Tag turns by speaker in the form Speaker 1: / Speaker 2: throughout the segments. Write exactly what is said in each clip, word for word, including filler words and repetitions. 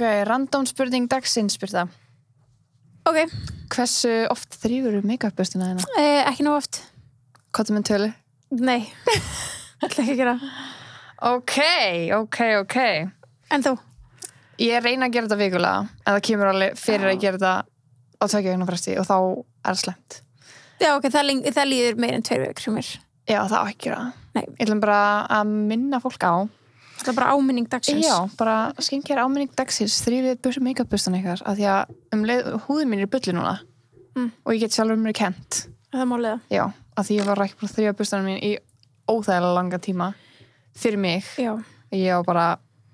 Speaker 1: random spurning dagsins, Birta.
Speaker 2: Ok.
Speaker 1: Hversu oft þrífurðu make-up-bustuna þína?
Speaker 2: Eh, ekki nú oft.
Speaker 1: Hvað er með tölu?
Speaker 2: Nei. Ætla ekki að gera.
Speaker 1: Ok, ok, ok.
Speaker 2: En þú?
Speaker 1: Ég reyna að gera þetta vikulega, en það kemur alveg fyrir að gera þetta á tveggja vikna fresti og þá er það slæmt.
Speaker 2: Já, ok, það, það líður meir en tveir vikur sem mér.
Speaker 1: Já, það á ekki að gera.
Speaker 2: Nei.
Speaker 1: Ég ætlum bara að minna fólk á.
Speaker 2: Það er bara áminning dagsins.
Speaker 1: Já, bara skincare áminning dagsins, þrífið make-up-bustuna ykkar, af því að um leið, húðin mín er í bulli núna
Speaker 2: mm.
Speaker 1: og ég get sjálfur mér kent.
Speaker 2: Það er málið.
Speaker 1: Já, af því ég var ekki bara að þrífa bustuna mín í óþægilega langa tíma fyrir mig.
Speaker 2: Já.
Speaker 1: Ég var bara,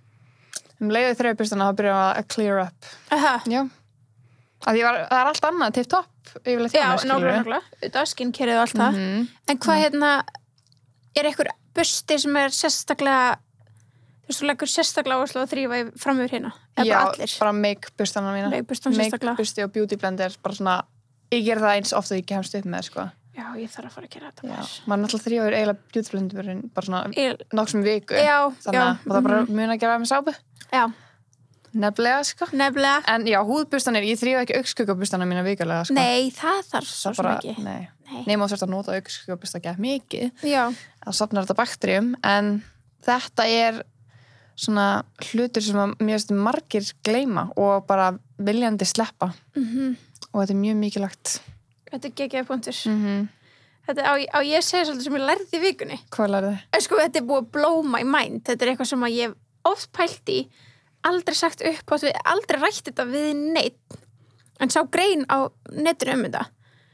Speaker 1: um leiðu þrífa bustuna þá byrjaði að clear up.
Speaker 2: Aha.
Speaker 1: Já. Af því var, það er allt annað tip-top yfirleitt.
Speaker 2: Já, nákvæmlega, nákvæmlega. Þetta skincareið og allt það.
Speaker 1: Mm -hmm.
Speaker 2: En hvað hérna, er einhver busti sem er sérstaklega, þú veist, þú leggur sérstaklega áherslu að þrífa fram yfir hérna?
Speaker 1: Já,
Speaker 2: bara allir?
Speaker 1: bara make-bustana mína.
Speaker 2: Make-bustana sérstaklega.
Speaker 1: Make-busti og beauty blender, bara svona, ég ger það eins ofta ég kemst upp með, sko.
Speaker 2: Já, ég þarf að fara að gera þetta bara.
Speaker 1: Já, maður náttúrulega þrífur eiginlega beauty blenderinn bara svona
Speaker 2: Ég...
Speaker 1: nokkuð sem viku.
Speaker 2: Já,
Speaker 1: þannig
Speaker 2: já.
Speaker 1: að það bara
Speaker 2: mm -hmm.
Speaker 1: mun að gera með sápu.
Speaker 2: Já.
Speaker 1: Nefnilega, sko.
Speaker 2: Nefnilega.
Speaker 1: En já, húðbustanir, ég þrífa ekki augnskuggabustana mína vikulega, sko.
Speaker 2: Nei, það þarf svo sem ekki.
Speaker 1: Nei,
Speaker 2: nei.
Speaker 1: Nei, maður þurft að nota augnskuggabustana ekki mikið.
Speaker 2: Já.
Speaker 1: Það safnar þetta bakteríum, en þetta er svona hlutur sem að mér finnst margir gleyma og bara viljandi sleppa.
Speaker 2: Mhm.
Speaker 1: Og þetta er mjög mikilvægt.
Speaker 2: Þetta er geggjaði punktur.
Speaker 1: Mhm.
Speaker 2: Þetta á, á ég segja svolítið sem ég lærði í vikunni.
Speaker 1: Hvað lærði þið?
Speaker 2: Sko, þetta er búið að blow my mind. Þetta er eitthvað sem að ég hef oft pælt í, aldrei sagt upp á, aldrei rætt þetta við neitt, en sá grein á netinu um þetta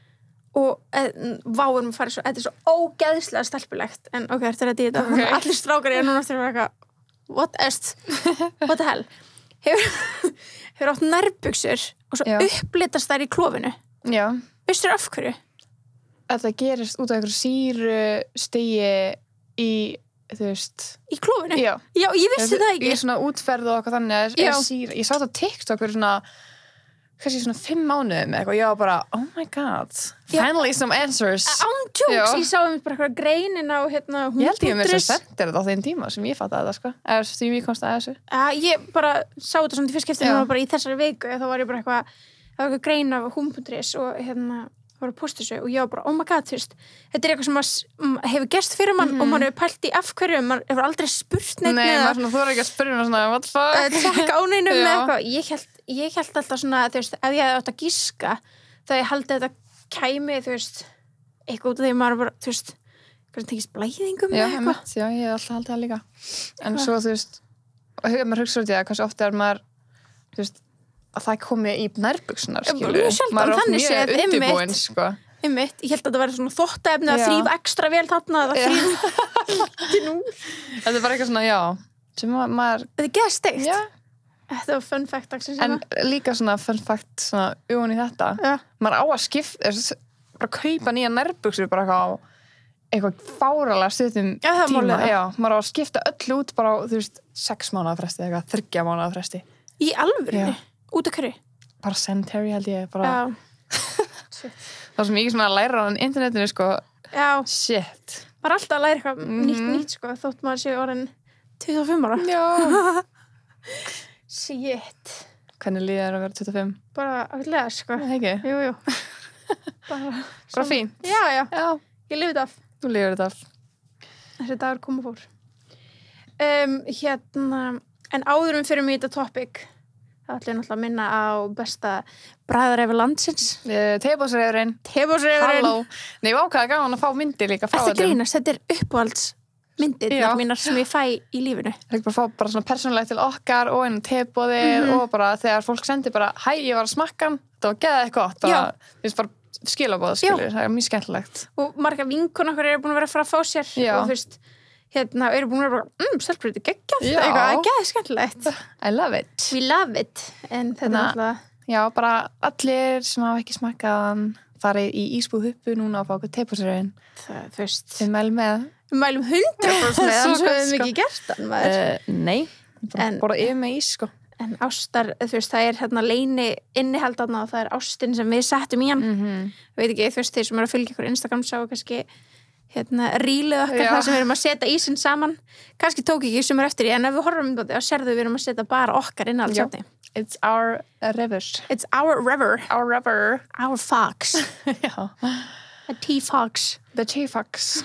Speaker 2: og e, váum að fara svo, þetta er svo ógeðslega stelpulegt, en ok, þetta er þetta í þetta okay. Allir strákar ég núna eftir að vera eitthvað what est, what the hell hefur, hefur átt nærbuxur og svo Já. Upplitast þær í klofinu.
Speaker 1: Já.
Speaker 2: Veistu af hverju?
Speaker 1: Þetta gerist út af einhverju síru stigi í, þú veist,
Speaker 2: í klofinu?
Speaker 1: Já.
Speaker 2: Já, ég vissi það ekki.
Speaker 1: Í svona útferð og eitthvað þannig er, er síra, ég sá þetta á TikTok fyrir svona kannski svona fimm mánuðum eitthvað, ég var bara, oh my god finally Já. Some answers.
Speaker 2: Án jokes, ég sá um bara eitthvað greinin á hérna,
Speaker 1: ég held ég með þess að sendir þetta á þeim tíma sem ég fatt að þetta, sko, eða því ég komst að þessu.
Speaker 2: Uh, ég bara sá þetta svona til fyrst skipti og bara í þessari viku, þá var ég bara eitthvað það var eitthvað grein af húm punktur is og hérna var að posta þessu og ég var bara, oh my god, þú veist þetta er eitthvað sem maður hefur gerst fyrir mann mm -hmm. og maður hefur pælt í af hverju, maður hefur aldrei spurt neitt
Speaker 1: Nei, maður svona, þú er ekki að spyrja mér svona, what the fuck
Speaker 2: uh, tekka áneinum með eitthvað ég held, ég held alltaf svona, þú veist, ef ég hefði átt að gíska þá ég haldi þetta kæmi, þú veist eitthvað út af því maður bara, þú veist hvernig tengist blæðingum
Speaker 1: já,
Speaker 2: eitthvað
Speaker 1: já, ég hef alltaf haldið það líka en svo, þú veist, maður hugsa út í það hversu oft er maður, þú veist að það komi í nærbuxunar, skilur
Speaker 2: maður er oft mjög
Speaker 1: undirbúinn, sko
Speaker 2: einmitt, ég held að það væri svona þvottaefni að þrífa ekstra vel þarna að þrífa
Speaker 1: þetta er bara eitthvað svona, já sem maður
Speaker 2: þetta er geðsteikt þetta var fun fact dagsins
Speaker 1: en líka svona fun fact svona ugun í þetta
Speaker 2: já.
Speaker 1: Maður á að skipta bara kaupa nýja nærbuxur bara eitthvað á eitthvað fáralega stundum
Speaker 2: já,
Speaker 1: tíma já, maður á að skipta öll út bara á, þú veist, sex mánaða fresti eitthvað, þriggja mánaða fresti
Speaker 2: í alvörunni? Út af hverju?
Speaker 1: Bara sanitary held ég bara það sem ég svona að læra á internetinu, sko
Speaker 2: já.
Speaker 1: Shit
Speaker 2: maður er alltaf að læra eitthvað mm. nýtt nýtt, sko þótt maður sé orðin tuttugu og fimm ára
Speaker 1: já
Speaker 2: shit
Speaker 1: hvernig líður þér að vera tuttugu og fimm?
Speaker 2: Bara ákveðlega, sko
Speaker 1: Það ekki?
Speaker 2: Jú, jú Bara,
Speaker 1: bara fínt
Speaker 2: Já, já,
Speaker 1: já.
Speaker 2: Ég lifið þetta af
Speaker 1: Þú lifir þetta af
Speaker 2: Þessi dagur kom og fór um, Hérna En áðurum fyrir mig þetta topic Það ætlum náttúrulega að minna á besta bræðarefi landsins
Speaker 1: uh, Teibósreifurinn
Speaker 2: Teibósreifurinn
Speaker 1: Halló Nei, vákaði gaman að fá myndir líka frá
Speaker 2: Þetta grínast, þetta er uppáhalds myndirnar mínar sem ég fæ í lífinu
Speaker 1: Það er ekki bara að fá bara svona persónulegt til okkar og einu teibóðið
Speaker 2: Mhm.
Speaker 1: og bara þegar fólk sendir bara hæ, ég var að smakka hann, það var geðið gott bara, þú veist, bara skilabóð, skilur það er mjög skemmtilegt
Speaker 2: og marga vinkun okkur eru búin að vera að fara að fá sér
Speaker 1: Já.
Speaker 2: og þú veist, hérna, eru búin að vera bara, mm, stelpur, þetta er geggjað,
Speaker 1: Já.
Speaker 2: eitthvað, geggið skemmtilegt
Speaker 1: I love it
Speaker 2: we love it, en þetta er
Speaker 1: Þannig að-
Speaker 2: náttúrulega
Speaker 1: Já, bara allir sem hafa ekki smakkað hann farið í ísbúð huppu núna og fá okkur teibósreifurinn
Speaker 2: það, þú veist,
Speaker 1: Þið mæl með
Speaker 2: við mælum hundra prósent með hann
Speaker 1: Svo
Speaker 2: svo
Speaker 1: gott,
Speaker 2: við
Speaker 1: sko.
Speaker 2: hefum ekki gert hann maður.
Speaker 1: uh, Nei, bara
Speaker 2: En-
Speaker 1: borða yfir með ís, sko
Speaker 2: En ástar, þú veist, það er hérna leini innihald þarna og það er ástin sem við settum í hann.
Speaker 1: mm -hmm.
Speaker 2: Veit ekki, þú veist, þeir sem eru að fylgja ykkur Instagram sá kannski hérna rílið okkar
Speaker 1: Já.
Speaker 2: þar sem við erum að setja ísinn saman. Kannski tók ekki sem er eftir í, en ef við horfum um þetta og sérðu við erum að setja bara okkar innihald
Speaker 1: Já.
Speaker 2: sátni.
Speaker 1: It's our river.
Speaker 2: It's our river.
Speaker 1: Our river.
Speaker 2: Our fox.
Speaker 1: Já.
Speaker 2: A T-fox.
Speaker 1: The T-fox.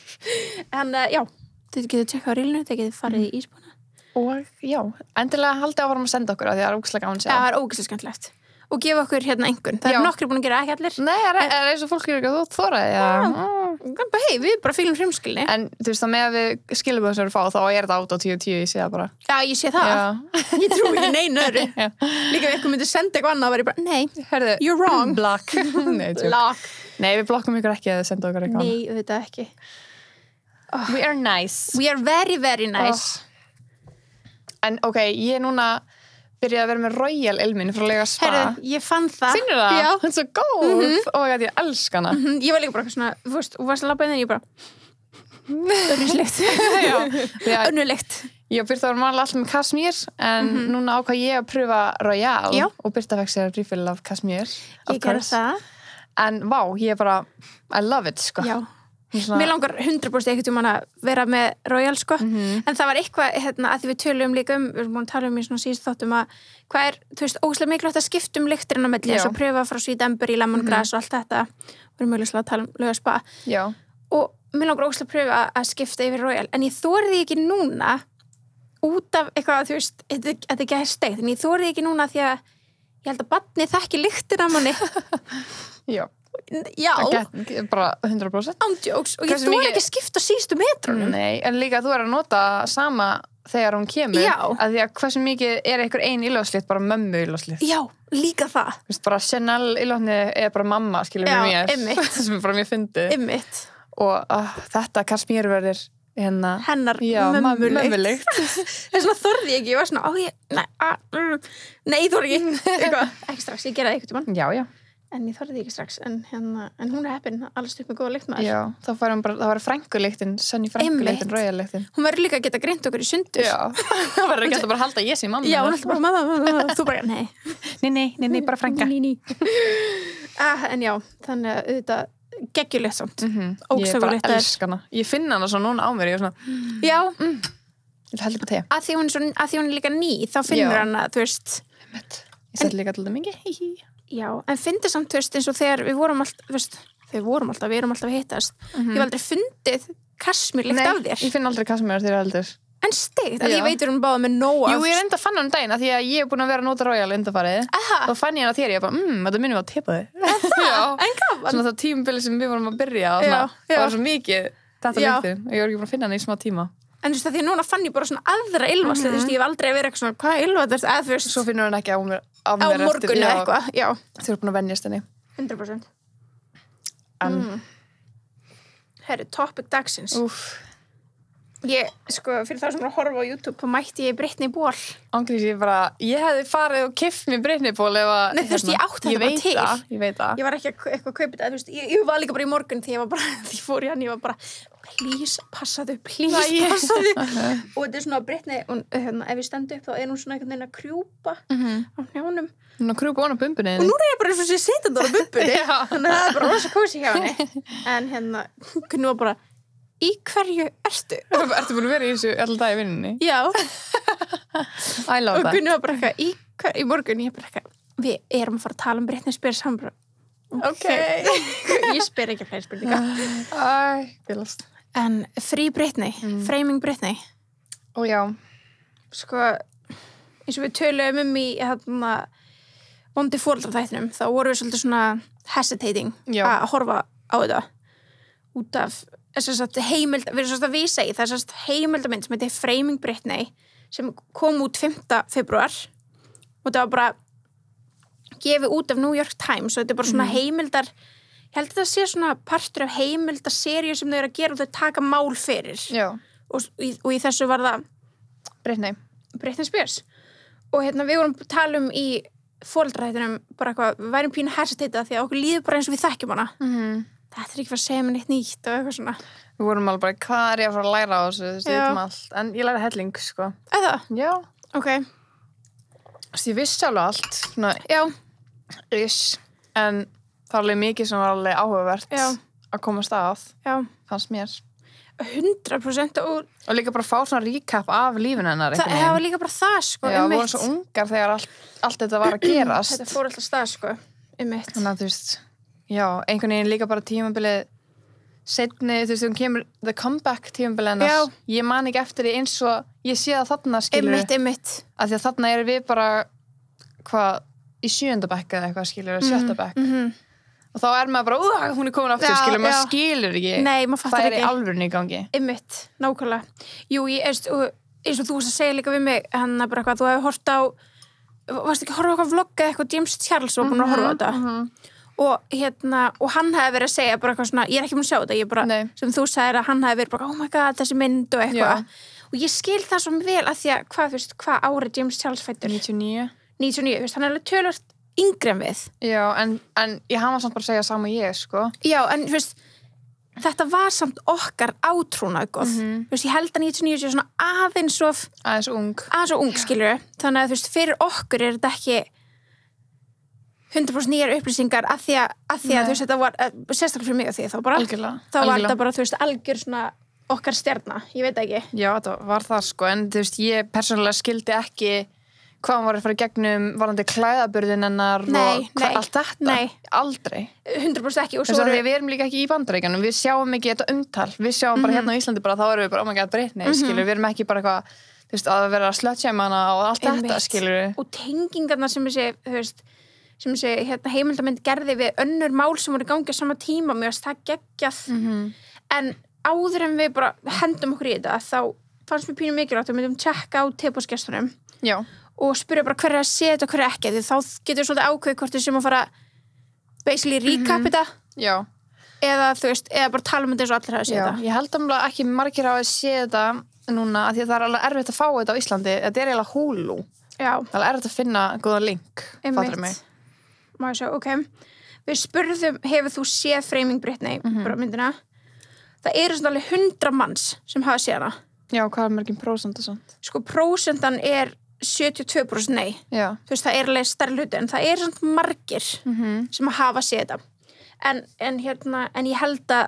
Speaker 2: En uh, já, þið getur tjekkað á rílinu, þið getur farið í ísbúna.
Speaker 1: Og já, endilega haldið áfram að senda okkur á því það er ógeðslega gaman að sjá.
Speaker 2: Já, það er ógeðslega skemmtilegt. Og gefa okkur hérna einhvern. Það
Speaker 1: Já.
Speaker 2: er nokkri búin að gera ekki allir.
Speaker 1: Nei, það er, er eins og fólk er ekki að þú þóraði. Já. Mm.
Speaker 2: Bara, hei, við bara fylgjum frumskilni.
Speaker 1: En þú veist það með að við skilum þess að við fá þá er þetta átta á tíu tíu, ég sé það bara.
Speaker 2: Já, ég sé það.
Speaker 1: Já.
Speaker 2: Ég trúi ekki neinu öðru.
Speaker 1: Já.
Speaker 2: Líka ef ykkur myndi senda eitthvað annað, var ég bara, nei,
Speaker 1: Herðu,
Speaker 2: you're wrong.
Speaker 1: Block. Nei, tjók.
Speaker 2: Block.
Speaker 1: Nei, við blokkum ykkur ekki að senda okkur eitthvað.
Speaker 2: Nei, auðvitað ekki.
Speaker 1: annað. We are nice.
Speaker 2: We are very, very nice.
Speaker 1: Oh. En ok, ég núna byrjaði að vera með Royal Ilmin frá Lega Spa.
Speaker 2: Herðu, ég fann það.
Speaker 1: Finnur það?
Speaker 2: Já.
Speaker 1: Það er svo góð. Mm -hmm. Og ég, ég elska hana.
Speaker 2: Mm -hmm. Ég var líka bara eitthvað svona, þú veist, þú varst að labba inn en ég bara önnulegt.
Speaker 1: Já.
Speaker 2: Önnulegt.
Speaker 1: Ég og Birta var mála alltaf með Kashmir en mm -hmm. núna ákvað ég að pröfa Royal. Já. Og Birta fekk sér refill af Kashmir.
Speaker 2: Ég gerði það.
Speaker 1: En vá, ég er bara, I love it, sko.
Speaker 2: Já.
Speaker 1: Svona...
Speaker 2: Mér langar hundra prósent ekkert um að vera með Royal, sko.
Speaker 1: Mm -hmm.
Speaker 2: En það var eitthvað, hérna, að því við tölum líka um, við erum búin að tala um í svona síðust þáttum að hvað er, þú veist, óslega mikilvægt að skipta um lyktirinn á milli, eins og pröfa frá Sweet Ember í Lemongrass mm -hmm. og allt þetta. Við erum mögulega að tala um Lega Spa.
Speaker 1: Já.
Speaker 2: Og mér langar óslega að pröfa að skipta yfir Royal, en ég þorði ekki núna út af eitthvað, þú veist, þetta er ekki að steikt, en ég þorði ekki núna því að ég held að barnið þekki lyktina af manni.
Speaker 1: Já.
Speaker 2: Já.
Speaker 1: Get, bara hundra prósent.
Speaker 2: Ándjóks, og ég þorði mikið... ekki að skipta sístu metrunum.
Speaker 1: Nei, en líka þú er að nota sama þegar hún kemur.
Speaker 2: Já.
Speaker 1: Að því að hversu mikið er einhver ein yljóðslitt, bara mömmu yljóðslitt.
Speaker 2: Já, líka það.
Speaker 1: Þú veist, bara Chanel yljóðni er bara mamma, skilur
Speaker 2: Já,
Speaker 1: mér mér.
Speaker 2: einmitt.
Speaker 1: sem er bara mjög fyndið.
Speaker 2: Einmitt.
Speaker 1: Og uh, þetta Kashmírverðir hennar.
Speaker 2: Hennar mömmulykt. Þess vegna þorði ég ekki, ég var svona, ó ég, nei, a, mm, nei, þorði ekki. Eitthvað, ekki strax, ég gera það einhvern tímann.
Speaker 1: Já, já.
Speaker 2: En ég þorði ekki strax, en, hérna, en hún er heppin, alls upp með góða lykt með þér.
Speaker 1: Já, þá var hún bara, það var frænkulyktin, Sunny frænkulyktin, Royal-lyktin.
Speaker 2: Hún verður líka að geta greint okkur í sundur.
Speaker 1: Já, það verður ekki að bara halda ég sem mamma.
Speaker 2: Já, hún alltaf bara, mamma, mamma, þú bara, nei.
Speaker 1: Nei, nei, nei, nei, bara frænka.
Speaker 2: Nei, nei. ah, en já, þannig að auðvitað geggjulegt samt.
Speaker 1: Mm -hmm. Ég bara elska hana. Ég finna hana svo núna á mér, ég er svona,
Speaker 2: já,
Speaker 1: mm, ég heldur bara te.
Speaker 2: Að því hún er, svo, að því hún er líka ný, þá finnur
Speaker 1: Já.
Speaker 2: hana, þú veist.
Speaker 1: Ég sett líka alltaf mikið, hí hí.
Speaker 2: Já, en fyndið samt, þú veist, eins og þegar við vorum alltaf, þú veist, við vorum alltaf, við erum alltaf að hittast. Mm -hmm. Ég hef aldrei fundið Kashmir-lykt af þér.
Speaker 1: Ég finn aldrei Kashmir þegar heldur.
Speaker 2: En steikt, að ég veitur hún báða með nóg.
Speaker 1: Jú, ég er enda að fann hann daginn að því að ég er búin að vera að nota Royal undanfarið. Þá fann ég hann að þér, ég bara, mmm, þetta minnum við að teipa þig.
Speaker 2: Það, en gaman.
Speaker 1: Svona það tímabili sem við vorum að byrja og svona, það var svo mikið þetta lyktin og ég var ekki búin að finna hann í smá tíma.
Speaker 2: En þú veist að því að núna fann ég bara svona aðra ylvarsli, mm -hmm. þú veist, ég hef aldrei verið eitthvað svona, hvað er ylvarsli, eða þú veist.
Speaker 1: Svo finnur hann ekki á mér, á
Speaker 2: á
Speaker 1: mér
Speaker 2: morgun eða eitthvað, já.
Speaker 1: Þú eru búin að venjast henni.
Speaker 2: hundra prósent.
Speaker 1: En,
Speaker 2: mm. Herru, topic dagsins.
Speaker 1: Úff.
Speaker 2: Ég, sko, fyrir það sem er að horfa á YouTube, þá mætti ég Britney Ból.
Speaker 1: Ángrís, ég bara, ég hefði farið og kift mér Britney Ból ef að...
Speaker 2: Nei, þú veist, ég átti þetta bara til.
Speaker 1: Það, ég veit það.
Speaker 2: Ég var ekki eitthvað að kaupa þetta, þú veist, ég, ég var líka bara í morgun því ég var bara, því ég fór í hann, ég var bara, please, passaðu, please,
Speaker 1: Æ.
Speaker 2: passaðu. Og þetta er svona Britney, og hérna, ef ég stendu upp, þá er hún svona einhvern veginn að krjúpa
Speaker 1: mm -hmm.
Speaker 2: á hnjánum.
Speaker 1: Hún að krjúpa á bumbunni.
Speaker 2: Og nú er ég bara eins og sé setjandi á bumbunni. Þannig að það er bara rosa kósi hjá henni. En hérna, hvernig var bara, í hverju ertu?
Speaker 1: Ertu búin að vera í þessu alltaf dag í vinninni?
Speaker 2: Já.
Speaker 1: I love
Speaker 2: og
Speaker 1: that.
Speaker 2: Og hvernig var bara eitthvað, í, hver, í morgun, ég bara eitthvað, við erum að fara að tala um Britney Spears, hann bara,
Speaker 1: ok.
Speaker 2: okay. Ég spyr ekki fleiri spurninga.
Speaker 1: Æ, félast.
Speaker 2: En Free Britney, mm. Framing Britney.
Speaker 1: Ó já.
Speaker 2: Sko, eins og við töluðum um í hérna vondi fóreldraþættinum, þá vorum við svolítið svona hesitating að horfa á þetta út af heimild, við erum svolítið að vísa í það er svolítið heimildamind sem heitir Framing Britney sem kom út fimmta febrúar og það var bara gefið út af New York Times og þetta er bara svona mm. heimildar ég held að þetta sé svona partur af heimildaseríu sem þau eru að gera og þau taka mál fyrir og, og í þessu var það
Speaker 1: Britney
Speaker 2: Britney Spears og hérna við vorum að tala um í fóreldraþættinum bara eitthvað, við værum pínu hesitata því að okkur líður bara eins og við þekkjum hana
Speaker 1: mm.
Speaker 2: þetta er ekki fyrir að segja mér neitt nýtt og eitthvað svona
Speaker 1: við vorum alveg bara, hvað er ég að fara að læra á þessu þú veitum allt, en ég læra helling sko
Speaker 2: eða?
Speaker 1: Já
Speaker 2: ok
Speaker 1: þú veist, ég vissi alveg allt svona,
Speaker 2: já
Speaker 1: ish, en það var alveg mikið sem var alveg áhugavert
Speaker 2: já.
Speaker 1: að komast að
Speaker 2: já.
Speaker 1: fannst mér
Speaker 2: hundra prósent og,
Speaker 1: og líka bara fá svona recap af lífinu hennar
Speaker 2: það, það var líka bara það sko
Speaker 1: já, við vorum svo ungar þegar allt, allt þetta var að gerast
Speaker 2: þetta fór alltaf stað sko einmitt.
Speaker 1: Þannig að þú veist já, einhvern veginn líka bara tímabilið setni, þú veist, þú kemur the comeback tímabilið hennar ég man ekki eftir því eins og ég sé það þarna skilur
Speaker 2: einmitt, einmitt
Speaker 1: að því að þarna erum við bara hvað, í sjöunda bekk eða eitthvað skilur, sjötta bekk
Speaker 2: mm -hmm.
Speaker 1: og þá er maður bara, uh, hún er komin aftur, já, skilur, maður já. skilur ekki
Speaker 2: Nei, maður fattar ekki.
Speaker 1: Það er í alvörunni í gangi.
Speaker 2: Einmitt, nákvæmlega. Jú, ég, eins og, eins og þú veist að segja líka við mig, hann er bara eitthvað, þú hefur hort á, varst ekki að horfa á eitthvað vlogga eitthvað, James Charles var búin að horfa á þetta.
Speaker 1: Mm -hmm.
Speaker 2: Og hérna, og hann hefði verið að segja bara eitthvað svona, ég er ekki búin að sjá þetta, ég bara,
Speaker 1: Nei.
Speaker 2: sem þú sagðir að hann hefði verið bara, oh my god, þessi mynd og eitthvað. Og ég skil það svo vel að því að, hvað, þú veist, hvað árið James Charles fættur?
Speaker 1: níutíu og níu
Speaker 2: níutíu og níu, þú veist, hann er alveg tölvört yngri en við.
Speaker 1: Já, en, en ég hafa samt bara að segja sama ég, sko.
Speaker 2: Já, en þú veist, þetta var samt okkar átrúnað góð. Mm -hmm. Þú veist, ég held að níutíu og níu sé svona aðeins of...
Speaker 1: Aðeins ung.
Speaker 2: Aðeins of ung, skilur. Þannig að þú veist, fyrir okkur er þetta ekki hundra prósent nýjar upplýsingar að því að, að, því að þú veist, þetta var, sérstaklega fyrir mig að því þá bara.
Speaker 1: Algjörlega.
Speaker 2: Þá var þetta bara, þú veist, algjör svona okkar stjarna, ég veit ekki.
Speaker 1: Já, þetta var það, sko, en þú veist, ég persónulega skildi ekki hvað hann var að fara í gegnum varandi klæðaburðin hennar
Speaker 2: nei,
Speaker 1: og hva,
Speaker 2: nei,
Speaker 1: allt þetta,
Speaker 2: nei.
Speaker 1: aldrei
Speaker 2: hundra prósent ekki og
Speaker 1: svo voru... við erum líka ekki í Bandaríkjunum, við sjáum ekki þetta umtal, við sjáum mm -hmm. bara hérna á Íslandi bara, þá erum við bara, oh my god, Britney, mm -hmm. skilur við erum ekki bara eitthvað, þú veist, að vera að slutshama hana og allt Einmitt. Þetta, skilur við
Speaker 2: og tengingarna sem þessi, þú veist sem þessi hérna, heimildamönd gerði við önnur mál sem voru í gangi á sama tíma mér að það geggjað
Speaker 1: mm -hmm.
Speaker 2: en áður en við bara hendum okkur í þetta þá fannst mér pínu mikilvægt að við myndum tjekka á tilboðsgestunum
Speaker 1: Já
Speaker 2: og spyrja bara hver er að sé þetta og hver er ekki því þá getur við svolítið ákveð hvort við sem að fara basically recap þetta
Speaker 1: mm -hmm. Já
Speaker 2: eða þú veist, eða bara tala um þetta eins og allir hafa að sé
Speaker 1: Já,
Speaker 2: þetta
Speaker 1: ég held að ekki margir hafa að sé þetta núna, af því að það er alveg erfitt að fá þetta á Íslandi þetta er eiginlega Hulu
Speaker 2: Já
Speaker 1: Það er erfitt að finna góða link fattar mig
Speaker 2: Má ég sjá, ok Við spurðum, hefur þú séð Framing Britney mm -hmm. bara myndina Það eru svona alveg hundra manns sem hafa séð hana
Speaker 1: Já, hvað er mörgum prósent og svona?
Speaker 2: Sko, prósentan er sjötíu og tvö prósent nei
Speaker 1: Já.
Speaker 2: Þú veist, það er alveg stærri hluti en það er svona margir
Speaker 1: mm -hmm.
Speaker 2: sem hafa séð þetta en, en hérna, en ég held að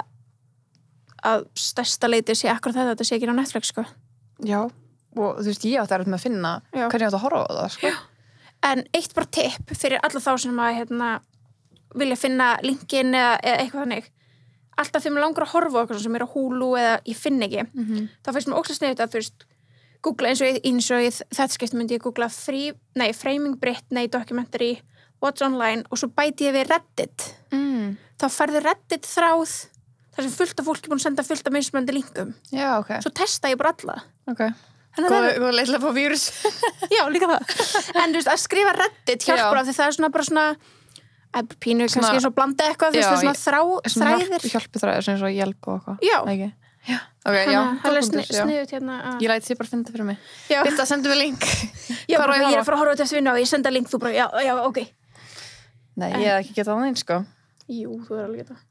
Speaker 2: að stærsta leiti sé akkur þetta, þetta sé ekki á Netflix, sko
Speaker 1: Já, og þú veist, ég átti að með að finna
Speaker 2: Já.
Speaker 1: hvernig ég átti að horfa á það, sko
Speaker 2: Já. En eitt bara tipp fyrir alla þá sem að hérna, vilja finna linkin eða, eða eitthvað þannig alltaf þegar maður langar að horfa á eitthvað sem er á Hulu eða ég finn ekki
Speaker 1: mm -hmm.
Speaker 2: þá finnst mér ókslega sniðut að þú veist googla eins og ég, eins og ég þetta skipt myndi ég googla free, nei, Framing Britney documentary, what's online og svo bæti ég við Reddit
Speaker 1: mm.
Speaker 2: þá færðu Reddit þráð þar sem fullt af fólki búin að senda fullt af mismunandi linkum
Speaker 1: Já, ok
Speaker 2: Svo testa ég bara alla
Speaker 1: Ok Góð leitlega að fá vírus
Speaker 2: Já, líka það En þú veist, að skrifa Reddit hjálpar af því það er svona bara svona að pínu svona, kannski eins og blanda eitthvað þú veist, það er svona þrá, þræðir
Speaker 1: Hjálpi þræðir, svona eins og hjálp og eitthvað
Speaker 2: Já
Speaker 1: Ekki? Já Ok, já
Speaker 2: Það er sni, sniðut hérna að...
Speaker 1: Ég læti því bara að finna það fyrir mig
Speaker 2: Já
Speaker 1: Þetta sendur við link
Speaker 2: Já, bara, ég er að fara að horfa þetta eftir vinna og ég senda link þú bara, já, já, ok
Speaker 1: Nei, ég hef ekki getað það einn, sko
Speaker 2: Jú, þú er alveg getað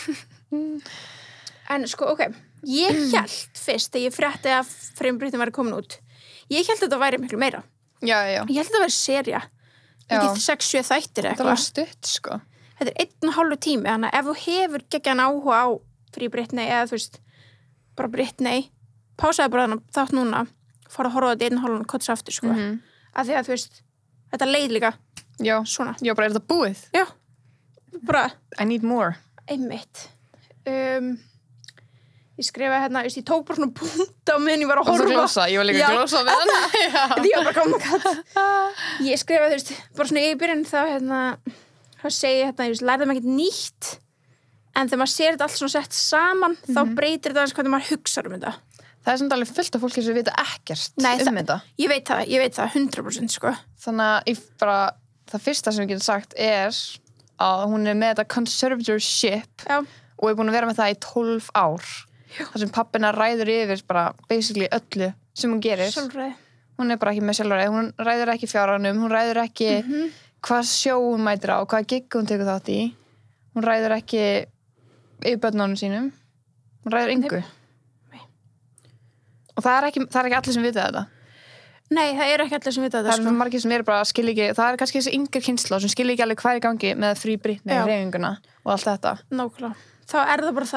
Speaker 2: En sko, ok Ég held fyrst þegar ég frétti að Framing Britney væri komin út Ég held að þetta væri miklu meira
Speaker 1: Já, já
Speaker 2: Ég held að þetta væri serja Ekki sex sjö þættir eitthvað
Speaker 1: Það var stutt, sko
Speaker 2: Þetta er einn og hálfu tími Þannig að ef þú hefur geggjan áhuga á Free Britney eða þú veist bara Britney Pásaði bara þannig þátt núna fara að horfa á þetta einn og hálfu kottis aftur, sko
Speaker 1: mm -hmm.
Speaker 2: Af því að þú veist Þetta leið líka
Speaker 1: Já
Speaker 2: Svona
Speaker 1: Já, bara er þetta búið?
Speaker 2: Já Bara
Speaker 1: I need more
Speaker 2: Einmitt um Ég skrifaði hérna, ég tók bara svona punta á meðan ég var að horfa.
Speaker 1: Og þú glósa, ég var líka að glósa með hann.
Speaker 2: Því ég var bara gaman að Ég skrifaði, þú veist, bara svona í byrjun þá, hérna, þá segi ég, hérna, ég veist, lærði maður ekkert nýtt, en þegar maður sér þetta allt svona sett saman, mm -hmm. þá breytir þetta aðeins hvernig maður hugsar um þetta.
Speaker 1: Það er samt alveg fullt af fólki sem vita ekkert
Speaker 2: Nei,
Speaker 1: um
Speaker 2: það,
Speaker 1: þetta.
Speaker 2: Ég veit það, ég veit það, hundra prósent, sko.
Speaker 1: Þannig að ég bara, það fyrsta sem ég getur sagt er að hún er með þetta conservatorship
Speaker 2: Já.
Speaker 1: og er búin að vera með það í tólf ár.
Speaker 2: Já.
Speaker 1: þar sem pappina ræður yfir bara basically öllu sem hún gerir
Speaker 2: Sjálfræði.
Speaker 1: Hún er bara ekki með sjálfræði, hún ræður ekki fjárhagum, hún ræður ekki
Speaker 2: mm -hmm.
Speaker 1: hvað sjó hún mætir á, hvað gigg hún tekur þátt í, hún ræður ekki yfir börnunum sínum, hún ræður engu.
Speaker 2: Nei.
Speaker 1: Og það er, ekki, það er ekki allir sem vita þetta.
Speaker 2: Nei, það eru ekki allir sem vita þetta.
Speaker 1: Það er sko. Margir sem eru bara skil ekki, það er kannski þessi yngri kynslóð sem skil ekki alveg hvað er í gangi með Free Britney, hreyfinguna og allt þetta.
Speaker 2: Nákvæmlega. Þá er það bara það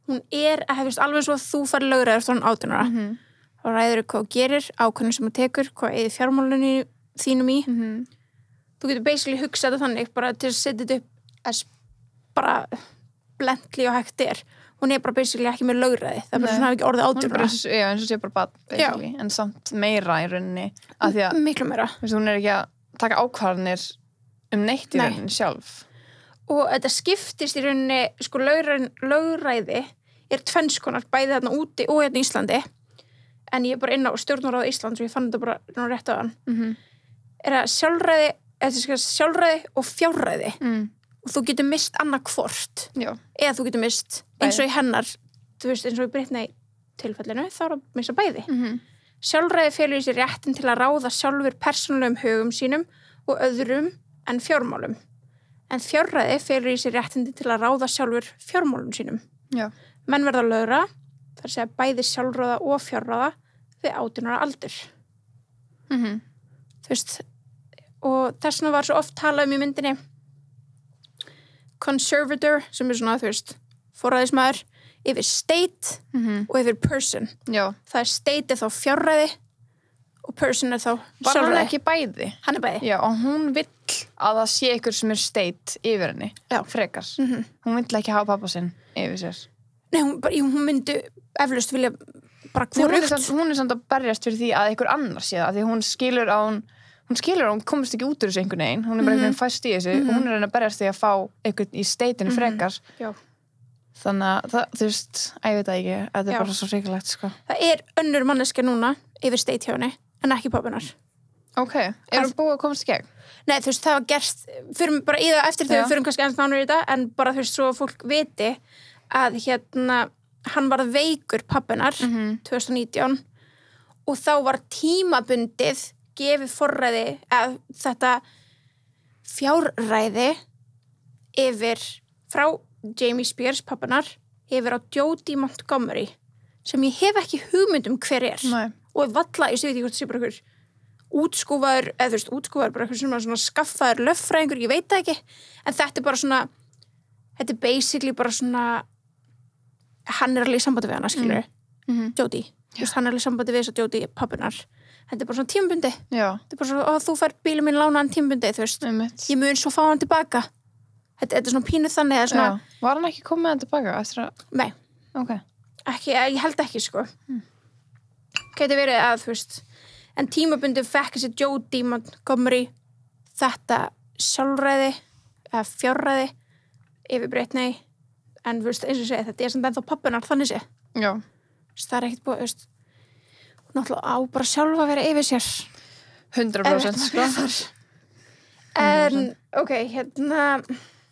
Speaker 2: hún er, hefist, alveg svo að þú fær lögræður frá átján ára
Speaker 1: Mhm.
Speaker 2: þá ræður hvað þú gerir, ákvörðun sem þú tekur hvað eða fjármálunni þínum í
Speaker 1: Mhm.
Speaker 2: þú getur basically hugsað þetta þannig bara til að setja þetta upp as bara blendli og hægt er hún er bara basically ekki með lögræði það er bara
Speaker 1: Nei.
Speaker 2: svona hafi ekki orðið
Speaker 1: Hún er
Speaker 2: átján
Speaker 1: bara
Speaker 2: ára
Speaker 1: eins og, já, eins og sé bara bad, basically, en samt meira í rauninni, af því að,
Speaker 2: miklu meira
Speaker 1: þú veist, hún er ekki að taka ákvarðanir um neitt í
Speaker 2: Nei.
Speaker 1: rauninni sjálf.
Speaker 2: og þetta skiptist í rauninni sko lögræði, lögræði er tvennskonar bæði þarna úti og hérna í Íslandi en ég er bara inn á stjórnarráð Íslands og ég fann þetta bara ná rétt á hann
Speaker 1: Mhm.
Speaker 2: er að sjálfræði, eða sjálfræði og fjárræði
Speaker 1: Mm.
Speaker 2: og þú getur mist annað hvort
Speaker 1: Já.
Speaker 2: eða þú getur mist eins og í hennar þú veist eins og í Britney tilfellinu þá er að missa bæði
Speaker 1: Mhm.
Speaker 2: sjálfræði felur í sér réttin til að ráða sjálfur persónulegum hugum sínum og öðrum en fjármálum en fjárræði felur í sér réttin til að ráða sjálfur fjármálum sínum
Speaker 1: Já.
Speaker 2: menn verða lögra þar segja bæði sjálfráða og fjárráða við átján ára aldur
Speaker 1: Mhm.
Speaker 2: þú veist og þess vegna var svo oft talað um í myndinni conservator sem er svona þú veist forræðismæður yfir state
Speaker 1: Mhm.
Speaker 2: og yfir person
Speaker 1: Já.
Speaker 2: það er state er þá fjárræði og person er þá
Speaker 1: Var hann
Speaker 2: sjálfræði
Speaker 1: ekki bæði?
Speaker 2: hann er bæði
Speaker 1: Já, og hún vill að það sé ykkur sem er steit yfir henni,
Speaker 2: Já.
Speaker 1: frekar.
Speaker 2: Mhm.
Speaker 1: Hún vill ekki hafa pappa sinn yfir sér.
Speaker 2: Nei, hún, bara, jú, hún myndi eflaust vilja bara
Speaker 1: Nei, hún, er
Speaker 2: hvorugt
Speaker 1: samt, hún er samt að berjast fyrir því að ykkur annar sé það, því hún skilur að hún hún skilur að hún komist ekki út úr þessu einhvern veginn, hún er bara einhvern veginn fæst í þessu og hún er að reyna að berjast því að fá ykkur í steitinu frekar.
Speaker 2: Já.
Speaker 1: Þannig að það, þú veist, að ég veit það ekki, þetta er
Speaker 2: Já.
Speaker 1: bara svo ríkulegt, sko.
Speaker 2: það er önnur manneska núna yfir state hjá henni en ekki pappunar
Speaker 1: Ok, er hún búið að komast í gegn?
Speaker 2: Nei, þú veist, það var gerst fyrir bara í það eftir þegar
Speaker 1: Já.
Speaker 2: við fyrir kannski aðeins nánur í þetta en bara þú veist, svo að fólk viti að hérna, hann var veikur pappunar
Speaker 1: Mhm.
Speaker 2: tvö þúsund og nítján og þá var tímabundið gefið forræði að þetta fjárræði yfir frá Jamie Spears pappunar yfir á Jodie Montgomery sem ég hef ekki hugmynd um hver er
Speaker 1: Nei.
Speaker 2: og valla, ég sé veit ekki hvort það sé bara einhver útskúfaður, eða þú veist, útskúfaður bara eitthvað svona, svona skaffaður löffræðingur, ég veit það ekki en þetta er bara svona þetta er basically bara svona hann er alveg í sambandi við hana, skilur
Speaker 1: Mhm.
Speaker 2: Jodie, þú veist, hann er alveg í sambandi við þess að Jodie pappunar, þetta er bara svona tímabundi
Speaker 1: Já,
Speaker 2: þetta er bara svona, ó, þú fær bílum minn lánaðan tímabundi, þú veist,
Speaker 1: einmitt.
Speaker 2: ég mun svo fá hann tilbaka þetta, þetta er svona pínu þannig eða svona,
Speaker 1: Já. Var hann ekki komið hann tilbaka eftir að,
Speaker 2: nei,
Speaker 1: ok.
Speaker 2: ekki, ég held ekki, sko geti verið að, þú veist en tímabundið fekk þessi Jodie Montgomery þetta sjálfræði eða fjárræði yfir Britney en þú veist, eins og segja, þetta er samt ennþá pappunar þannig sé,
Speaker 1: Já.
Speaker 2: Þú veist, það er ekkert búið, þú veist hún náttúrulega á bara sjálfa að vera yfir sér
Speaker 1: Hundra
Speaker 2: ef
Speaker 1: prósent,
Speaker 2: við
Speaker 1: sko.
Speaker 2: ætlum að byrja þar. en, ok, hérna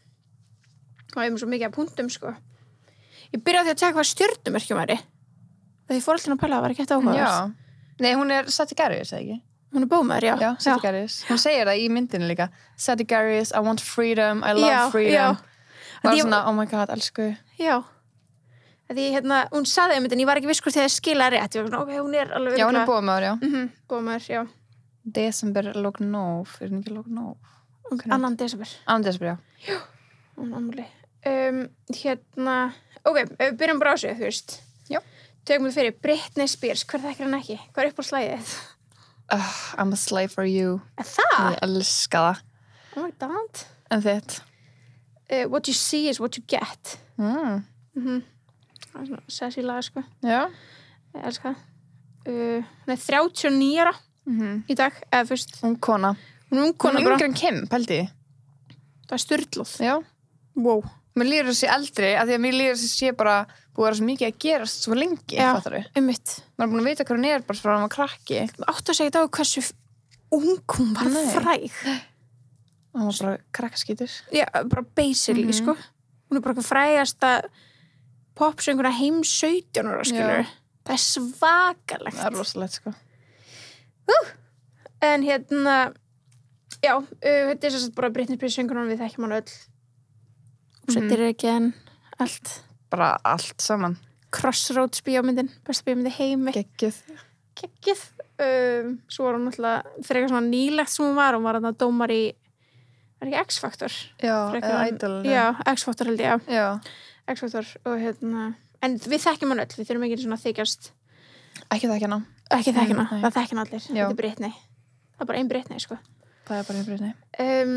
Speaker 2: og ég er með svo mikið af punktum, sko ég byrjaði á því að tjekka hvað stjörnumerkjum væri því fór alltaf að pæla að það var ekki eftir áhuga
Speaker 1: Já. Nei, hún er Sagittarius, eða ekki?
Speaker 2: hún er bómaður, já,
Speaker 1: Já, Sagittarius. Hún segir það í myndinu líka. Sagittarius, I want freedom, I love
Speaker 2: Já,
Speaker 1: freedom.
Speaker 2: já.
Speaker 1: Var
Speaker 2: Því-
Speaker 1: svona, oh my god, elsku.
Speaker 2: Já. Því hérna, hún saði um þetta en ég var ekki viss hvort þið skilaði rétt. Ég var svona, ok, hún er alveg
Speaker 1: Já, hún er búið með það, já.
Speaker 2: Mhm, bómaður, já.
Speaker 1: Desember Lognóf, er hún ekki Lognóf?
Speaker 2: Okay. Annan desember.
Speaker 1: Annan desember, já.
Speaker 2: Hún ammali. Um, hérna, ok, ef við byrjum bara á sig, þú veist.
Speaker 1: Já.
Speaker 2: Tökum við fyrir Britney Spears, hver þekkir hann ekki? Hvað er upp á slæðið?
Speaker 1: Uh, I'm a slave for you.
Speaker 2: Er það?
Speaker 1: Ég elska það.
Speaker 2: Oh my god.
Speaker 1: En þitt?
Speaker 2: Uh, what you see is what you get.
Speaker 1: Mm.
Speaker 2: Mhm. Það er svona sessi lag, sko.
Speaker 1: Já.
Speaker 2: Ég elska það. Uh, hún er þrjátíu og níu ára
Speaker 1: Mm
Speaker 2: í dag, eða fyrst.
Speaker 1: Hún kona.
Speaker 2: Hún er ung
Speaker 1: Hún
Speaker 2: kona
Speaker 1: er
Speaker 2: bara.
Speaker 1: yngri en Kim, pældi ég.
Speaker 2: Það er styrlóð.
Speaker 1: Já.
Speaker 2: Wow.
Speaker 1: Mér líður þessi eldri, af því að mér líður þessi sé bara búið að vera svo mikið að gerast svo lengi,
Speaker 2: Já.
Speaker 1: fattar við.
Speaker 2: Um mitt.
Speaker 1: Maður er búin að vita hvað hún er bara frá hann var krakki.
Speaker 2: Áttu að segja þetta á hversu f- ung hún var
Speaker 1: Nei.
Speaker 2: fræg.
Speaker 1: Hann var bara krakkaskítur.
Speaker 2: Já, bara basically,
Speaker 1: Mhm.
Speaker 2: sko. Hún er bara eitthvað frægasta popsönguna heim sautján ára, skilur. Það er svakalegt.
Speaker 1: Það er rosalegt, sko.
Speaker 2: En hérna, já, uh, þetta er svo bara Britney Spears sönguna við þekkjum hann öll. Settir mm. ekki en allt.
Speaker 1: Bara allt saman.
Speaker 2: Crossroads bíómyndin, besta bíómyndi heimi.
Speaker 1: Gekkið.
Speaker 2: Gekkið. Um, svo var hún náttúrulega fyrir eitthvað svona nýlegt sem hún var. Hún var þarna dómar í, er ekki X-Factor?
Speaker 1: Já,
Speaker 2: Frekar
Speaker 1: eða
Speaker 2: en-
Speaker 1: Idol.
Speaker 2: Já, X-Factor held ég, já.
Speaker 1: Já.
Speaker 2: X-Factor og hérna en við þekkjum hann öll, við þurfum ekki svona að þykjast
Speaker 1: Ekki þekki hana.
Speaker 2: ekki þekki hana,
Speaker 1: Nei.
Speaker 2: það þekki hann allir
Speaker 1: Já.
Speaker 2: þetta er Britney, það er bara ein Britney sko.
Speaker 1: Það er bara í Britney.
Speaker 2: um,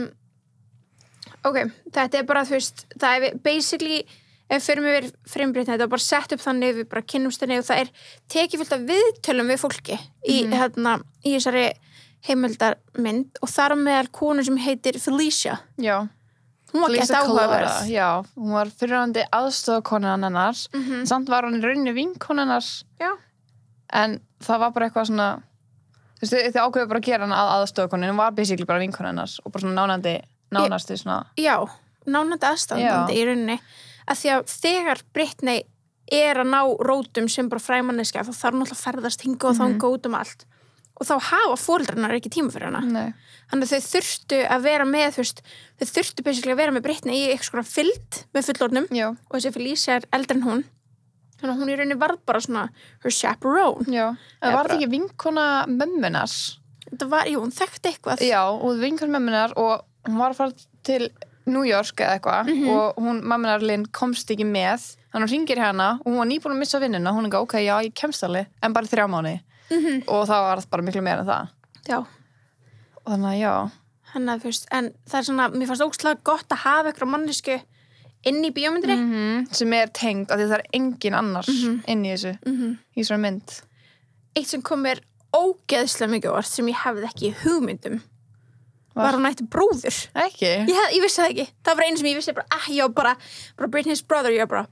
Speaker 2: ok, þetta er bara þú veist, það er basically ef við förum yfir frembritni, þetta er bara sett upp þannig við bara kynnumst henni og það er tekið fullt af viðtölum við fólki í,
Speaker 1: Mhm.
Speaker 2: hérna, í þessari heimildarmynd og þar á meðal konu sem heitir Felicia
Speaker 1: Já.
Speaker 2: hún var
Speaker 1: Lisa
Speaker 2: gett áhugaverð
Speaker 1: Clara, Já, hún var fyrirhandi aðstofakonan hennar.
Speaker 2: Mhm.
Speaker 1: Samt var hún í rauninni vinkona hennar.
Speaker 2: Já.
Speaker 1: En það var bara eitthvað svona, þú veist, þau- þau ákveðu bara að gera hana að aðstofakonin. Hún var basically bara vinkona hennar og bara svona nánandi, nánasti svona.
Speaker 2: já, nánandi aðstandandi í rauninni að því að þegar Britney er að ná rótum sem bara fræmanneska þá þarf hún alltaf að ferðast hinga og
Speaker 1: Mhm.
Speaker 2: þanga út um allt og þá hafa fóreldrarnar ekki tíma fyrir hana
Speaker 1: Nei.
Speaker 2: þannig að þau þurftu að vera með þú veist, þau þurftu basically að vera með Britney í eitthvað svona fylgd með fullorðnum
Speaker 1: Já,
Speaker 2: og þessi Felicia er eldri en hún þannig að hún í rauninni varð bara svona her chaperone
Speaker 1: já. En
Speaker 2: Eða
Speaker 1: var
Speaker 2: bara-
Speaker 1: þetta ekki vinkona mömmunar?
Speaker 2: þetta var, jú, hún þekkti eitthvað
Speaker 1: Já, og vinkona mömmunar og hún var að fara til New York eða eitthvað
Speaker 2: Mhm.
Speaker 1: og hún, mammunar Lynn, komst ekki með. Þannig að hún hringir hana og hún var nýbúin að missa vinnuna. Hún er ekki, ok, já, ég kemst alveg, en bara í þrjá mánuði.
Speaker 2: Mhm.
Speaker 1: Og það var bara miklu meira en það.
Speaker 2: já,
Speaker 1: Og þannig að, já.
Speaker 2: hann að þú veist en það er svona, mér fannst ógstlega gott að hafa eitthvað mannesku inn í bíómyndinni
Speaker 1: Mm Sem er tengd, af því það er engin annars
Speaker 2: Mhm.
Speaker 1: inn í þessu,
Speaker 2: Mhm.
Speaker 1: í svona mynd.
Speaker 2: eitt sem kom mér ógeðslega mikið orð sem ég hefði ekki hugmyndum var hún ætti bróður
Speaker 1: Ekki?
Speaker 2: ég, hef, ég vissi það ekki, það var einu sem ég vissi bara, ah, ég var bara, bara Britney's brother ég var bara,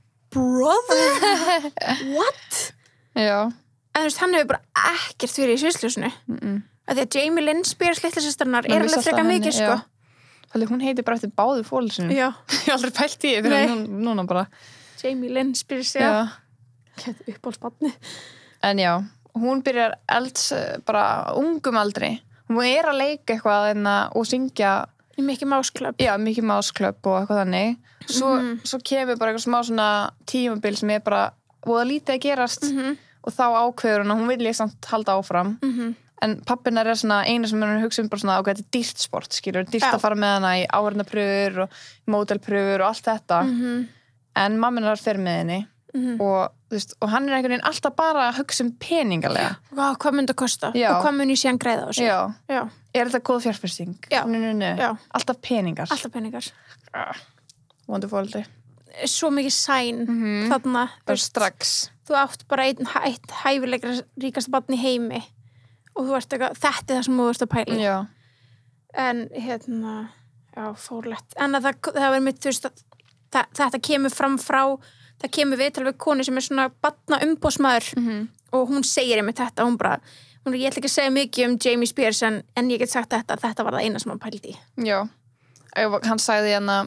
Speaker 2: brother? What?
Speaker 1: Já.
Speaker 2: En þú veist, hann hefur bara ekkert fyrir í sviðsljósinu
Speaker 1: Mm -mm.
Speaker 2: að því að Jamie Lynn Spears litlasestarinnar
Speaker 1: Maður
Speaker 2: er
Speaker 1: vissi
Speaker 2: alveg
Speaker 1: alltaf
Speaker 2: frekar
Speaker 1: henni,
Speaker 2: mikið,
Speaker 1: já.
Speaker 2: sko
Speaker 1: Þannig hún heitir bara eftir báðu fólksinu.
Speaker 2: Já,
Speaker 1: Ég hef aldrei pælt í því
Speaker 2: Nei.
Speaker 1: fyrir nú, núna bara.
Speaker 2: Jamie Lynn Spears, já,
Speaker 1: Já.
Speaker 2: Gæti uppáhaldsbarni
Speaker 1: En já, hún byrjar elds eh, bara ungum aldri. Hún er að leika eitthvað enna, og syngja,
Speaker 2: í Mickey Mouse Club
Speaker 1: já, mikið Mouse-klöpp og eitthvað þannig. Svo,
Speaker 2: Mhm.
Speaker 1: svo kemur bara eitthvað smá svona tímabil sem er bara voða lítið að gerast
Speaker 2: Mhm.
Speaker 1: og þá ákveður hún að hún vil ég samt halda áfram.
Speaker 2: Mhm.
Speaker 1: En pappinar er svona einu sem hún hugsa um bara svona, ok, þetta er dýrt sport, skilur, dýrt
Speaker 2: Já.
Speaker 1: að fara með hana í áhvernapröfur og módelpröfur og allt þetta.
Speaker 2: Mhm.
Speaker 1: En mamminar fer með henni
Speaker 2: Mhm.
Speaker 1: og, þú veist, og hann er einhvern veginn alltaf bara að hugsa um peningalega.
Speaker 2: Vá, hvað myndi að kosta
Speaker 1: Já.
Speaker 2: og hvað mun ég síðan greiða á þessu
Speaker 1: Já.
Speaker 2: Já,
Speaker 1: Er þetta góð fjárfesting?
Speaker 2: Já.
Speaker 1: Nú, nú, nú.
Speaker 2: Já.
Speaker 1: Alltaf peningar.
Speaker 2: alltaf peningar
Speaker 1: Vondu fóldi.
Speaker 2: svo mikið sæn
Speaker 1: Mhm.
Speaker 2: þarna, þú
Speaker 1: Bara
Speaker 2: veist,
Speaker 1: strax.
Speaker 2: þú átt bara einn eitt hæfilegra ríkasta barn í heimi og þú ert eitthvað, þetta er það sem þú ert að pæla í.
Speaker 1: Já.
Speaker 2: En hérna, já, fórlegt en að það, það var mitt, þú veist að, það, þetta kemur fram frá það kemur viðtal við konu sem er svona barna umbóðsmaður
Speaker 1: Mhm.
Speaker 2: og hún segir einmitt þetta, hún bara hún er, ég ætla ekki að segja mikið um Jamie Spears en, en ég get sagt þetta, þetta var það eina sem hann pældi í.
Speaker 1: Já. Ef- Hann sagði hérna,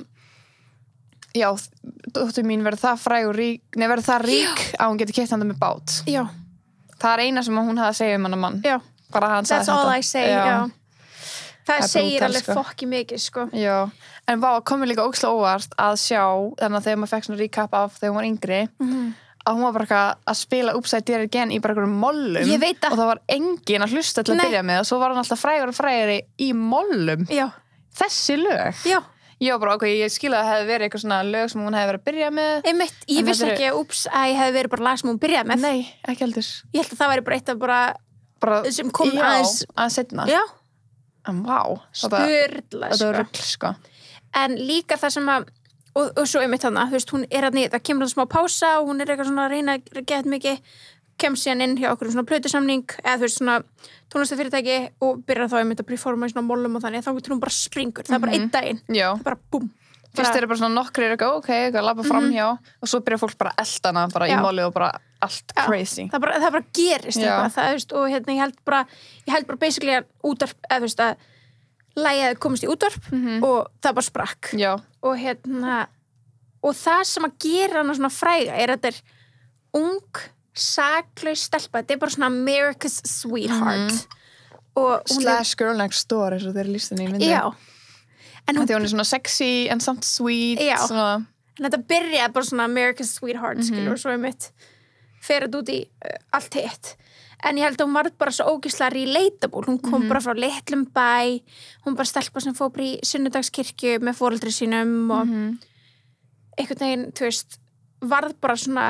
Speaker 1: já, dóttur mín verður það fræg og rík, nei, verður það rík að hún getur keypt handa með bát.
Speaker 2: Já,
Speaker 1: Það er eina sem hún hafði að segja um hann mann.
Speaker 2: já,
Speaker 1: Bara hann sagði
Speaker 2: that's all
Speaker 1: þetta.
Speaker 2: I say, já. Það
Speaker 1: Það er
Speaker 2: segir
Speaker 1: brútal,
Speaker 2: alveg
Speaker 1: sko.
Speaker 2: fokki mikið, sko.
Speaker 1: Já. En vá, komið líka ókslega óvart að sjá, þannig að þegar maður fekk svona recap af þegar hún var yngri,
Speaker 2: Mm-hmm.
Speaker 1: að hún var bara eitthvað að spila Upside Down Again í bara einhverjum mollum.
Speaker 2: Ég veit það.
Speaker 1: Og það var engin að hlusta til að
Speaker 2: Nei.
Speaker 1: byrja með og svo var hann alltaf frægur og frægari í mollum.
Speaker 2: Já,
Speaker 1: Þessi lög.
Speaker 2: já,
Speaker 1: Ég var bara, ok, ég skil að það hefði verið eitthvað svona lög sem hún hefði verið að byrja með.
Speaker 2: einmitt, ég
Speaker 1: En
Speaker 2: vissi
Speaker 1: þetta eru-
Speaker 2: ekki að úps, að ég hefði verið bara lag sem hún byrjaði með.
Speaker 1: Nei, ekki heldur.
Speaker 2: Ég held að það væri bara eitt af bara,
Speaker 1: Bara,
Speaker 2: sem kom
Speaker 1: já,
Speaker 2: aðeins,
Speaker 1: aðeins setna.
Speaker 2: já,
Speaker 1: En vá, þetta,
Speaker 2: spurla,
Speaker 1: þetta var
Speaker 2: sko.
Speaker 1: rugl, sko.
Speaker 2: En líka það sem að, og, og svo einmitt þarna, þú veist, hún er að niður, það kemur það smá pása og hún er eitthvað svona að reyna að geta mikið, kemur síðan inn hjá okkur um svona plötusamning, eða þú veist, svona tónlistafyrirtæki og byrjar þá einmitt að performa í svona mollum og þannig, þá getur hún bara springur, það er bara einn daginn,
Speaker 1: Já.
Speaker 2: bara búm.
Speaker 1: Fyrst eru bara svona nokkri eitthvað, ok, eitthvað að labba framhjá og svo byrja fólk bara að elda hana bara
Speaker 2: Já.
Speaker 1: í molli og bara allt
Speaker 2: Já,
Speaker 1: crazy.
Speaker 2: það bara, það bara gerist
Speaker 1: Já.
Speaker 2: eitthvað, það, þú veist, og hérna ég held bara ég held bara basically að útvarp eða þú veist að lægið komist í útvarp
Speaker 1: Mhm.
Speaker 2: og það bara sprakk
Speaker 1: Já,
Speaker 2: og hérna og það sem að gera hana svona fræga er að þetta er ung saklaus stelpa, þetta er bara svona America's sweetheart
Speaker 1: Mhm.
Speaker 2: og hún
Speaker 1: slash girl next door eins og þeir lýst henni í
Speaker 2: er,
Speaker 1: myndin.
Speaker 2: já en hún,
Speaker 1: Því hún er svona sexy en samt sweet.
Speaker 2: Já.
Speaker 1: Svona,
Speaker 2: en þetta byrjaði bara svona America's sweetheart,
Speaker 1: Mhm.
Speaker 2: skilur, og svo er mitt fer þetta út í uh, allt hitt en ég held að hún var bara svo ógislega relatable, hún kom
Speaker 1: Mhm.
Speaker 2: bara frá litlum bæ, hún bara stelpa sem fór bara í sunnudagskirkju með foreldri sínum og
Speaker 1: Mhm.
Speaker 2: einhvern veginn, þú veist varð bara svona,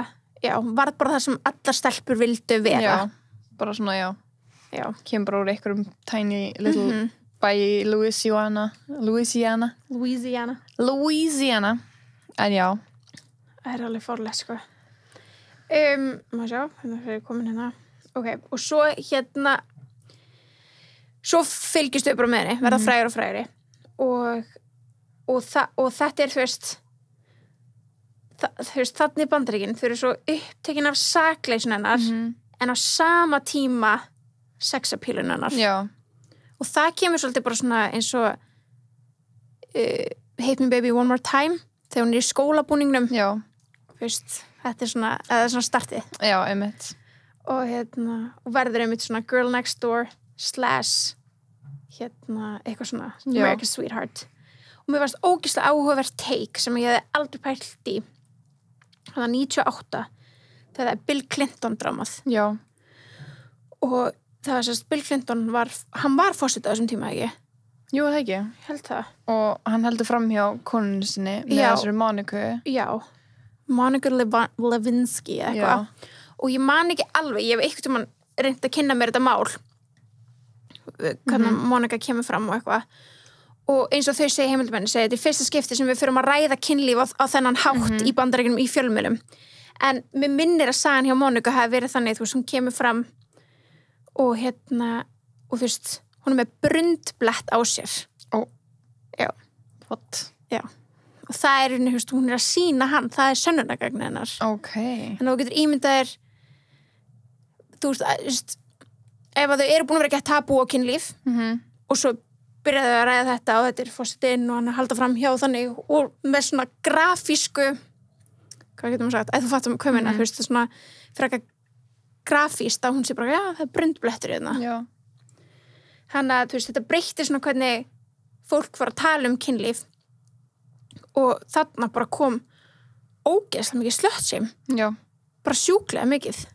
Speaker 2: já, varð bara það sem allar stelpur vildu vera.
Speaker 1: Já, bara svona, já.
Speaker 2: Já.
Speaker 1: Kemur bara úr einhverjum tiny little
Speaker 2: Mhm.
Speaker 1: bæ í Louisiana. Louisiana.
Speaker 2: Louisiana.
Speaker 1: Louisiana. En já.
Speaker 2: Það er alveg fórlega, sko. Um, má sjá, hérna fyrir komin hérna. Ok, og svo hérna, svo fylgistu bara með henni, verða frægri og frægri. Og, og, þa og þetta er, þú veist, þa þú veist, þannig Bandaríkin, þau eru svo upptekin af sakleysun hennar,
Speaker 1: Mhm.
Speaker 2: en á sama tíma sexapílun hennar.
Speaker 1: Já.
Speaker 2: Og það kemur svolítið bara svona eins og uh, Hate Me Baby One More Time, þegar hún er í skólabúningnum.
Speaker 1: Já.
Speaker 2: Veist, þetta er svona, eða svona startið.
Speaker 1: Já, einmitt.
Speaker 2: Og hérna, og verður einmitt svona Girl Next Door slash hérna, eitthvað svona
Speaker 1: Já.
Speaker 2: America's Sweetheart. Og mér varst ógeðslega áhugavert take sem ég hefði aldrei pælt í. Það var níutíu og átta þegar það er Bill Clinton dramað.
Speaker 1: Já.
Speaker 2: Og það var sérst, Bill Clinton var, hann var fórseti á þessum tíma, ekki?
Speaker 1: Jú, það ekki.
Speaker 2: Ég held það.
Speaker 1: Og hann heldur fram hjá konunni sinni með
Speaker 2: Já.
Speaker 1: þessari Moniku.
Speaker 2: Já. Monica Lev Lewinsky eða eitthvað. Og ég man ekki alveg, ég hef eitthvað tímann reynt að kynna mér þetta mál. Hvernig
Speaker 1: Mhm.
Speaker 2: Monica kemur fram og eitthvað. Og eins og þau segja heimildamenni, segja þetta er fyrsta skipti sem við fyrum að ræða kynlíf á, á þennan hátt í Bandaríkjunum í fjölmiðlum. En mér minnir að sagan hjá Monica hafi verið þannig, þú veist, hún kemur fram og hérna, og þú veist, hún er með brundblett á sér.
Speaker 1: Ó.
Speaker 2: Já.
Speaker 1: What?
Speaker 2: Já. Og það er, þú veist, hún er að sýna hann, það er sönnunargagn hennar.
Speaker 1: Ok.
Speaker 2: Þannig að þú getur ímyndað þér, þú veist, að, þú veist, ef að þau eru búin að vera gett tabú á kynlíf
Speaker 1: Mhm.
Speaker 2: og svo byrjaðu að ræða þetta og þetta er fórsetinn og hann er að halda fram hjá þannig og með svona grafísku, hvað getur maður sagt, eða þú fattum hvað meina,
Speaker 1: Mhm.
Speaker 2: þú veist, það er svona frekar grafíst að hún sé bara, já, það er brundblettur hérna.
Speaker 1: Já.
Speaker 2: Þannig að, þú veist, þetta breytti svona hvernig fólk var að tala um kynlíf og þarna bara kom ógeðslega mikið slötsheim,
Speaker 1: Já.
Speaker 2: bara sjúklega mikið.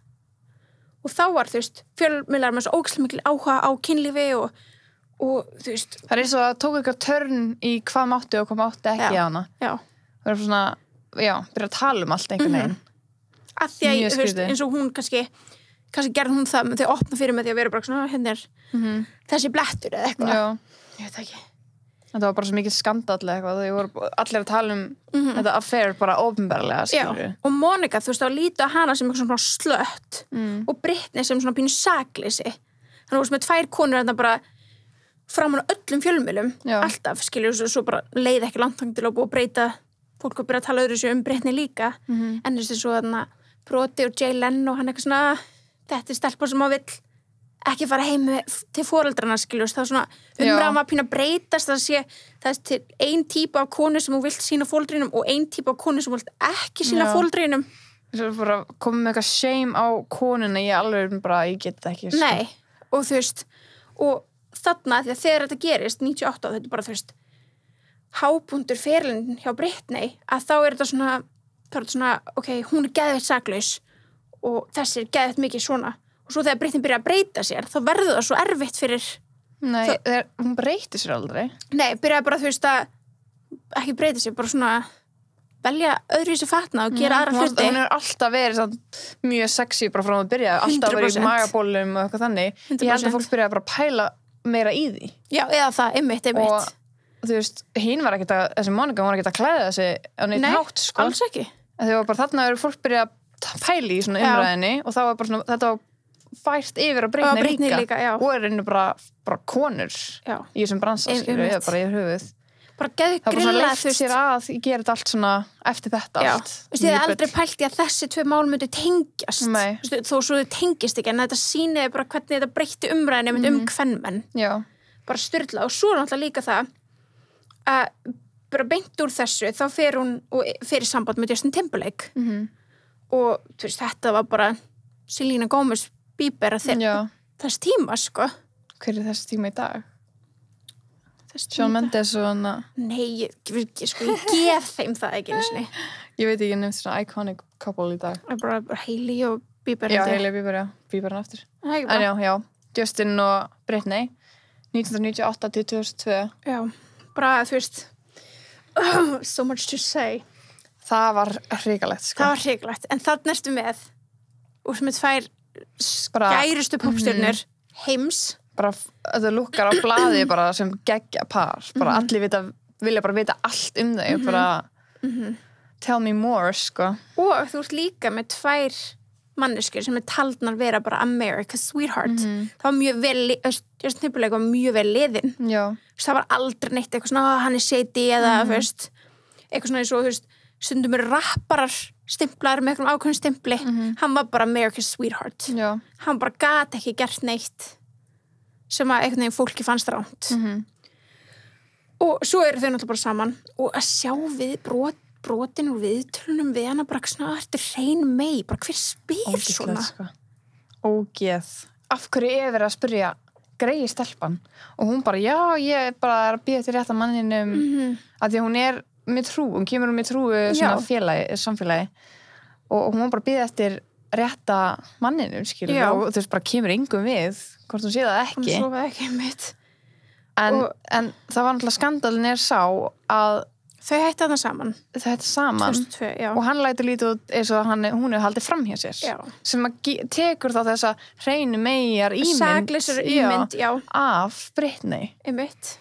Speaker 2: Og þá var, þú veist, fjölmiðlar með svo ógeðslega mikið áhuga á kynlífi og, og þú veist,
Speaker 1: Það er eins og að tók eitthvað törn í hvað mátti og hvað mátti ekki
Speaker 2: Já.
Speaker 1: hana.
Speaker 2: já,
Speaker 1: Það er svona, já, byrja að tala um allt einhvern veginn.
Speaker 2: að því að,
Speaker 1: Mjög
Speaker 2: þú veist,
Speaker 1: skrítið.
Speaker 2: eins og hún kannski, kannski gerði hún það með því að opna fyrir með því að vera bara svona, hérna er
Speaker 1: Mhm.
Speaker 2: þessi blettur eða eitthvað.
Speaker 1: Já.
Speaker 2: Ég veit ekki.
Speaker 1: Þetta var bara svo mikið skandall eitthvað. Þau voru allir að tala um
Speaker 2: Mhm.
Speaker 1: þetta affair bara opinberlega,
Speaker 2: Já,
Speaker 1: skilur.
Speaker 2: og Monica, þú veist, að líta á hana sem eitthvað svona slött
Speaker 1: Mm.
Speaker 2: og Britney sem svona pínu sakleysi. Þannig að þú veist, með tvær konur þarna bara framan á öllum fjölmiðlum,
Speaker 1: Já.
Speaker 2: alltaf, skilur, svo, svo bara leið ekki langt þangað til að búið að breyta fólk að byrja að tala öðru sér um Britney líka.
Speaker 1: Mhm.
Speaker 2: En þú veist, svo þarna Broti og Jay Leno og hann eitthvað svona, þetta er stelpa sem að vill ekki fara heim með, til foreldrana, skilur, það er svona
Speaker 1: Já.
Speaker 2: umræðan var pínu að breytast, það sé það er til ein típa af konu sem þú vilt sína fóreldrinum og ein típa af konu sem þú vilt ekki sína
Speaker 1: Já.
Speaker 2: fóreldrinum.
Speaker 1: Svo bara komið með eitthvað shame á konuna. Ég alveg bara, ég get þetta ekki, sko.
Speaker 2: Nei, og þú veist, og þarna, því að þegar þetta gerist, níutíu og átta, þetta er bara, þú veist, hápundur ferilin hjá Britney, að þá er þetta svona, þá er þetta svona, ok, hún er geðveitt saklaus og þessi er geðveitt mikið svona. Og svo þegar Britney byrja að breyta sér, þá verður það svo erfitt fyrir,
Speaker 1: Nei,
Speaker 2: Það-
Speaker 1: þegar, hún breyti sér aldrei.
Speaker 2: nei, byrja bara, þú veist, að ekki breyta sér, bara svona velja öðru í sig fatna og gera aðra
Speaker 1: Hún var-
Speaker 2: hluti.
Speaker 1: Hún hefur alltaf verið samt, mjög sexy bara frá hún að byrja. Alltaf verið í
Speaker 2: hundrað prósent.
Speaker 1: magabólum og eitthvað þannig.
Speaker 2: hundrað
Speaker 1: Ég held að
Speaker 2: prósent.
Speaker 1: fólk byrjaði bara að pæla meira í því.
Speaker 2: Já, eða það, einmitt, einmitt.
Speaker 1: Og þú veist, hinn var ekkert að, þessi Monika, hún var ekkert að klæða þessi á neitt
Speaker 2: Nei,
Speaker 1: hátt, sko.
Speaker 2: alls ekki.
Speaker 1: En þau var bara þarna eru fólk byrjað að pæla í svona
Speaker 2: Já.
Speaker 1: umræðinni og það var bara svona, þetta var fært yfir að
Speaker 2: Og
Speaker 1: breytni
Speaker 2: Britney
Speaker 1: líka.
Speaker 2: líka, já.
Speaker 1: Og er einu bara, bara konur
Speaker 2: Já.
Speaker 1: í þessum bransa,
Speaker 2: Ein-
Speaker 1: skilur,
Speaker 2: einmitt.
Speaker 1: eða bara í höfuð.
Speaker 2: Bara geðu
Speaker 1: Það var bara svona
Speaker 2: grilla,
Speaker 1: leift
Speaker 2: þú veist.
Speaker 1: sér að ég gera þetta allt svona eftir þetta
Speaker 2: Já,
Speaker 1: allt.
Speaker 2: þú veist, ég hef
Speaker 1: Mjög
Speaker 2: aldrei
Speaker 1: bull.
Speaker 2: pælt í að þessi tvö mál myndi tengjast.
Speaker 1: Nei.
Speaker 2: Þú veist, þó svo þau tengist ekki, en þetta sýniði bara hvernig þetta breytti umræðinu mm. um kvenmenn.
Speaker 1: Já,
Speaker 2: Bara styrla. Og svo er náttúrulega líka það að bara beint úr þessu, þá fer hún og fer í samband með Justin Timberlake.
Speaker 1: mhm,
Speaker 2: Og þú veist, þetta var bara Selena Gomez Bieber að þeir,
Speaker 1: já.
Speaker 2: þess tíma, sko.
Speaker 1: Hver er þessi tíma í dag?
Speaker 2: Þess
Speaker 1: Shawn
Speaker 2: tíma.
Speaker 1: Mendes og hann að,
Speaker 2: Nei, ég, ég, sko, ég gef þeim það ekki einu sinni.
Speaker 1: ég veit ekki nefnt svona iconic couple í dag.
Speaker 2: Það er bara, bara Hailey og Bieber.
Speaker 1: Já,
Speaker 2: held ég.
Speaker 1: Hailey Bieber, já. Bieber hann aftur.
Speaker 2: Það er ekki
Speaker 1: En
Speaker 2: bara-
Speaker 1: já, já. Justin og Britney. nítján níutíu og átta til tvö þúsund og tvö.
Speaker 2: Já, bara, þú veist, so much to say.
Speaker 1: það var hrikalegt sko.
Speaker 2: það var hrikalegt, en þannig ertu með og sem er tvær
Speaker 1: Bara-
Speaker 2: skærustu popstjörnur heims
Speaker 1: bara þetta lukkar á blaði bara sem geggja par bara allir vita, vilja bara vita allt um þau bara tell me more sko.
Speaker 2: og þú ert líka með tvær manneskjur sem er taldnar vera bara America's sweetheart það var mjög vel, Justin Timberlake var mjög vel liðin
Speaker 1: Já.
Speaker 2: það var aldrei neitt eitthvað svona, hann er shady eða, þú veist, eitthvað svona eins og, þú veist, stundum er rapparar stimplaður með eitthvað ákveðin stimpli hann var bara America's sweetheart
Speaker 1: Já.
Speaker 2: hann bara gat ekki gert neitt sem að einhvern veginn fólki fannst ránt
Speaker 1: Mhm.
Speaker 2: og svo eru þau náttúrulega bara saman og að sjá við brot, brotin og viðtölunum við hana bara svona, þetta er hrein mei bara hver spyr svona
Speaker 1: Ógeðslegt, sko. Ógeð af hverju er verið að spyrja greiði stelpan og hún bara, já, ég er bara að bíða til rétta manninum
Speaker 2: Mhm.
Speaker 1: að því að hún er með trú, hún kemur með trú svona
Speaker 2: Já.
Speaker 1: félagi, samfélagi og hún var bara að bíða eftir rétta manninum, skilur
Speaker 2: Já.
Speaker 1: og þú veist, bara kemur engum við hvort hún sé það
Speaker 2: hún
Speaker 1: ekki
Speaker 2: sofaði ekki mitt
Speaker 1: en,
Speaker 2: og-
Speaker 1: en það var náttúrulega skandalin er sá að
Speaker 2: þau hætti þarna saman
Speaker 1: þetta saman
Speaker 2: tvö þúsund og tvö, já.
Speaker 1: og hann lætur lítið út eins og hann, hún er haldið fram hjá sér
Speaker 2: Já.
Speaker 1: sem að ge- tekur þá þessa hreinu megar ímynd
Speaker 2: Sakleysar ímynd, já,
Speaker 1: af Britney
Speaker 2: einmitt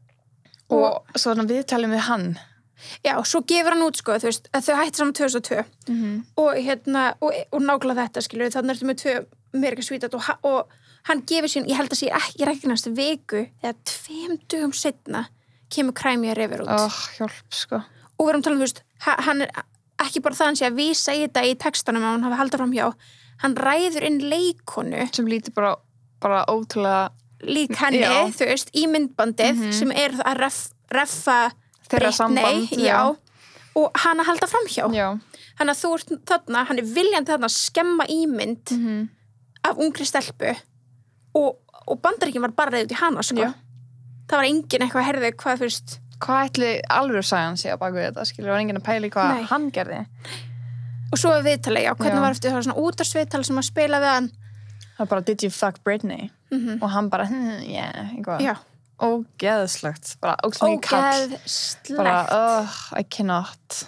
Speaker 1: og svo þannig viðtalum við hann
Speaker 2: já, svo gefur hann út sko, þú veist, að þau hætti saman tvö þúsund og tvö
Speaker 1: mm
Speaker 2: og hérna, og, og nákvæmlega þetta skilur við, þannig ertu með tvö Amerika svítat og, ha- og hann gefur sín, ég held að sé ekki regnast viku eða tveim dugum setna kemur Crimea River út
Speaker 1: oh, hjálp sko
Speaker 2: og við erum talað um, þú veist, ha- hann er ekki bara það hann sé að vísa í þetta í textanum að hann hafi haldið fram hjá, hann ræður inn leikonu
Speaker 1: sem lítur bara, bara ótrúlega
Speaker 2: lík henni,
Speaker 1: Já.
Speaker 2: þú veist, í myndbandið sem er að ref, reffa
Speaker 1: Þeirra
Speaker 2: Britney,
Speaker 1: samband,
Speaker 2: já.
Speaker 1: já.
Speaker 2: og hann að halda fram hjá
Speaker 1: já,
Speaker 2: hann að þú ert þarna, hann er viljandi þarna að skemma ímynd
Speaker 1: Mhm.
Speaker 2: af ungri stelpu og, og Bandaríkinn var bara reyð út í hana sko.
Speaker 1: Já.
Speaker 2: það var engin eitthvað herði hvað þú veist
Speaker 1: hvað ætli alveg sagan sé á baku þetta skilur, var enginn að pæla í hvað
Speaker 2: Nei.
Speaker 1: hann gerði
Speaker 2: og svo er viðtalið, já, hvernig
Speaker 1: Já.
Speaker 2: var eftir það var svona útarsviðtal sem að spila við hann
Speaker 1: það var bara, did you fuck Britney
Speaker 2: mm
Speaker 1: og hann bara, hm, yeah, eitthvað
Speaker 2: já,
Speaker 1: ógeðslegt, bara ógeðslegt kall
Speaker 2: ógeðslegt
Speaker 1: bara, oh, I cannot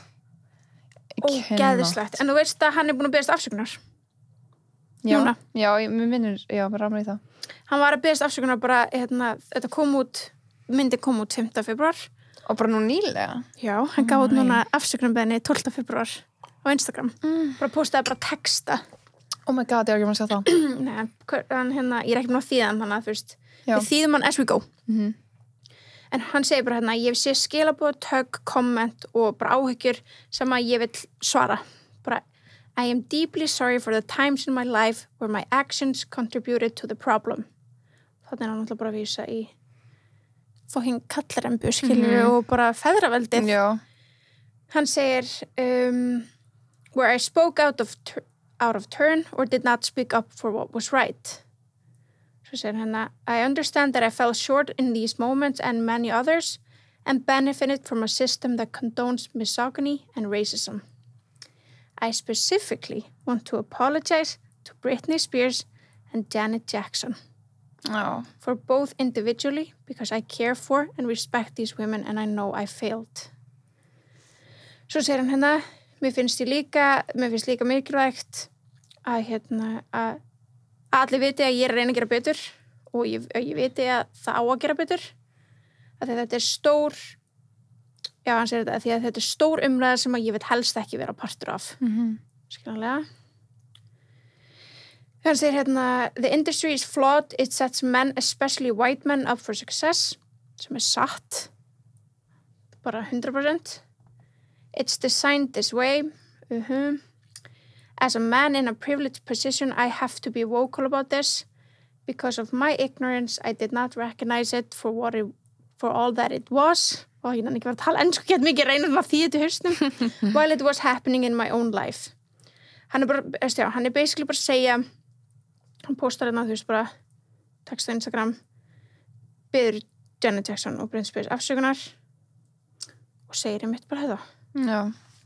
Speaker 1: I
Speaker 2: ógeðslegt, en þú veist að hann er búin að beðast afsökunar
Speaker 1: já,
Speaker 2: núna.
Speaker 1: já, ég- mér minnur, já, mér ramar í það
Speaker 2: hann var að beðast afsökunar bara, hérna, þetta kom út myndi kom út fimmta febrúar
Speaker 1: og bara nú nýlega
Speaker 2: já, hann gaf út
Speaker 1: Nei.
Speaker 2: núna afsökunarbeðinni tólfta febrúar á Instagram,
Speaker 1: mm.
Speaker 2: bara postaði bara texta
Speaker 1: oh my god, ég var ekki maður að sjá það
Speaker 2: Nei, hver- hann, hérna, ég er ekki með að þýða hann þannig að þú veist,
Speaker 1: Já.
Speaker 2: við þýðum hann as we go
Speaker 1: mm
Speaker 2: en hann segir bara hérna, ég sé skilabóð, tök, komment og bara áhyggjur sem að ég vil svara bara, I am deeply sorry for the times in my life where my actions contributed to the problem þannig er hann alltaf bara að vísa í fokking kallarembu skilur
Speaker 1: Mhm.
Speaker 2: og bara feðraveldið
Speaker 1: já,
Speaker 2: hann segir um, where I spoke out of, tur- out of turn or did not speak up for what was right svo segir hann I understand that I fell short in these moments and many others and benefited from a system that condones misogyny and racism I specifically want to apologize to Britney Spears and Janet Jackson
Speaker 1: já,
Speaker 2: for both individually because I care for and respect these women and I know I failed. Svo segir hann hérna, mér finnst ég líka, mér finnst líka mikilvægt að hérna, að að allir viti að ég er að reyna að gera betur og ég, að ég viti að það á að gera betur. Að þetta er stór, já hann segir þetta, því að þetta er stór umræða sem að ég vil helst ekki vera partur af.
Speaker 1: mm
Speaker 2: Skiljanlega. Hann segir hérna, the industry is flawed, it sets men, especially white men, up for success, sem er satt, bara hundra prósent. It's designed this way. Uh-huh. As a man in a privileged position, I have to be vocal about this. Because of my ignorance, I did not recognize it for what it, for all that it was. Og ég nann ekki var að tala ennsku, get mikið reynað að þýða til hausnum. While it was happening in my own life. Hann er bara, veist já, hann er basically bara að segja, hann postar hérna, þú veist bara, texta Instagram, biður Janet Jackson og Britney Spears afsökunar og segir einmitt bara þetta.
Speaker 1: já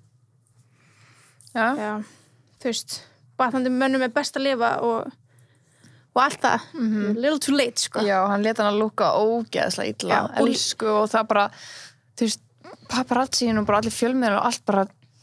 Speaker 1: já,
Speaker 2: Já, þú veist, batandi mönnum er best að lifa og, og allt það,
Speaker 1: Mhm.
Speaker 2: a little too late, sko.
Speaker 1: já, hann leta hann að lúka ógeðslega illa,
Speaker 2: Já, og-
Speaker 1: elsku og það bara, þú veist, paparazziin og bara allir fjölmiðlar og allt bara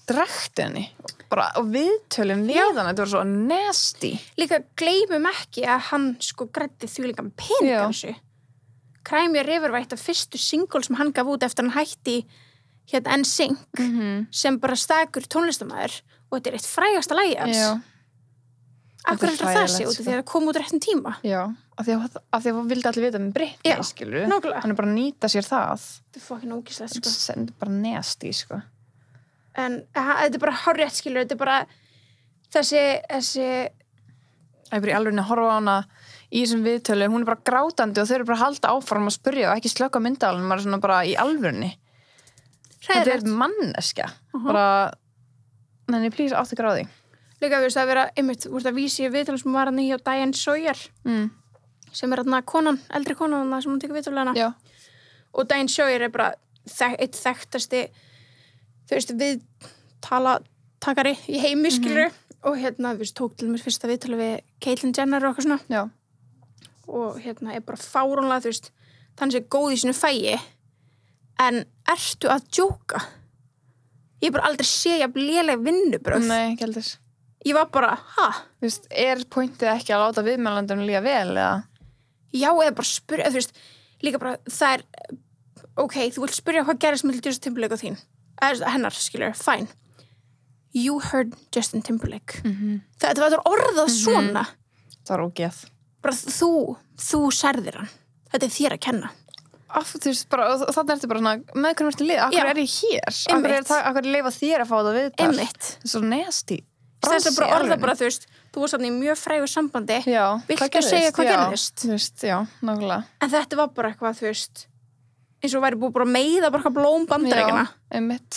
Speaker 1: drektinni bara, og viðtölum við hann, þetta var svo nasty.
Speaker 2: Líka gleymum ekki að hann sko græddi þvílíkan pening á þessu. Cry Me a River var eitt af fyrstu single sem hann gaf út eftir hann hætti hérna N Sync
Speaker 1: Mm-hmm.
Speaker 2: sem bara stakur tónlistamæður og þetta er eitt frægasta lagi hans.
Speaker 1: Já.
Speaker 2: Af hverju heldur það sé út af því að það kom út réttum tíma?
Speaker 1: Já, af því að, af því að vildi allir vita með Britney,
Speaker 2: Já,
Speaker 1: skilur.
Speaker 2: nákvæmlega.
Speaker 1: Hann er bara að nýta sér það.
Speaker 2: Þetta er fokkin ógislegt, sko.
Speaker 1: Þetta er bara nasty, sko.
Speaker 2: En ha, þetta er bara hárrétt, skilur, þetta er bara þessi, þessi,
Speaker 1: Það er bara í alveg að horfa á hana í þessum viðtölum, hún er bara grátandi og þau eru bara að halda áfram að spyrja og ekki slökka myndalinn, maður er svona bara í alvörni. Þetta
Speaker 2: hræðilegt.
Speaker 1: er manneskja. Bara, menni, please, áttu gráði.
Speaker 2: Líka, þú veist, að vera, einmitt, úr það vísi viðtalum sem var hann hjá Diane Sawyer,
Speaker 1: Mm.
Speaker 2: sem er hann konan, eldri konan hann sem hún tekur viðtalana.
Speaker 1: Já.
Speaker 2: Og Diane Sawyer er bara þek, eitt þekktasti, þú veist, viðtala takari í heimi, skilur, og hérna, þú veist, tók til mér fyrsta viðtala við Caitlyn Jenner og eitthvað svona.
Speaker 1: Já.
Speaker 2: Og hérna er bara fáránlega, þú veist, þannig sé góð í sinu fæi, en ertu að djóka? Ég er bara aldrei sé jafn léleg vinnubröð.
Speaker 1: Nei, ekki heldur.
Speaker 2: Ég var bara, ha?
Speaker 1: Þú veist, er pointið ekki að láta viðmælandunum líka vel, eða?
Speaker 2: Já, eða bara spyrja, þú veist, líka bara, það er, ok, þú vilt spyrja hvað gerist með Justin Timberlake og þín. Eða hennar, skilur, fine. You heard Justin Timberlake.
Speaker 1: Mm-hmm.
Speaker 2: Þetta var orðað svona.
Speaker 1: Það var ógeð.
Speaker 2: Bara þú, þú særðir hann. Þetta er þér að kenna.
Speaker 1: Af, þú veist, bara, og þannig ertu bara svona, með hvernig ertu lið, af
Speaker 2: Já.
Speaker 1: hverju er ég hér? Af hverju er
Speaker 2: Einmitt.
Speaker 1: það, af hverju leifa þér að fá það viðtal?
Speaker 2: Einmitt.
Speaker 1: Það er svo nasty.
Speaker 2: Þess að bara
Speaker 1: Bransi í
Speaker 2: orða
Speaker 1: alvörunni.
Speaker 2: bara, þú veist, þú varst þarna í mjög frægu sambandi.
Speaker 1: Já,
Speaker 2: Viltu
Speaker 1: hvað gerðist?
Speaker 2: segja hvað
Speaker 1: Já,
Speaker 2: gerðist?
Speaker 1: Þú veist, já, nákvæmlega.
Speaker 2: En þetta var bara eitthvað, þú veist, eins og væri búið bara að meiða bara eitthvað blóm bandaríkjana.
Speaker 1: Já, einmitt.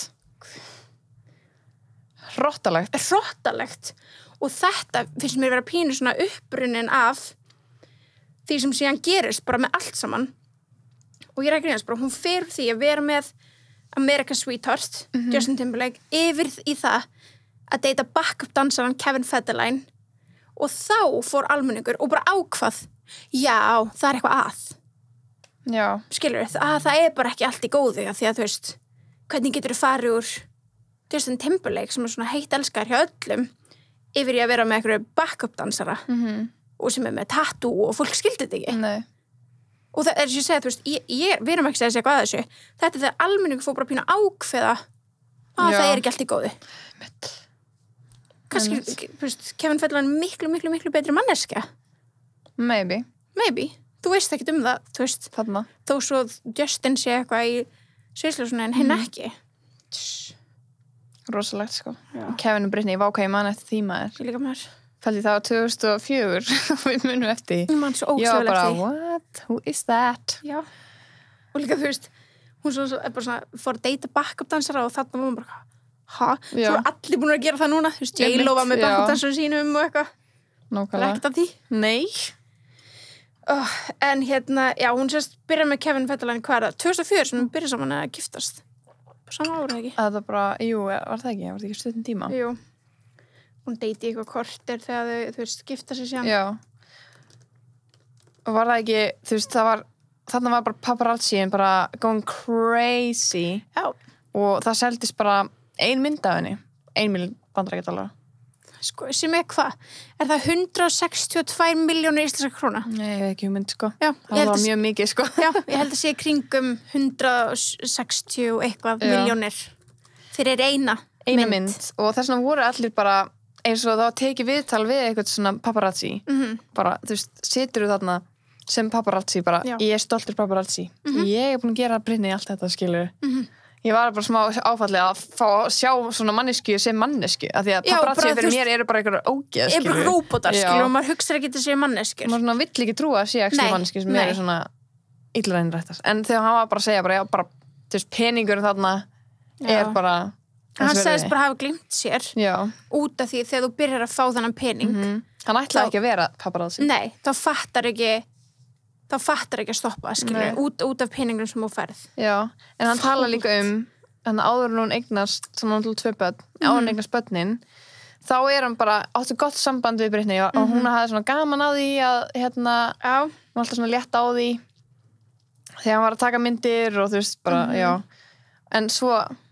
Speaker 1: Hrottalegt.
Speaker 2: Hrottalegt. Og þetta finnst mér vera pínu svona upprunnin af því sem síðan gerist bara með allt saman. Og ég er ekki neins bara, hún fer úr því að vera með America's Sweetheart, Justin Timberlake, yfir í það að deyta backup dansaran Kevin Federline og þá fór almenningur og bara ákvað, já, það er eitthvað að.
Speaker 1: Já,
Speaker 2: Skilur við, að það er bara ekki allt í góðu að því að þú veist, hvernig getur þú farið úr Justin Timberlake sem er svona heitt elskar hjá öllum yfir í að vera með einhverju backup dansara
Speaker 1: mhm,
Speaker 2: og sem er með tattoo og fólk skildi þetta ekki.
Speaker 1: nei.
Speaker 2: Og það er sem ég segja, þú veist, ég, ég, við erum ekki að segja eitthvað að þessu. Þetta er þegar almenningu fór bara pínu að ákveða að
Speaker 1: Já.
Speaker 2: það er ekki allt í góðu.
Speaker 1: Mitt.
Speaker 2: Kannski,
Speaker 1: Einmitt.
Speaker 2: þú veist, Kevin Federline er miklu, miklu, miklu betri manneskja.
Speaker 1: Maybe,
Speaker 2: Maybe. Þú veist ekkert um það, þú veist,
Speaker 1: þarna.
Speaker 2: þó svo Justin sé eitthvað í sviðsljósuna en hinn ekki.
Speaker 1: Rosalegt, sko.
Speaker 2: Já.
Speaker 1: Kevin og Britney, vákæði mann eftir því maður.
Speaker 2: Ég líka með þér.
Speaker 1: Fældi það á tvö þúsund og fjögur, við munum eftir.
Speaker 2: Ég man svo
Speaker 1: Ég var
Speaker 2: ósögulegt
Speaker 1: bara,
Speaker 2: því.
Speaker 1: what? Who is that?
Speaker 2: Já. Og líka, þú veist, hún svo, svo, er bara svona, fór að deyta backup dansara og þarna var hún bara, ha?
Speaker 1: Já.
Speaker 2: Svo er allir búin að gera það núna. Þú veist, J-Lo var með
Speaker 1: Já.
Speaker 2: backup dansara sínum og eitthvað. Það er
Speaker 1: Nákvæmlega.
Speaker 2: ekkert af því.
Speaker 1: Nei.
Speaker 2: Oh, en hérna, já, hún sérst byrjar með Kevin Federline, hvað er það? tvö þúsund og fjögur sem hún byrjar saman að giftast. Sama ára, ekki?
Speaker 1: Það var bara, jú, var það ekki? Var það ekki stundin tíma?
Speaker 2: Jú. Hún deyti eitthvað korter þegar þau, þú veist, gifta sig síðan.
Speaker 1: Já. Og var það ekki, þú veist, það var, þarna var bara paparazziin bara going crazy.
Speaker 2: Já.
Speaker 1: Og það seldist bara ein mynd af henni. Ein mil bandarækjadólara.
Speaker 2: Sko, sem er hvað? Er það hundrað sextíu og tvær milljónir íslenska króna?
Speaker 1: Nei, ég veit ekki um mynd, sko.
Speaker 2: Já, ég
Speaker 1: Það
Speaker 2: held
Speaker 1: var
Speaker 2: að,
Speaker 1: mjög mikið, sko.
Speaker 2: já, ég held að sé kringum hundrað sextíu og eitthvað
Speaker 1: Já.
Speaker 2: milljónir fyrir eina,
Speaker 1: Eina mynd. Og þess vegna voru allir bara, eins og það var tekið viðtal við eitthvað svona paparazzi.
Speaker 2: Mhm.
Speaker 1: Bara, þú veist, situr þú þarna sem paparazzi bara,
Speaker 2: Já.
Speaker 1: ég er stoltur paparazzi. Ég er búin að gera Britney allt þetta, skilur.
Speaker 2: Mhm.
Speaker 1: Ég var bara smá áfallið að fá að sjá svona mannesku sem mannesku, af því að
Speaker 2: Já,
Speaker 1: paparazzi
Speaker 2: bara,
Speaker 1: fyrir
Speaker 2: þú veist,
Speaker 1: mér eru bara einhverjar ógeð,
Speaker 2: Er
Speaker 1: skilur.
Speaker 2: bara róbótar,
Speaker 1: Já.
Speaker 2: skilur, og maður hugsar ekki þessi manneskjur.
Speaker 1: Maður svona vill ekki trúa að sé ekki
Speaker 2: Nei,
Speaker 1: mannesku sem
Speaker 2: nei.
Speaker 1: eru svona illa innrættar. En þegar hann var bara að segja bara, já, bara, þú veist, peningur þarna
Speaker 2: Já.
Speaker 1: er bara
Speaker 2: Hann
Speaker 1: þess
Speaker 2: sagðist
Speaker 1: virði.
Speaker 2: bara hafa glimt sér
Speaker 1: Já,
Speaker 2: út af því þegar þú byrjar að fá þennan pening.
Speaker 1: mm. hann ætlaði
Speaker 2: Þá-
Speaker 1: ekki að vera paparazzi.
Speaker 2: Nei, þá fattar ekki þá fattar ekki að stoppa, skilur,
Speaker 1: Nei.
Speaker 2: út, út af peningum sem þú færð.
Speaker 1: Já, en hann tala líka um hann áður en hún eignast sem hann til tvö börn, áður en eignast börnin þá er hann bara, áttu gott samband við Britney og, og hún hafði svona gaman á því að hérna,
Speaker 2: Já,
Speaker 1: hún var alltaf svona létt á því þegar hann var að taka myndir og þú veist bara, já en svo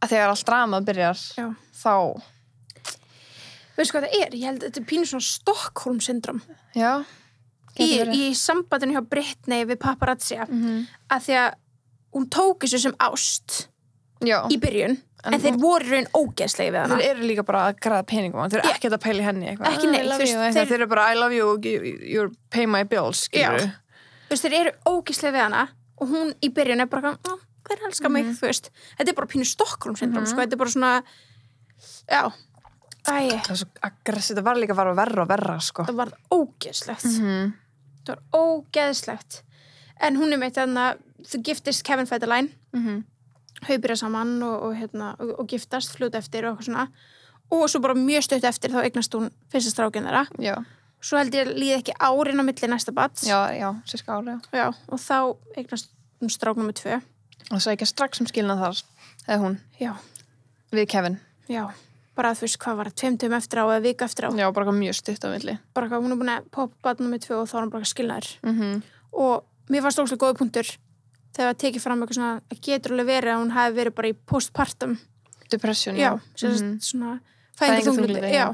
Speaker 1: að þegar allt dramað byrjar
Speaker 2: Já.
Speaker 1: þá
Speaker 2: Veistu hvað það er? Ég held að þetta er pínu svona Stockholm syndrom
Speaker 1: já,
Speaker 2: í, í sambandinu hjá Britney við paparazzi
Speaker 1: mm-hmm.
Speaker 2: að því að hún tók þessu sem ást
Speaker 1: já.
Speaker 2: í byrjun en,
Speaker 1: En
Speaker 2: þeir
Speaker 1: hún-
Speaker 2: voru í raun ógeðslegi við hana
Speaker 1: þeir eru líka bara að græða peningum þeir eru
Speaker 2: Já.
Speaker 1: ekkert að pæla í henni eitthvað.
Speaker 2: Ekki neitt,
Speaker 1: I love
Speaker 2: þú veist,
Speaker 1: you, eitthvað.
Speaker 2: þeir-
Speaker 1: þeir eru bara I love you, you, you pay my bills skilur
Speaker 2: Já. Þú veist, þeir eru ógeðslegi við hana og hún í byrjun er bara "Ó, hver elskar mig, þú veist þetta er bara pínu Stockholm syndrom, sko, þetta er bara svona já, æ,
Speaker 1: það er svo aggressív, það var líka að fara verra og verra sko.
Speaker 2: það var ógeðslegt
Speaker 1: mm-hmm.
Speaker 2: það var ógeðslegt en hún er meitt þannig að þú giftist Kevin Federline
Speaker 1: Mm-hmm.
Speaker 2: þau byrja saman og, og, hérna, og, og giftast fljóta eftir og eitthvað svona og svo bara mjög stutt eftir þá eignast hún fyrsta strákinn þeirra
Speaker 1: já,
Speaker 2: svo held ég líði ekki árin á milli næsta bats
Speaker 1: já, já, sérska ári
Speaker 2: Já, og þá eignast hún strák nummer tvö
Speaker 1: og það er ekki strax um skilna þar eða hún,
Speaker 2: já,
Speaker 1: við Kevin
Speaker 2: já, bara þú veist hvað var það tveimtum eftir á eða viku eftir á
Speaker 1: já, bara mjög stutt á milli
Speaker 2: bara hvað hún er búin að poppa batn nummer tvö og þá er hún bara skilnaður
Speaker 1: mm-hmm.
Speaker 2: og mér fannst óslega góða punktur þegar það tekið fram eitthvað svona að getur alveg verið að hún hafi verið bara í postpartum
Speaker 1: depression,
Speaker 2: já,
Speaker 1: já,
Speaker 2: sem sagt
Speaker 1: Mhm.
Speaker 2: svona
Speaker 1: Fæðingarþunglyndi,
Speaker 2: fæðingarþunglyndi,
Speaker 1: já.
Speaker 2: já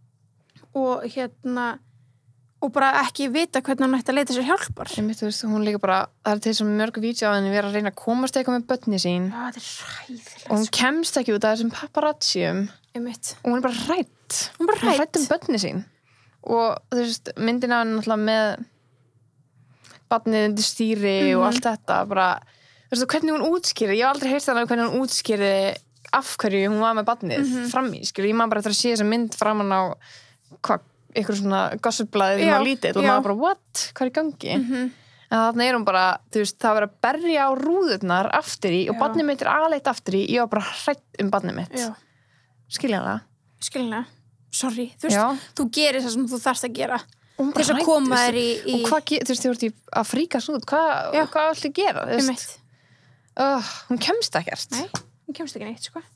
Speaker 2: og hérna og bara ekki vita hvernig hann ætti að leita sér hjálpar já,
Speaker 1: Einmitt, þú veist, hún líka bara, það er til svo mörgu vídeo að henni vera að reyna að komast eitthvað með börni sín
Speaker 2: þetta er ræðilegt
Speaker 1: og hún kemst ekki út af þessum paparazzium
Speaker 2: einmitt.
Speaker 1: og hún er bara hrætt
Speaker 2: Hún er bara
Speaker 1: hún er
Speaker 2: hrædd.
Speaker 1: hrætt um börni sín og þú veist, myndin af henni náttúrulega með barnið undir stýri og
Speaker 2: Mhm.
Speaker 1: allt þetta bara, þú veist, hvernig hún útskýri ég hef aldrei heyrt þannig hvernig hún útskýri af hverju hún var með barnið
Speaker 2: Mhm.
Speaker 1: fram í, skilur, ég maður bara eftir að sé þessa mynd framan á hvað, eitthvað svona gossipblaðið
Speaker 2: Já,
Speaker 1: þegar maður lítið og
Speaker 2: já.
Speaker 1: maður bara, what, hvað er í gangi
Speaker 2: Mhm.
Speaker 1: en þannig er hún bara, þú veist, það var að berja á rúðurnar aftur í og
Speaker 2: Já.
Speaker 1: barnið mitt er aðleitt aftur í, ég var bara hrætt um barnið mitt
Speaker 2: já,
Speaker 1: skilja það?
Speaker 2: skilina sorry, þú veist,
Speaker 1: Já.
Speaker 2: þú gerir það sem þú þarft að gera
Speaker 1: Hún
Speaker 2: til þess að
Speaker 1: hrædd,
Speaker 2: koma
Speaker 1: þú
Speaker 2: þér
Speaker 1: veist,
Speaker 2: í, í
Speaker 1: og hvað, ge- þú veist, þú ert í að fríkast út hvað,
Speaker 2: Já.
Speaker 1: hvað ætli að gera, þú veist
Speaker 2: einmitt.
Speaker 1: uh, hún kemst ekkert
Speaker 2: Nei, hún kemst ekki neitt, sko.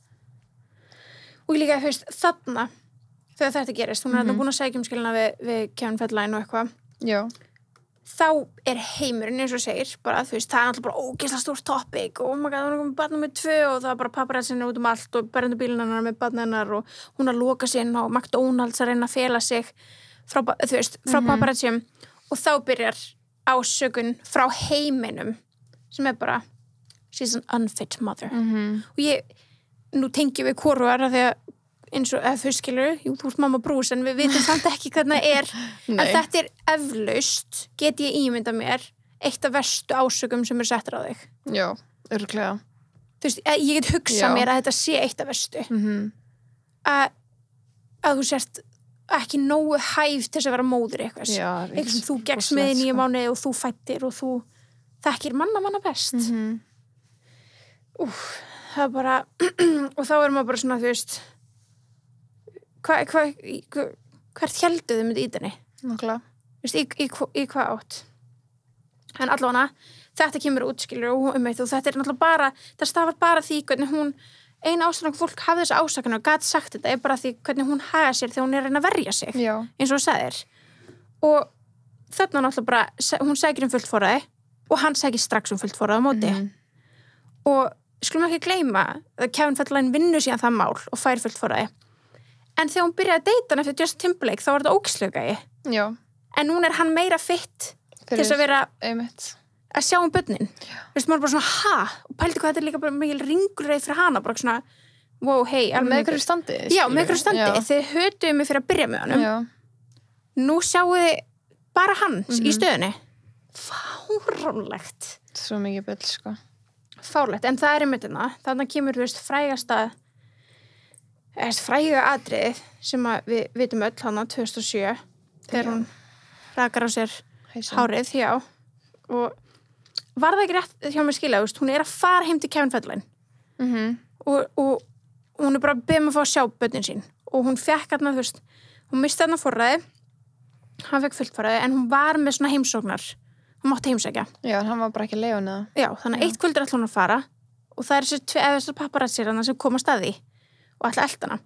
Speaker 2: Og líka, þú veist, þarna, þegar þetta gerist, hún er mm
Speaker 1: Mhm.
Speaker 2: búin að segja um skilina við, við Kevin Federline og eitthvað,
Speaker 1: já,
Speaker 2: þá er heimurinn, eins og segir, bara, þú veist, það er alltaf bara ógeðslega stórt topic og oh my god, hún er komið barn nummer tvö og það er bara paparazzinni út um allt og berðandi bílinn hennar með barn hennar og hún er að loka sig inn á McDonald's að reyna að fela sig frá, ba- þú veist, frá
Speaker 1: Mhm.
Speaker 2: paparazzjum og þá byrjar ásökun frá heiminum sem er bara she's an unfit mother
Speaker 1: mm
Speaker 2: og ég, nú tengjum við hvoruar að því að eins og, eða þau skilur jú, þú ert mamma brús, en við vitum samt ekki hvernig það er, en
Speaker 1: Nei.
Speaker 2: þetta er eflaust, get ég ímynda mér eitt af verstu ásökum sem er settur á þig
Speaker 1: já, örglega
Speaker 2: þú veist, eh, ég get hugsað
Speaker 1: Já.
Speaker 2: mér að þetta sé eitt af verstu
Speaker 1: mm
Speaker 2: að, að þú sért ekki nógu hæf til þess að vera móður eitthvað
Speaker 1: já,
Speaker 2: eitthvað sem þú gekkst með í nýja mánuði og þú fættir og þú þekkir manna manna best
Speaker 1: mm
Speaker 2: Úf, það er bara og þá er maður bara svona, þú veist hvað hva, hva, hvert heldur þau myndi í þenni
Speaker 1: nákvæmlega
Speaker 2: í, í, í, í hvað átt en allavega þetta kemur út skilur og, um eitt, og þetta er náttúrulega bara það stafar bara því hvernig hún eina ástæðan fólk hafði þessa ásakana og gat sagt þetta er bara því hvernig hún haga sér þegar hún er að reyna að verja sig
Speaker 1: já,
Speaker 2: eins og þú sagðir og þarna náttúrulega bara hún sækir um fullt fóraði og hann sækir strax um fullt fóraði á móti
Speaker 1: Mhm.
Speaker 2: og skulum ekki gleyma að Kevin Federline vinnur síðan það mál og fær fullt fóraði en þegar hún byrjaði að deyta hann eftir Justin Timberlake þá var þetta ógeðslega
Speaker 1: já,
Speaker 2: en núna er hann meira fitt til þess að vera
Speaker 1: einmitt
Speaker 2: að sjá um börnin þú veist, maður bara svona, ha? Og pældi hvað þetta er líka bara mikil ringulreið fyrir hana bara svona, wow, hei
Speaker 1: með hverju standi
Speaker 2: já, með hverju standi, þið hötuðu mig fyrir að byrja með honum
Speaker 1: já,
Speaker 2: nú sjáu þið bara hans
Speaker 1: Mhm.
Speaker 2: í stöðunni fáránlegt
Speaker 1: svo mikið bull sko
Speaker 2: fárlegt, en það er einmitt hérna þannig kemur, þú veist, frægasta eða fræga atrið sem að við vitum öll hana tvö þúsund og sjö þegar
Speaker 1: Já.
Speaker 2: hún rakar á sér
Speaker 1: Hausinn.
Speaker 2: hárið, já og var það ekki rétt hjá mér skilja, þú veist, hún er að fara heim til Kevin Federline
Speaker 1: mhm
Speaker 2: og, og hún er bara að beða mig að fá að sjá börnin sín og hún fekk hérna, þú veist hún misti hérna forræði hann fekk fullt forræði, en hún var með svona heimsóknar hún mátti heimsækja
Speaker 1: já, en hann var bara ekki leiðun eða
Speaker 2: já, þannig að eitt kvöld er alltaf hún að fara og það er þessi tve- eða þessar papparazzir hana sem koma að staði og ætla að elda hana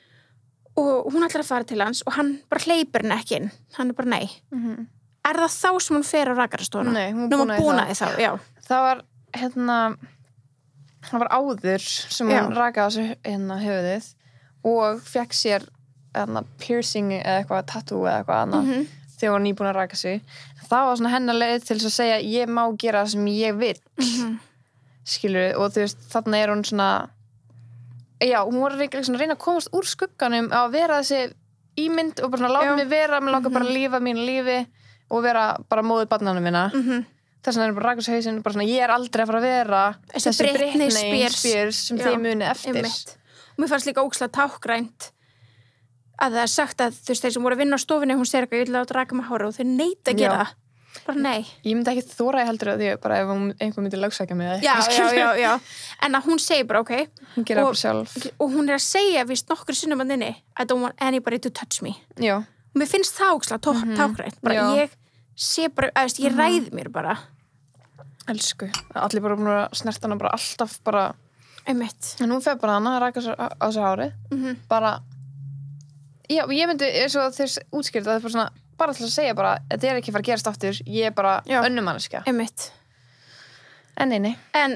Speaker 2: og hún ætlar að fara til hans og hann bara hleypir henni ekki inn hann er bara nei
Speaker 1: mhm
Speaker 2: er það þá sem hún fer á rakarastofuna?
Speaker 1: Nei, hún
Speaker 2: Nú
Speaker 1: var
Speaker 2: var
Speaker 1: búin
Speaker 2: búin
Speaker 1: að
Speaker 2: að þá, já
Speaker 1: það var hérna það var áður sem hún rakaði á sig hérna höfuðið og fekk sér hérna, piercing eða eitthvað tattoo eða eitthvað annað
Speaker 2: Mhm.
Speaker 1: þegar hún nýbúin að raka sig það var svona hennar leið til þess að segja ég má gera það sem ég vil
Speaker 2: Mhm.
Speaker 1: skilur og þú veist þarna er hún svona já, hún var ekki svona að reyna að komast úr skugganum á að vera þessi ímynd og bara svona láta
Speaker 2: Já.
Speaker 1: mig vera, mér langar bara að lifa mínu lífi og vera bara móðið barnanum minna
Speaker 2: Mhm.
Speaker 1: þess vegna er bara rakast hausinn bara svona ég er aldrei að fara að vera
Speaker 2: Þessi Britney Spears.
Speaker 1: Spears sem
Speaker 2: Já,
Speaker 1: þið muni eftir
Speaker 2: Einmitt. Og mér fannst líka ókslega tákgrænt að það er sagt að þú veist þeir sem voru að vinna á stofinni hún segir eitthvað ég vil láta raka með hára og þeir neita að gera
Speaker 1: Já.
Speaker 2: það bara nei
Speaker 1: ég myndi ekki þóra ég heldur að því bara ef hún- einhver myndi lögsækja mig eða
Speaker 2: já,
Speaker 1: eitthvað,
Speaker 2: já,
Speaker 1: skilur.
Speaker 2: já, já. En að hún segir bara ok
Speaker 1: hún gera það
Speaker 2: Og-
Speaker 1: bara sjálf
Speaker 2: og hún er að segja víst nokkur sinnum að inni I don't want anybody to touch me
Speaker 1: já,
Speaker 2: og mér finnst það ókslega mm -hmm. tákgrænt bara
Speaker 1: Já.
Speaker 2: ég sé bara, að, veist, ég ræð mér bara
Speaker 1: elsku allir bara búin að snerta hana bara alltaf bara
Speaker 2: einmitt
Speaker 1: en hún fer bara hana að raka sér á á sig hárið
Speaker 2: mm
Speaker 1: bara já, ég myndi eins og þeir útskýrt að það er bara svona bara til að segja bara þetta er ekki að fara að gerast aftur ég er bara
Speaker 2: Já.
Speaker 1: önnum manneskja
Speaker 2: einmitt
Speaker 1: en neini
Speaker 2: en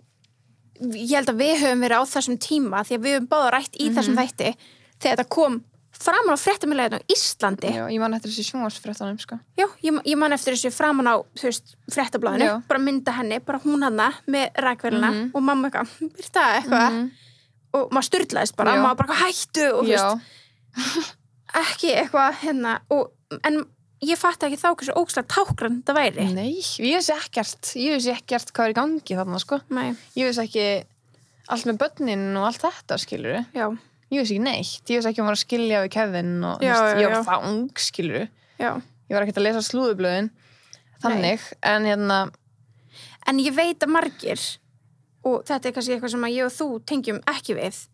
Speaker 2: ég held að við höfum verið á þessum tíma því að við höfum báða rætt í þessum þætti þegar þetta kom framan á fréttamileginu á Íslandi
Speaker 1: já, ég man eftir þessi sjónvarsfréttanum sko.
Speaker 2: Já, ég, ég man eftir þessu framan á þú veist, fréttablaðinu,
Speaker 1: Já.
Speaker 2: bara mynda henni bara hún hana með rækverðina og mamma eitthvað, byrta eitthvað og maður styrlaðist bara,
Speaker 1: Já.
Speaker 2: maður bara eitthvað hættu og þú
Speaker 1: já,
Speaker 2: veist, ekki eitthvað hérna og, en ég fatt ekki þá hversu ókslega tákran þetta væri
Speaker 1: nei, ég vissi ekkert ég vissi ekkert hvað er í gangi þarna sko.
Speaker 2: Nei,
Speaker 1: ég vissi ekki allt með börnin og allt þetta skilur
Speaker 2: já,
Speaker 1: ég vissi ekki neitt, ég vissi ekki að hún var að skilja við Kevin og þú
Speaker 2: Já,
Speaker 1: veist,
Speaker 2: já,
Speaker 1: ég var
Speaker 2: já.
Speaker 1: það ung skilur
Speaker 2: já
Speaker 1: ég var ekkert að lesa slúðublöðin þannig, en hérna
Speaker 2: En ég veit að margir og þetta er kannski eitthvað sem að ég og þú tengjum ekki við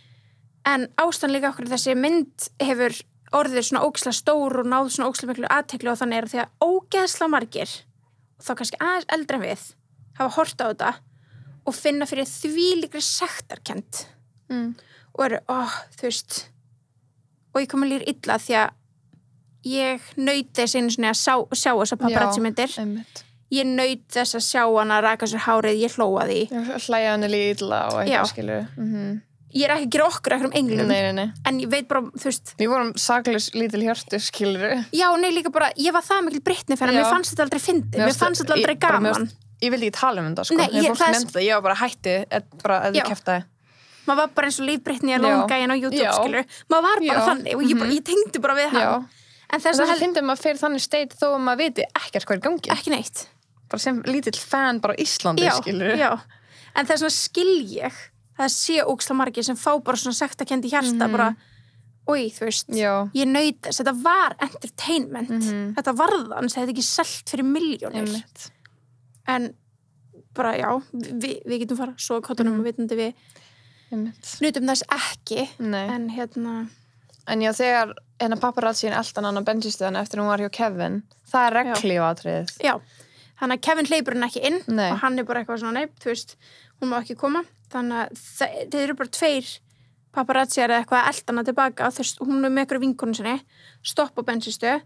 Speaker 2: en ástæðan líka okkur þessi mynd hefur orðið svona ógeðslega stór og náð svona ógeðslega miklu athygli og þannig er því að ógeðslega margir og þá kannski aðeins eldri en við hafa hort á þetta og finna fyrir þvílíkri sektarkennd
Speaker 1: mm.
Speaker 2: og eru, ó, þú veist og ég kom að líra illa því að ég naut þess einu svona að sjá, sjá þessa paparazzi myndir
Speaker 1: einmitt
Speaker 2: ég naut þess að sjá hana raka sér hárið, ég hlóa því
Speaker 1: Ég hlæja henni lítla og
Speaker 2: Já.
Speaker 1: eitthvað skilur mm
Speaker 2: ég er ekki að gera okkur eitthvað um englum
Speaker 1: nei, nei, nei
Speaker 2: en ég veit bara, þú veist
Speaker 1: við vorum saklaus lítil hjörtu skilur
Speaker 2: já, nei, líka bara, ég var það mikil Britney fyrir
Speaker 1: Já.
Speaker 2: mér fannst þetta aldrei fyndið, mér fannst þetta aldrei gaman
Speaker 1: ég vildi ekki tala um þetta sko
Speaker 2: Nei,
Speaker 1: Þegar
Speaker 2: ég-
Speaker 1: fólk
Speaker 2: það er-
Speaker 1: nefndi það, ég var bara hætti eð- bara að
Speaker 2: Já.
Speaker 1: þið kæftaði
Speaker 2: maður var bara eins og Líf Britney að
Speaker 1: Já.
Speaker 2: longa inn á YouTube,
Speaker 1: Já.
Speaker 2: skilur maður var bara
Speaker 1: Já.
Speaker 2: þannig og ég, bara, ég tengdi bara við hann
Speaker 1: Já.
Speaker 2: en
Speaker 1: en
Speaker 2: þess
Speaker 1: þess
Speaker 2: að
Speaker 1: að fyndum maður fyrir þannig steit þó að maður viti ekkert hvað er í gangi
Speaker 2: ekki neitt
Speaker 1: bara sem lítill fan bara á Íslandi
Speaker 2: já,
Speaker 1: skilur
Speaker 2: já. en þess að skil ég það sé óksla margir sem fá bara svona sektakendi hjarta bara, oi, þú veist
Speaker 1: já,
Speaker 2: ég naut þess, þetta var entertainment þetta varðan, þetta hefði ekki selt fyrir miljónir
Speaker 1: einmitt
Speaker 2: en bara já, við, við getum fara svo kottunum og vitandi við
Speaker 1: einmitt
Speaker 2: nutum þess ekki
Speaker 1: Nei.
Speaker 2: en hérna,
Speaker 1: en já, þegar hennar paparazziin eldan hann á bensinstöðan eftir hún var hjá Kevin það er reglífatriðið
Speaker 2: já þannig að Kevin hleypur hann ekki inn
Speaker 1: Nei.
Speaker 2: og hann er bara eitthvað svona, nei, þú veist hún má ekki koma, þannig að þe- þeir eru bara tveir paparazziar eða eitthvað að elda hana tilbaka, þú veist, hún er með eitthvað vinkonum sinni, stopp á bensinstöð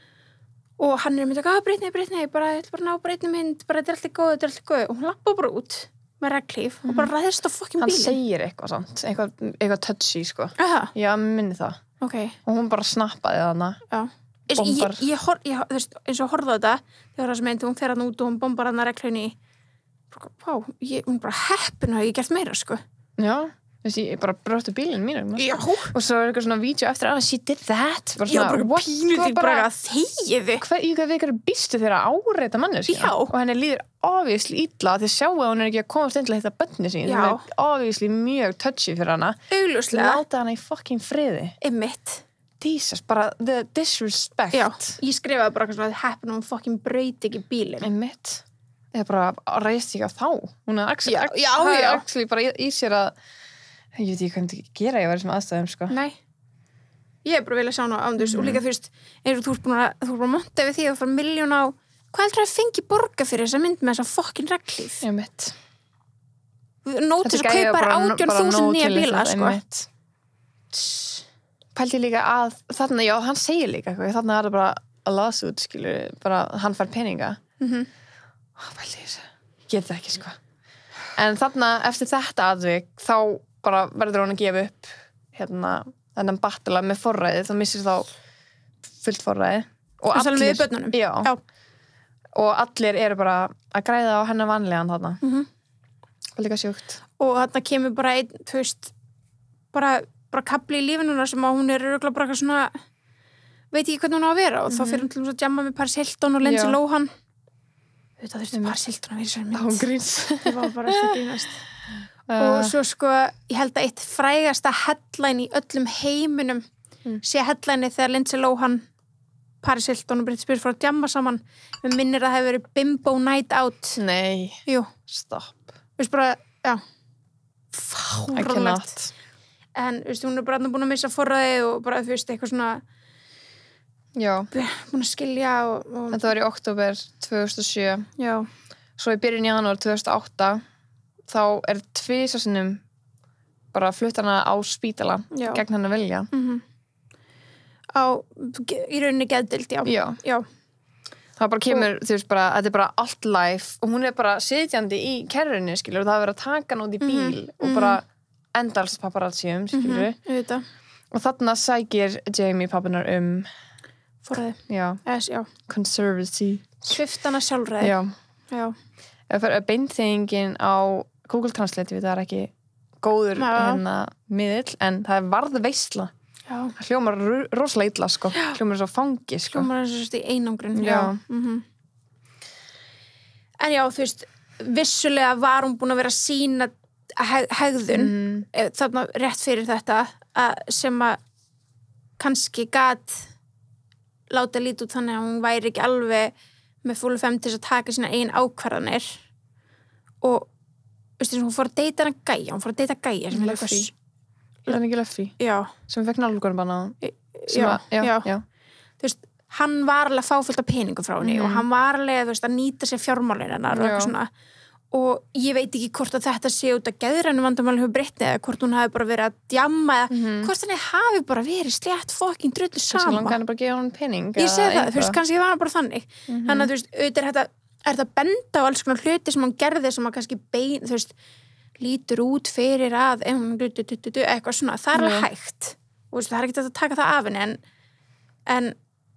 Speaker 2: og hann er með eitthvað, að Britney, Britney, bara, ég ætla bara að ná Britney mynd bara, þetta er alltaf góð, þetta er alltaf góð og hún lappa bara út með reglíf og bara ræðist á fokkin
Speaker 1: hann
Speaker 2: bílinn
Speaker 1: segir eitthvað samt eitthvað, eitthvað touchy sko
Speaker 2: Aha,
Speaker 1: já, minni það
Speaker 2: ok,
Speaker 1: og hún bara snappaði hana
Speaker 2: já Eins, ég,
Speaker 1: Bombar.
Speaker 2: ég, hor, ég, þú veist, eins og horfði á þetta þegar það sem einn, hún fer hann út og hún bombar hann að reglunni Vá, ég, hún er bara heppin að ég gert meira, sko
Speaker 1: já, þess ég bara bröttu bílinn mínu
Speaker 2: Já,
Speaker 1: og svo er eitthvað svona vídeo eftir að she did that bara
Speaker 2: já,
Speaker 1: svona,
Speaker 2: bara
Speaker 1: what,
Speaker 2: pínu
Speaker 1: hvað
Speaker 2: því bara að þegiðu
Speaker 1: hver, í hvað við ykkur býstu þeirra áreita manneski
Speaker 2: Já.
Speaker 1: og henni líður obviously illa því að sjá að hún er ekki að komast inn til að hitta bönni sín
Speaker 2: Já.
Speaker 1: sem er obviously mjög touchy fyrir hana
Speaker 2: augljóslega,
Speaker 1: láta hana í fucking friði
Speaker 2: einmitt
Speaker 1: Jesus, bara the disrespect
Speaker 2: Já, ég skrifaði bara eitthvað svona að heppin og hún fokkin braut ekki bílinn
Speaker 1: einmitt eða bara reist ekki á þá hún er actually,
Speaker 2: Já, já,
Speaker 1: það er
Speaker 2: já.
Speaker 1: actually bara í, í sér að ég veit ekki hvað myndi gera ég væri sem aðstæðum sko
Speaker 2: Nei, ég er bara vilja sjá hana ándur mm. og líka þú veist, eins og þú ert búin að þú ert bara að monta við því að fara miljón á hvað heldur að fengi borga fyrir þessa mynd með þessa fokkin reglíf
Speaker 1: einmitt
Speaker 2: nótis að kaupa átján þúsund nýja bíla sko.
Speaker 1: Pældi líka að þarna, já, hann segir líka eitthvað þarna er það bara að lasa út skilur bara hann fær peninga
Speaker 2: mm -hmm.
Speaker 1: Pældi þessu, ég get það ekki sko en þarna eftir þetta atvik þá bara verður hún að gefa upp hérna, þennan battala með forræðið, þá missir þá fullt forræði og
Speaker 2: allir
Speaker 1: allir,
Speaker 2: með börnunum
Speaker 1: já,
Speaker 2: já.
Speaker 1: og allir eru bara að græða á hennar vanlegan þarna
Speaker 2: Mm -hmm.
Speaker 1: og líka sjúkt
Speaker 2: og þarna kemur bara einn, þú veist bara, bara kapli í lífinuna sem að hún er örugglega bara eitthvað svona veit ekki hvernig hún á að vera og mm -hmm. þá fyrir hún til að jamma með Paris Hilton og Lindsay Lohan þetta þurfti Paris Hilton að vera í sér mynd
Speaker 1: hún gríns
Speaker 2: það var bara eftir grínast uh. og svo sko, ég held að eitt frægasta headline í öllum heiminum mm. sé headline þegar Lindsay Lohan Paris Hilton og Britney Spears fór að jamma saman með minnir að það hefur verið Bimbo Night Out
Speaker 1: nei,
Speaker 2: jú,
Speaker 1: stopp
Speaker 2: veist bara, já fáránlegt en veist, hún er bara búin að missa forræði og bara, þú veist, eitthvað svona
Speaker 1: já,
Speaker 2: búin að skilja og, og...
Speaker 1: þetta var í október tvö þúsund og sjö
Speaker 2: já,
Speaker 1: svo í byrjun janúar tvö þúsund og átta þá er tvisasinnum bara flutt hana á spítala
Speaker 2: Já.
Speaker 1: gegn hennar vilja
Speaker 2: mm á, í rauninni geðdeild, já.
Speaker 1: já,
Speaker 2: já
Speaker 1: það bara kemur, þú veist bara, þetta er bara allt live og hún er bara sitjandi í kerrunni, skilur, og það er verið að taka hann út í bíl
Speaker 2: Mhm,
Speaker 1: og bara endalst paparazzium, skilur
Speaker 2: auðvitað,
Speaker 1: og þarna sækir Jamie pappinar um
Speaker 2: forræði
Speaker 1: já,
Speaker 2: S, já,
Speaker 1: conservacy
Speaker 2: sviftana sjálfræði
Speaker 1: já,
Speaker 2: já,
Speaker 1: ef það er beinþengin á Google Translate, við það er ekki góður
Speaker 2: Já.
Speaker 1: hérna miðill, en það er varð veisla
Speaker 2: já
Speaker 1: það hljómar ro- rosalega illa, sko hljómar svo fangi, sko
Speaker 2: hljómar eins og sérst í einangrun
Speaker 1: Já.
Speaker 2: já. Mm en já, þú veist vissulega var hún búin að vera að sína heg hegðun
Speaker 1: Mhm.
Speaker 2: eh, þarna rétt fyrir þetta að, sem að kannski gat láta lítið út þannig að hún væri ekki alveg með full fem til þess að taka sína einn ákvarðanir og veistu, hún fór að deyta hana gæja hún fór að deyta gæja sem er
Speaker 1: Luffy.
Speaker 2: eitthvað s-
Speaker 1: er hann ekki Luffy,
Speaker 2: já,
Speaker 1: sem fekk nálgurum bara sem
Speaker 2: já,
Speaker 1: að, já,
Speaker 2: já.
Speaker 1: já,
Speaker 2: þú veist, hann var alveg að fá fullt af peningum frá henni
Speaker 1: Mhm.
Speaker 2: og hann var alveg, þú veist, að nýta sér fjármálin hennar og
Speaker 1: Já.
Speaker 2: eitthvað svona og ég veit ekki hvort að þetta sé út að geðrænu vandamálin hefur breytni eða hvort hún hafi bara verið að djamma eða
Speaker 1: Mhm.
Speaker 2: hvort henni hafi bara verið slétt fokking drullu
Speaker 1: kannski
Speaker 2: sama
Speaker 1: langar hann bara að gefa hann pening
Speaker 2: ég segi
Speaker 1: eða
Speaker 2: það, þú veist,
Speaker 1: eitthvað.
Speaker 2: kannski var hann bara þannig
Speaker 1: Mhm.
Speaker 2: þannig að þú veist, auðvitað er þetta er þetta benda á alls konar hluti sem hann gerði sem hann kannski bein, þú veist lítur út fyrir að ef hún du- du- du- du- du- eitthvað svona, það er alveg
Speaker 1: Já.
Speaker 2: hægt og þú veist, það er ekki hægt að taka það af henni en, en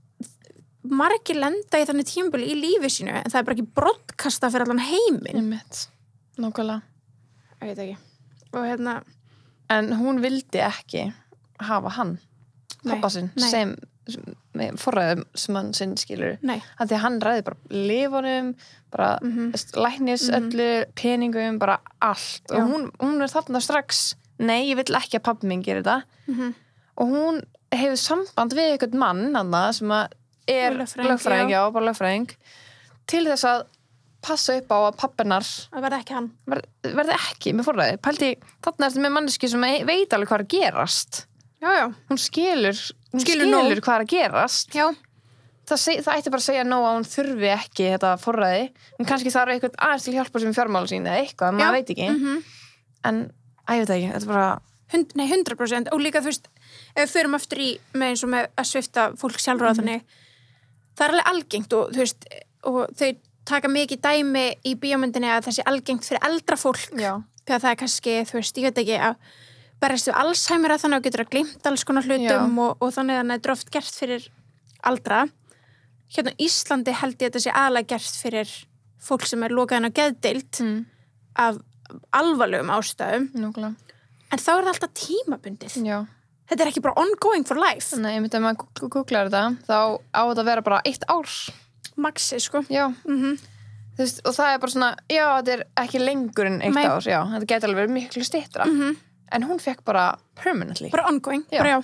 Speaker 2: margir lenda í þannig tímabili í lífi sínu en það er bara ekki broadkasta fyrir allan heiminn
Speaker 1: Einmitt. Nákvæmlega.
Speaker 2: ég veit ekki og hérna,
Speaker 1: En hún vildi ekki hafa hann,
Speaker 2: Nei,
Speaker 1: pappa sinn,
Speaker 2: nei.
Speaker 1: sem, sem með forræðum sem hann sinn skilur.
Speaker 2: nei
Speaker 1: Af því að hann ræði bara lifunum, bara
Speaker 2: Mhm.
Speaker 1: læknis
Speaker 2: Mhm.
Speaker 1: öllu, peningum, bara allt.
Speaker 2: Já.
Speaker 1: Og hún, hún er þarna strax, nei, ég vill ekki að pappi minn gera þetta.
Speaker 2: mm
Speaker 1: Og hún hefur samband við einhvern mann, hann sem að er
Speaker 2: Lögfræðing,
Speaker 1: lögfræðing,
Speaker 2: já.
Speaker 1: já, bara lögfræðing, til þess að passa upp á að pappinar
Speaker 2: það verði ekki hann
Speaker 1: ver, verði ekki með forræði. Pælti, þarna ertu með manneski sem veit alveg hvað er að gerast.
Speaker 2: já, já,
Speaker 1: Hún skilur, hún
Speaker 2: Skilur
Speaker 1: skilur,
Speaker 2: nóg.
Speaker 1: hvað er að gerast.
Speaker 2: já,
Speaker 1: Það, seg, það ætti bara að segja nóg að hún þurfi ekki þetta forræði. En kannski þarf eitthvað aðeins til hjálpa sem fjármála sín eða eitthvað,
Speaker 2: Já.
Speaker 1: maður veit ekki.
Speaker 2: mhm
Speaker 1: En, að ég veit ekki, þetta er bara...
Speaker 2: Hund, nei, hundra prósent og líka þú veist ef við förum aftur í með eins og með að svifta fólk sjálfráða
Speaker 1: Mhm.
Speaker 2: þannig það er alveg algengt og þú veist og þau taka mikið dæmi í bíómyndinni að það sé algengt fyrir eldra fólk
Speaker 1: Já.
Speaker 2: þegar það er kannski, þú veist, ég veit ekki að berjast við Alzheimer að þannig að getur að glimt alls konar hlutum og, og þannig að það er oft gert fyrir aldra hérna á Íslandi held ég að þetta sé aðalega gert fyrir fólk sem er lokaðin á geðdeild
Speaker 1: Mm.
Speaker 2: af alvarlegum ástæðum
Speaker 1: Núkulega.
Speaker 2: en þá er það alltaf tímabundið
Speaker 1: Já.
Speaker 2: þetta er ekki bara ongoing for life
Speaker 1: Nei, ég myndi að maður googlar þetta, þá á þetta að vera bara eitt ár.
Speaker 2: maxi, sko
Speaker 1: Já.
Speaker 2: mm
Speaker 1: Þú veist, og það er bara svona, já, þetta er ekki lengur en eitt
Speaker 2: Nei.
Speaker 1: ár, já. Þetta getur alveg verið miklu styttra.
Speaker 2: -hmm.
Speaker 1: En hún fekk bara permanently.
Speaker 2: bara ongoing,
Speaker 1: Já.
Speaker 2: bara já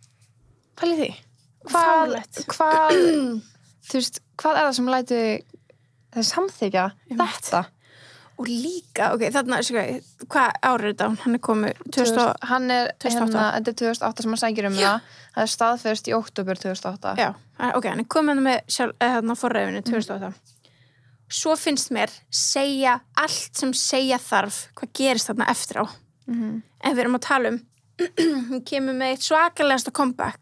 Speaker 1: Pælið því. Hvað,
Speaker 2: Fáránlegt.
Speaker 1: hvað, þú veist, hvað er það sem læti þess samþykja
Speaker 2: Einmitt.
Speaker 1: þetta?
Speaker 2: og líka, ok, þarna, sko, hvað árið er þetta, hann er komið tvö þúsund og
Speaker 1: Hann er,
Speaker 2: tvö þúsund og átta.
Speaker 1: hérna, þetta er tvö þúsund og átta sem hann sækir um það. Það er staðfest í október tvö þúsund og átta.
Speaker 2: já, ok, hann er komið með sjálf, eða þarna forræðinu tvö þúsund og átta svo finnst mér segja allt sem segja þarf hvað gerist þarna eftir á
Speaker 1: Mhm.
Speaker 2: en við erum að tala um hún kemur með eitt svakalegasta comeback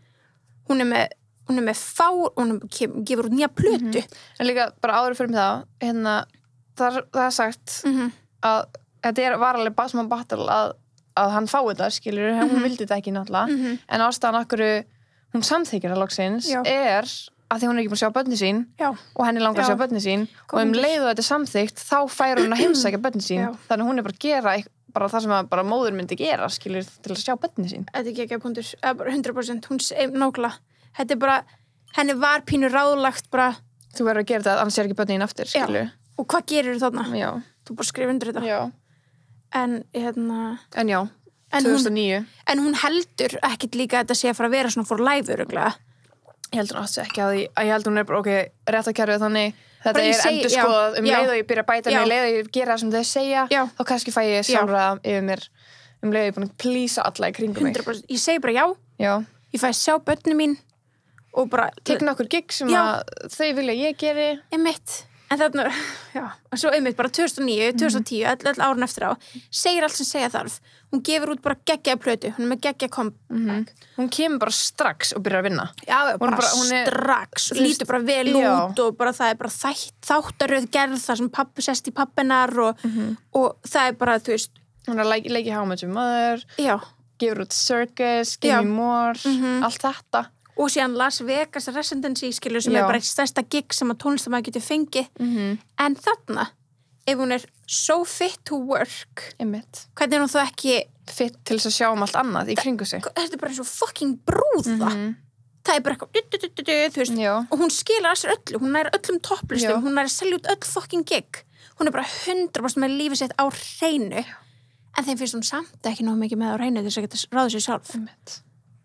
Speaker 2: hún er með hún er með fá, hún er, kem, gefur út nýja plötu
Speaker 1: En líka bara áður fyrir mig það, hérna, það er, það er sagt
Speaker 2: mm -hmm.
Speaker 1: að þetta er, var alveg bara smá battle að, að hann fái þetta, skilur, hún
Speaker 2: Mhm.
Speaker 1: vildi þetta ekki náttúrulega,
Speaker 2: Mhm.
Speaker 1: en ástæðan okkur hún samþykir það loksins
Speaker 2: Já.
Speaker 1: er að því hún er ekki búin að sjá börnin sín
Speaker 2: Já.
Speaker 1: og henni langar að
Speaker 2: Já.
Speaker 1: sjá börnin sín
Speaker 2: Góð
Speaker 1: og um
Speaker 2: punktur.
Speaker 1: leið og þetta er samþykkt þá fær hún að heimsækja börnin sín
Speaker 2: Já.
Speaker 1: þannig að hún er bara að gera eitth- bara það sem að bara móður myndi gera, skilur, til að sjá börnin sín.
Speaker 2: Þetta er ekki ekki að punktur, eða bara hundra prósent, hún segir nákvæmlega. Þetta er bara, henni var pínu ráðlagt bara,
Speaker 1: Þú verður að gera þetta, annars er ekki börnin aftur,
Speaker 2: Já.
Speaker 1: skilur.
Speaker 2: og hvað gerir þú þarna?
Speaker 1: Já.
Speaker 2: Þú bara skrifa undir þetta.
Speaker 1: Já.
Speaker 2: En, hérna,
Speaker 1: En já,
Speaker 2: en
Speaker 1: tvö
Speaker 2: hún,
Speaker 1: þúsund og níu.
Speaker 2: en hún heldur ekkit líka að þetta sé að fara að vera svona for live öruglega.
Speaker 1: Ég heldur hún aftur ekki að því að ég heldur hún er bara, ok, réttakerfið þannig þetta
Speaker 2: Bara ég
Speaker 1: er
Speaker 2: segi-
Speaker 1: endur skoðað
Speaker 2: já,
Speaker 1: um
Speaker 2: já.
Speaker 1: leið og ég byrja að bæta
Speaker 2: Já.
Speaker 1: mig, um leið og ég gera það sem þau segja,
Speaker 2: Já.
Speaker 1: þá kannski fæ ég sjálfra yfir mér um leið og ég er búin að plýsa alla í kringum mig.
Speaker 2: hundra prósent. Ég segi bara já,
Speaker 1: Já.
Speaker 2: ég fæ að sjá börnum mín og bara,
Speaker 1: Tek nokkur gig sem
Speaker 2: Já.
Speaker 1: að þau vilja að ég geri.
Speaker 2: einmitt. En þarna, já, og svo einmitt bara tvö þúsund og níu, tvö þúsund og tíu, all, all árun eftir á, segir allt sem segja þarf. Hún gefur út bara geggjaða plötu, hún er með geggjaða comeback.
Speaker 1: Hún kemur bara strax og byrjar að vinna.
Speaker 2: Já, já,
Speaker 1: Hún er
Speaker 2: bara,
Speaker 1: bara- hún er-
Speaker 2: strax,
Speaker 1: þú veist,
Speaker 2: lítur bara vel
Speaker 1: já.
Speaker 2: út og bara það er bara þætt, þáttaröð gerð þar sem pappi sest í pappinar og, og það er bara, þú veist,
Speaker 1: Hún er að leiki, leiki How Much Your Mother,
Speaker 2: já,
Speaker 1: gefur út Circus, Give
Speaker 2: Já.
Speaker 1: Me More, allt þetta.
Speaker 2: og síðan Las Vegas Residency, skilur, sem
Speaker 1: Já.
Speaker 2: er bara eitt stærsta gig sem að tónlistamæður getur fengið,
Speaker 1: Mm
Speaker 2: en þarna, ef hún er so fit to work,
Speaker 1: Einmitt.
Speaker 2: hvernig er hún þá ekki,
Speaker 1: Fitt til þess að sjá um allt annað í kringu sig.
Speaker 2: þetta er bara eins og fucking brúða, það er bara eitthvað, du, du, du, du, du, þú veist,
Speaker 1: Já.
Speaker 2: og hún skilar að sér öllu, hún er öllum topplistum,
Speaker 1: Já.
Speaker 2: hún er að selja út öll fucking gig, hún er bara hundra prósent með lífið sitt á hreinu, en þeim finnst hún samt ekki nóg mikið með á hreinu þess að geta ráðið sér sjálf.
Speaker 1: Einmitt.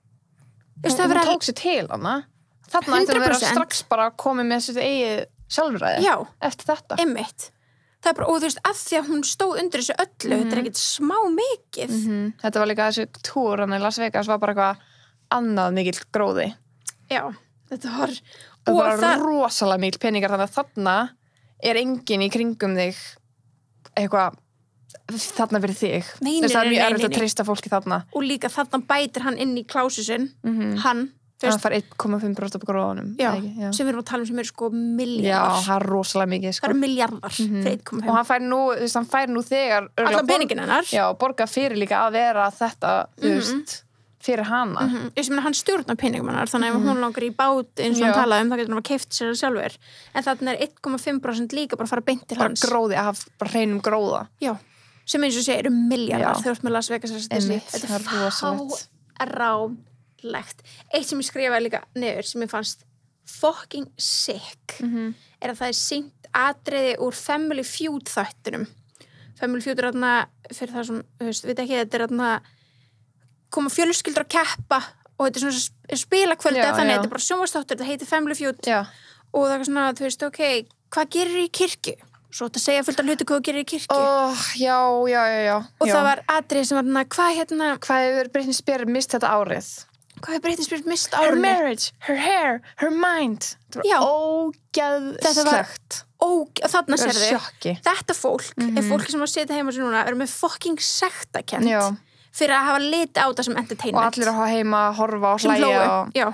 Speaker 2: Þú veist,
Speaker 1: Hún,
Speaker 2: það
Speaker 1: hún
Speaker 2: verður
Speaker 1: tók sér til hana. Þarna ætti hún að vera
Speaker 2: hundrað prósent.
Speaker 1: strax bara komið með sér eigið sjálfræði
Speaker 2: Já.
Speaker 1: eftir þetta.
Speaker 2: einmitt. Það er bara, og þú veist, að því að hún stóð undir þessu öllu, þetta er ekkit smá mikið.
Speaker 1: Mm. Þetta var líka þessi túr hann í Las Vegas var bara eitthvað annað mikill gróði.
Speaker 2: Já, þetta var,
Speaker 1: Það
Speaker 2: og
Speaker 1: var
Speaker 2: það,
Speaker 1: rosalega mikill peningar þannig að þarna er enginn í kringum þig eitthvað þarna fyrir þig.
Speaker 2: Nei,
Speaker 1: Þess að það
Speaker 2: nei,
Speaker 1: er mjög
Speaker 2: nei,
Speaker 1: erfitt
Speaker 2: nei,
Speaker 1: að
Speaker 2: nei.
Speaker 1: treysta fólki þarna.
Speaker 2: og líka þarna bætir hann inn í klásusinn,
Speaker 1: Mm
Speaker 2: hann, þú
Speaker 1: Það
Speaker 2: veist,
Speaker 1: fær eitt komma fimm prósent af gróðunum.
Speaker 2: já,
Speaker 1: ekki? Já.
Speaker 2: sem við erum að tala um sem eru sko
Speaker 1: Já,
Speaker 2: miljardar.
Speaker 1: það er rosalega mikið,
Speaker 2: Það
Speaker 1: sko.
Speaker 2: eru miljardar fyrir einn komma
Speaker 1: Og
Speaker 2: fimm.
Speaker 1: hann fær nú, þú veist, hann fær nú þegar örugglega
Speaker 2: Allan
Speaker 1: borg-
Speaker 2: peningin hennar.
Speaker 1: Já, borga fyrir líka að vera þetta, þú veist, fyrir hana.
Speaker 2: Mhm. Ég sem hann stjórnar peningum hennar, þannig að ef hún langar í bát eins og
Speaker 1: Já.
Speaker 2: hann talaði um, þá getur hann að keypt sér það sjálfur. En þarna er einn komma fimm prósent líka bara að fara beint til
Speaker 1: Bara
Speaker 2: hans.
Speaker 1: gróði af bara hreinum gróða.
Speaker 2: Já, sem eins og segir eru miljardar
Speaker 1: Já.
Speaker 2: þegar þú ert með Las Vegas Residency.
Speaker 1: Einmitt,
Speaker 2: Þetta
Speaker 1: það er rosalegt.
Speaker 2: fáránlegt. Eitt sem ég skrifaði líka niður sem ég fannst fucking sick
Speaker 1: Mhm.
Speaker 2: er að það er sýnt atriði úr Family Feud þættinum. Family Feud er þarna, fyrir það sem, þú veist, veit ekki, þetta er þarna koma fjölskyldur að keppa og þetta er svona spilakvöldi
Speaker 1: Já,
Speaker 2: þannig
Speaker 1: já.
Speaker 2: þetta er bara sjónvarstáttur, þetta heitir Family Feud
Speaker 1: Já.
Speaker 2: og það er svona, þú veist, ok, hvað gerir í kirkju? Svo þetta segja fullt af hluti hvað þú gerir í kirkju.
Speaker 1: Ó, já, já, já, já.
Speaker 2: Og
Speaker 1: já.
Speaker 2: það var atrið sem var hérna, hvað hérna,
Speaker 1: Hvað hefur Britney Spears mist þetta árið?
Speaker 2: hvað er Britney Spears mist
Speaker 1: Her
Speaker 2: árið?
Speaker 1: marriage, her hair, her mind.
Speaker 2: Já.
Speaker 1: Það var
Speaker 2: Þetta var-
Speaker 1: ógeðslegt.
Speaker 2: Og þarna
Speaker 1: Það er
Speaker 2: sérðu,
Speaker 1: sjokki.
Speaker 2: þetta fólk er fólk sem að setja heima sér núna, er með fucking sektakent
Speaker 1: Já.
Speaker 2: fyrir að hafa lit á það sem
Speaker 1: Og
Speaker 2: entertainment.
Speaker 1: allir að hafa heima, horfa og
Speaker 2: sem
Speaker 1: hlæja.
Speaker 2: hlógu.
Speaker 1: Og...
Speaker 2: Já,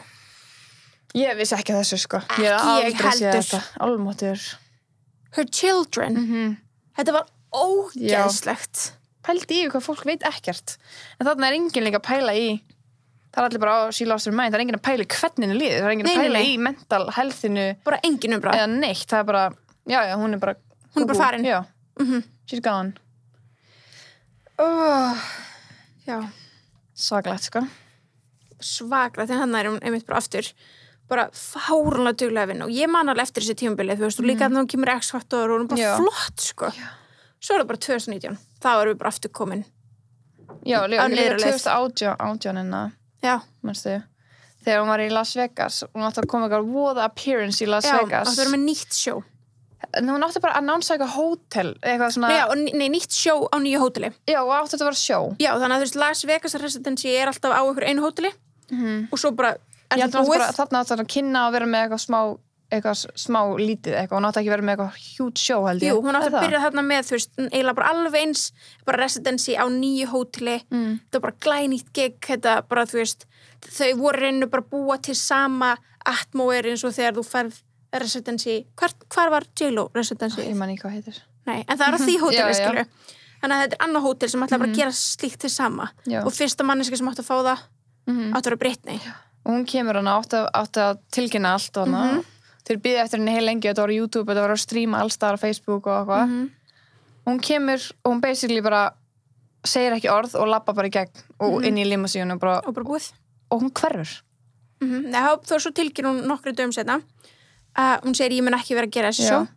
Speaker 1: Ég vissi ekki þessu, sko.
Speaker 2: Ekki
Speaker 1: Ég hef
Speaker 2: ég
Speaker 1: aldrei séð
Speaker 2: heldur.
Speaker 1: þetta. Almáttur.
Speaker 2: her children.
Speaker 1: Mm
Speaker 2: Þetta var ógeðslegt.
Speaker 1: Pældi í hvað fólk veit ekkert. En þarna er enginn líka að pæla í það er allir bara á she lost her mind, það er enginn að pæla í hvernig henni líður, það er enginn
Speaker 2: Nei,
Speaker 1: að
Speaker 2: nei,
Speaker 1: pæla
Speaker 2: nei.
Speaker 1: í mental healthinu
Speaker 2: Bara engin umbra.
Speaker 1: eða neitt, það er bara já, já, hún er bara
Speaker 2: Hún er bara
Speaker 1: kúkú.
Speaker 2: farin.
Speaker 1: Já,
Speaker 2: Mm
Speaker 1: she's gone. Oh,
Speaker 2: Já,
Speaker 1: svakalegt, sko.
Speaker 2: svaklega, þegar hann er hún einmitt bara aftur bara fárunlega duglega að vinna og ég man alveg eftir þessi tímabilið, þú veist, og líka þannig að hún kemur X-faktor og hún er bara
Speaker 1: Já.
Speaker 2: flott, sko. Svo er það bara tvö þúsund og nítján, þá erum við bara aftur komin.
Speaker 1: Já, líka,
Speaker 2: Á
Speaker 1: líka
Speaker 2: niðurleið.
Speaker 1: tvö þúsund og átján inna,
Speaker 2: Já,
Speaker 1: mannstu þegar hún var í Las Vegas, hún átti að koma eitthvað voða appearance í Las
Speaker 2: já,
Speaker 1: Vegas
Speaker 2: og það erum við nýtt sjó.
Speaker 1: en hún átti bara að annonsa eitthvað hótel eitthvað svona,
Speaker 2: Já, og ný- nei, nýtt sjó á nýju hóteli.
Speaker 1: já, og átti þetta að vera sjó.
Speaker 2: Já, þannig að þú veist, Las Vegas Residency er alltaf á ykkur einu hóteli
Speaker 1: Mhm.
Speaker 2: og svo bara er
Speaker 1: Ég held
Speaker 2: það
Speaker 1: að
Speaker 2: búið.
Speaker 1: bara, þarna átti að kynna að vera með eitthvað smá eitthvað s- smá lítið eitthvað, hún átti ekki að vera með eitthvað huge show held ég.
Speaker 2: Jú, hún átti
Speaker 1: Er
Speaker 2: að
Speaker 1: það?
Speaker 2: byrja þarna með, þú veist, eiginlega bara alveg eins, bara residency á nýju hóteli,
Speaker 1: Mm.
Speaker 2: þetta var bara glænýtt gig, þetta bara, þú veist, þau voru reynu bara að búa til sama atmóer eins og þegar þú ferð residency, hvar, hvar var J-Lo residency?
Speaker 1: Ég man ekki hvað heitir.
Speaker 2: Nei, en það er á því hóteli,
Speaker 1: Já, já.
Speaker 2: skilju. þannig að þetta er annað hótel sem ætla bara að gera slíkt til sama
Speaker 1: Já.
Speaker 2: og fyrsta manneska sem átti að fá það
Speaker 1: Mhm.
Speaker 2: átti að vera Britney
Speaker 1: Og hún kemur hana átti að, átti að tilkynna allt og hana.
Speaker 2: Mhm.
Speaker 1: Þeir bíða eftir henni heil lengi, þetta var á YouTube, þetta var að streama alls staðar á Facebook og eitthvað.
Speaker 2: Mhm.
Speaker 1: Og hún kemur og hún basically bara segir ekki orð og labba bara í gegn og inn í limusíun og bara,
Speaker 2: og bara búið
Speaker 1: og hún hverfur.
Speaker 2: mm -hmm. Nei, þó svo tilkynna hún nokkru dögum setna að hún segir ég mun ekki vera að gera þessi
Speaker 1: Já.
Speaker 2: sjó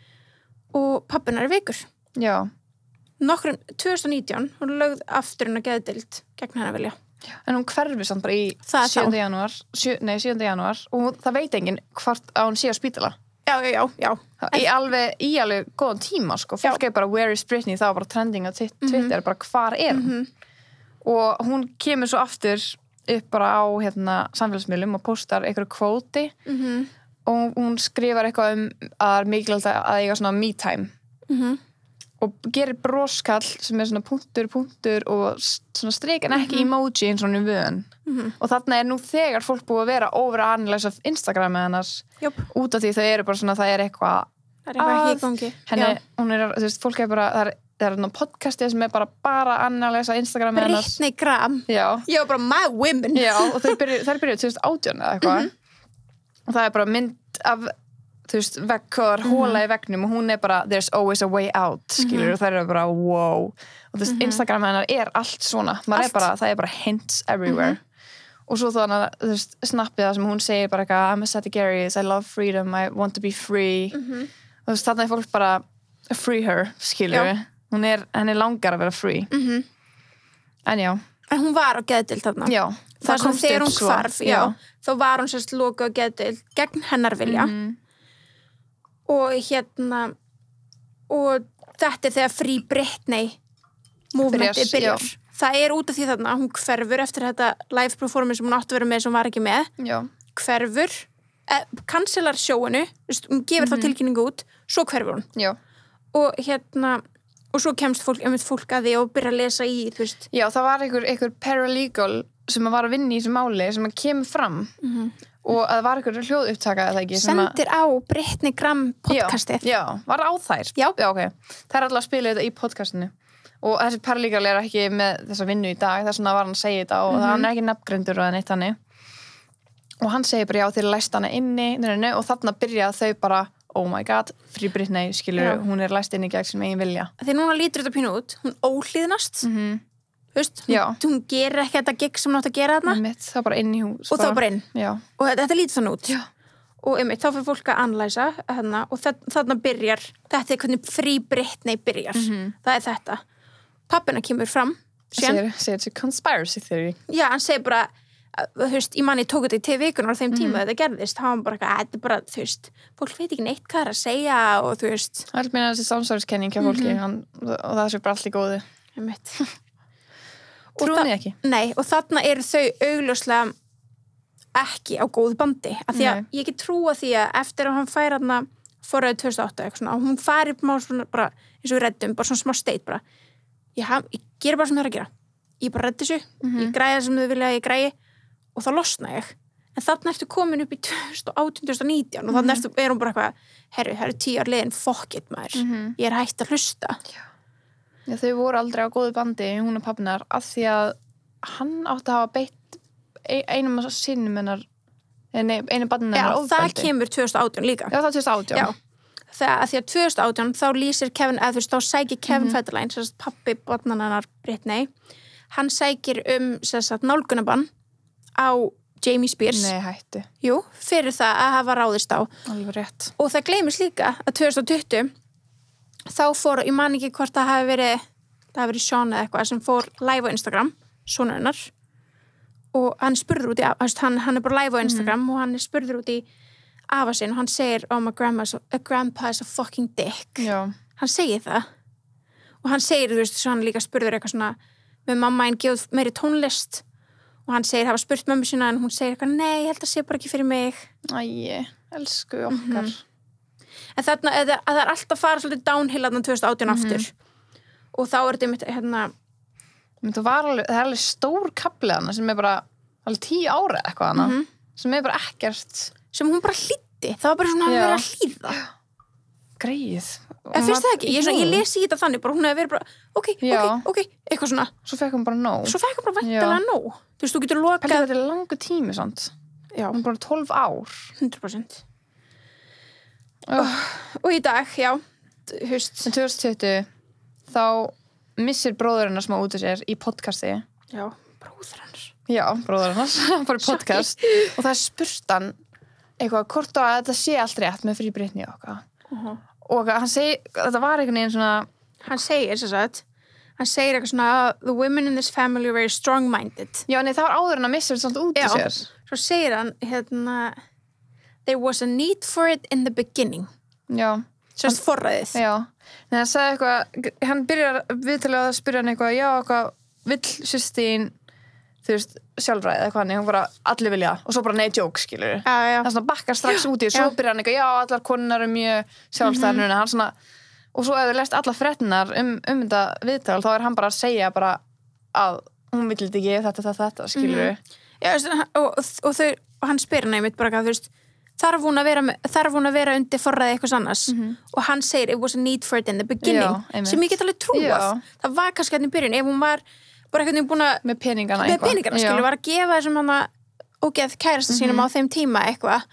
Speaker 2: og pappina er veikur
Speaker 1: Já.
Speaker 2: nokkrum, tvö þúsund og nítján hún lögð aftur hún að geðdeild gegn hennar vilja
Speaker 1: En hún hverfur samt bara í
Speaker 2: Það er þá.
Speaker 1: sjöunda janúar, sjö, nei, sjöunda janúar og hún- það veit enginn hvort að hún sé á spítala.
Speaker 2: já, já, já, já
Speaker 1: Í alveg, í alveg góðan tíma, sko. Fólk er bara, where is Britney? Það var bara trending á Twitter,
Speaker 2: Mhm.
Speaker 1: bara hvar er hún? Og hún kemur svo aftur upp bara á hérna, samfélagsmiðlum og postar einhverju kvóti
Speaker 2: Mhm.
Speaker 1: og hún skrifar eitthvað um að það er mikilvægt að eiga svona me time
Speaker 2: Mhm.
Speaker 1: og gerir broskall sem er svona punktur, punktur og s- svona strik en ekki emoji eins og hún er vön
Speaker 2: Mhm.
Speaker 1: og þarna er nú þegar fólk búið að vera over að analysa Instagram með hennars
Speaker 2: Jöp.
Speaker 1: út af því þau eru bara svona, það er eitthvað
Speaker 2: það er eitthvað ekki
Speaker 1: að
Speaker 2: í gangi
Speaker 1: henni,
Speaker 2: Já.
Speaker 1: hún er, þú veist, fólk er bara það er, það er ná podcastið sem er bara bara að analysa Instagram með hennars
Speaker 2: Britney Graham
Speaker 1: já,
Speaker 2: ég var bara my women
Speaker 1: já, og þau byrjuðu þær byrjuðu tvö þúsund og átján eða eitthvað og það er bara mynd af þú veist, vegg og mm -hmm. hóla í veggnum og hún er bara, there's always a way out skilur, og þær eru bara, wow og þú veist, Instagram hennar er allt svona maður
Speaker 2: Allt.
Speaker 1: er bara, það er bara hints everywhere og svo þannig að, þú veist, snappið það sem hún segir bara eitthvað, I'm a Sagittarius, I love freedom I want to be free og þú veist, þannig er fólk bara free her, skilur
Speaker 2: Já.
Speaker 1: hún er, henni langar að vera free
Speaker 2: Mhm.
Speaker 1: en já,
Speaker 2: en hún var á geðdeild þarna
Speaker 1: já
Speaker 2: það sem
Speaker 1: komst
Speaker 2: þegar
Speaker 1: upp
Speaker 2: hún
Speaker 1: svo.
Speaker 2: hvarf já, þá var hún sérst loka á geðdeild gegn hennar vilja
Speaker 1: Mhm.
Speaker 2: og hérna og þetta er þegar Free Britney movementi
Speaker 1: Byrjar,
Speaker 2: byrjar
Speaker 1: já.
Speaker 2: það er út af því þarna, hún hverfur eftir þetta live performance sem hún átti að vera með sem hún var ekki með,
Speaker 1: já,
Speaker 2: hverfur eh, cancelar sjóinu, hún gefur
Speaker 1: Mhm.
Speaker 2: þá tilkynningu út, svo hverfur hún
Speaker 1: já
Speaker 2: og hérna og svo kemst fólk, einmitt fólk að því og byrja að lesa í, þú veist
Speaker 1: Já, það var einhver, einhver paralegal sem var að vinna í þessu máli sem að kemur fram og að það var einhver hljóðupptaka eða ekki sem að,
Speaker 2: sendir á Britney Graham podcastið
Speaker 1: já, já, var á þær
Speaker 2: Já.
Speaker 1: ok, það er alltaf að spila þetta í podcastinu og þessi paralegal er ekki með þessa vinnu í dag, þess vegna var hann að segja þetta og hann er ekki nafngreindur og neitt hannig og hann segir bara já, þeir læst hana inni nei, nei, nei, og þarna byrja þau bara oh my god, Free Britney, skilur
Speaker 2: Já.
Speaker 1: hún er læst inni gegn sem eigin vilja
Speaker 2: því núna lítur þetta pínu út, hún óhlýðnast mm
Speaker 1: Mhm.
Speaker 2: þú veist, hún,
Speaker 1: Já.
Speaker 2: hún gerir ekki þetta gig sem hún átt að gera þarna
Speaker 1: Einmitt, það er bara inn í hús
Speaker 2: og þá bara inn
Speaker 1: já,
Speaker 2: og þetta, þetta lítur þannig út
Speaker 1: Já.
Speaker 2: og einmitt, þá fyrir fólk að analysa hana, og þa þarna byrjar þetta er hvernig Free Britney byrjar það er þetta, pappina kemur fram síðan,
Speaker 1: segir, segir þetta conspiracy theory
Speaker 2: já, hann segir bara að, þú veist, ég manni tók þetta í tveir vikunar á þeim tíma þetta gerðist, þá var hann bara, eitthvað, "Æ, þetta er bara þú veist, fólk veit ekki neitt hvað er að segja og þú veist,
Speaker 1: Það er meina þessi samsæriskenning hjá fólki hann, og það sé bara allt í góðu.
Speaker 2: einmitt Og
Speaker 1: Trúin
Speaker 2: það-
Speaker 1: þið ekki?
Speaker 2: Nei, og þarna eru þau augljóslega ekki á góðu bandi af því að
Speaker 1: Nei.
Speaker 2: ég ekki trúa því að eftir að hann fær hann fóraði tvö þúsund og átta eitthvað svona, og hún fari má svona bara, eins og við reddum, bara svona smá steit bara, ég, haf, ég ger bara sem það er að gera ég bara reddi þessu, ég græði það sem þau vilja að ég græði og þá losna ég en þarna ertu komin upp í tvö þúsund og átján til tvö þúsund og nítján og þannig ertu, er hún bara eitthvað herru, það eru tíu ár liðin, fuck it maður ég er hægt að hlusta
Speaker 1: Já, þau voru aldrei á góðu bandi, hún og pappinar, af því að hann átti að hafa beitt ein- einum af sinum hennar, nei, einu barninu
Speaker 2: Já,
Speaker 1: hennar
Speaker 2: það
Speaker 1: ofbeldi.
Speaker 2: kemur tvö þúsund og átján líka
Speaker 1: Já, það er tvö þúsund og átján.
Speaker 2: Já, þegar að því að tvö þúsund og átján þá lýsir Kevin, eða þú veist, þá sækir Kevin
Speaker 1: Mhm.
Speaker 2: Federline, sem sagt pappi barnanannar Britney, hann sækir um sem sagt nálgunabann á Jamie Spears,
Speaker 1: Nei, hættu.
Speaker 2: jú, fyrir það að hafa ráðist á
Speaker 1: Alveg rétt.
Speaker 2: og það gleymist líka að tvö þúsund og tuttugu þá fór, ég man ekki hvort það hafi verið það hafi verið Sean eða eitthvað sem fór live á Instagram, sonur hennar og hann spurður út í veist, hann, hann er bara live á Instagram og hann er spurður út í afa sinn og hann segir oh my grandma's a grandpa is a fucking dick
Speaker 1: Já.
Speaker 2: hann segir það og hann segir, þú veist, svo hann líka spurður eitthvað svona með mamma einn gefið meiri tónlist og hann segir, hafa spurt mömmu sína en hún segir eitthvað, nei, ég held að sé bara ekki fyrir mig
Speaker 1: Æi, elsku okkar.
Speaker 2: en þarna, að það er alltaf að fara svolítið downhill þarna tvö þúsund og átján aftur og þá er þetta einmitt, hérna
Speaker 1: Men það, var alveg, það er alveg stór kafli hana sem er bara alveg tíu ára eitthvað hana, sem er bara ekkert
Speaker 2: sem hún bara hlýddi, það var bara svona að
Speaker 1: Já.
Speaker 2: vera að hlýða
Speaker 1: greið.
Speaker 2: En finnst það ekki? Ég, svona, ég lesi í þetta þannig, bara hún hefði verið bara, ok,
Speaker 1: Já.
Speaker 2: ok, ok, eitthvað svona.
Speaker 1: Svo fekk hún bara nóg.
Speaker 2: Svo fekk hún bara væntanlega nóg. Þú veist, þú getur lokað.
Speaker 1: Pældi þetta er langur tími, sant?
Speaker 2: Já,
Speaker 1: Hún er bara tólf ár.
Speaker 2: hundrað prósent.
Speaker 1: Oh.
Speaker 2: Og í dag, já, þú veist.
Speaker 1: En tvö þúsund tuttugu, þá missir bróður hennar smá út af sér í podcasti.
Speaker 2: Já, bróður hans.
Speaker 1: Já, bróður hennar, bara í podcast. Og það er spurt hann eitthvað, hvort á að þetta sé allt rétt með Free Britney og eitthvað.
Speaker 2: Uh-huh.
Speaker 1: Og hann segi, þetta var einhvern veginn svona,
Speaker 2: Hann segir, sem sagt, hann segir eitthvað svona, the women in this family are very strong-minded.
Speaker 1: já, nei, það var áður en að missa þetta samt út af
Speaker 2: Já.
Speaker 1: sér.
Speaker 2: Svo segir hann, hérna, there was a need for it in the beginning.
Speaker 1: Já.
Speaker 2: Sérst forræðið.
Speaker 1: Já, en hann sagði eitthvað, hann byrjar viðtalið að spyrja hann eitthvað, já, eitthvað, vill systín, þú veist, sjálfræði eða eitthvað, hann bara, allir vilja, og svo bara nei, joke, skilur.
Speaker 2: Já, já.
Speaker 1: Það er svona bakkar strax út í, og svo
Speaker 2: Já.
Speaker 1: byrjar hann eitthvað, já, allar konunar eru mjög sjálfstæðar, mm -hmm. hann svona, og svo ef þú lest allar fréttinar um, um þetta viðtal, þá er hann bara að segja bara að hún vill þetta ekki, þetta, þetta, þetta, skilur.
Speaker 2: Mhm. Já, veist, og, og, og, þau, og hann spyr hann einmitt bara, þú veist, þarf hún að vera, með, þarf hún að vera undir forræði eitthvað annars
Speaker 1: Mhm.
Speaker 2: og hann segir it was a need for it in the beginning
Speaker 1: Já, einmitt.
Speaker 2: sem ég get alveg trúað
Speaker 1: Já.
Speaker 2: það var kannski hérna í byrjun ef hún var bara einhvern veginn búin að
Speaker 1: Með peningana
Speaker 2: með
Speaker 1: eitthvað.
Speaker 2: peningana
Speaker 1: Já.
Speaker 2: skilur var að gefa þessum hana ógeð kærasta sínum
Speaker 1: Mhm.
Speaker 2: á þeim tíma eitthvað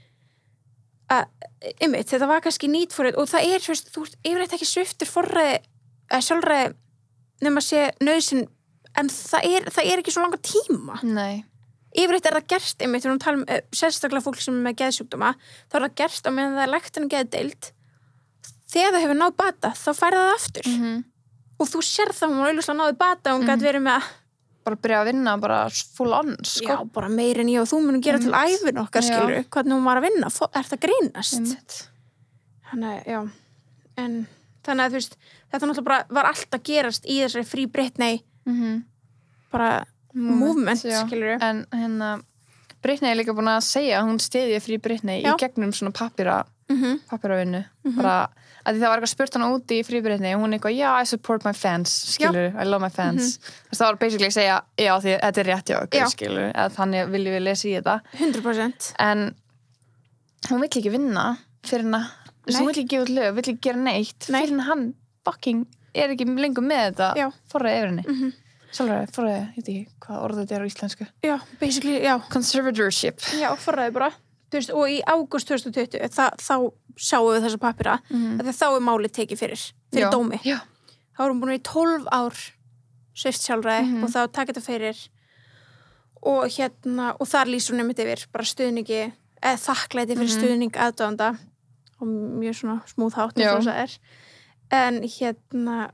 Speaker 2: að einmitt þetta var kannski need for it og það er þú veist, þú ert yfirleitt ekki sviftur forræði eða sjálfræði nema að sé nöðsyn en það er, það er ekki svo langa tíma
Speaker 1: Nei.
Speaker 2: yfirleitt er það gert einmitt, þegar hún tala um uh, sérstaklega fólk sem er með geðsjúkdóma þá er það gert á meðan það er lagt en geðdeild þegar það hefur náð bata þá færði það aftur
Speaker 1: Mhm.
Speaker 2: og þú sér það, hún var auðvitað náði bata og hún gæti verið með
Speaker 1: Bara byrja að vinna, bara full on, sko.
Speaker 2: já, bara meir en ég og þú munum gera til æfin okkar
Speaker 1: Já.
Speaker 2: skilur, hvernig hún var að vinna Fó- er það grínast
Speaker 1: Einmitt.
Speaker 2: þannig, að, já en þannig að þú veist, þetta náttúrulega bara var allt að gerast í þessari Free Britney
Speaker 1: Mhm.
Speaker 2: bara movement,
Speaker 1: já.
Speaker 2: skilur
Speaker 1: En hérna, Britney er líka búin að segja að hún stiði Free Britney
Speaker 2: Já.
Speaker 1: í gegnum svona pappíra,
Speaker 2: mm -hmm.
Speaker 1: pappíravinnu. Bara, að því það var eitthvað spurt hana úti í Free Britney og hún eitthvað, já, I support my fans, skilur, I love my fans. Þess það var basically að segja, já, því þetta er rétt hjá okkur,
Speaker 2: Já.
Speaker 1: skilur, eða þannig viljum við lesa í þetta.
Speaker 2: hundra prósent
Speaker 1: En hún vill ekki vinna fyrir hana, þess að
Speaker 2: Nei.
Speaker 1: hún vill ekki gefa út lög, vill ekki gera neitt,
Speaker 2: Nei.
Speaker 1: fyrir hana hann fucking er ekki lengur með þetta
Speaker 2: Já.
Speaker 1: forræði yfir henni.
Speaker 2: Mhm.
Speaker 1: Sjálfræði, forræði, ég veit ekki hvað orðið þetta er á íslensku.
Speaker 2: já, basically, já
Speaker 1: Conservatorship.
Speaker 2: Já, forræði bara. Þú veist, og í ágúst tvö þúsund tuttugu þa þá sjáum við þessa pappira mm. að þá er málið tekið fyrir, fyrir
Speaker 1: Já.
Speaker 2: dómi.
Speaker 1: Já.
Speaker 2: Þá erum búin í tólf ár svift sjálfræði og þá taka þetta fyrir og hérna, og þar lýsur hún einmitt yfir bara stuðningi, eða þakklæti fyrir stuðning aðdóðanda og mjög svona smúð hátt
Speaker 1: Já.
Speaker 2: eins og það er. En hérna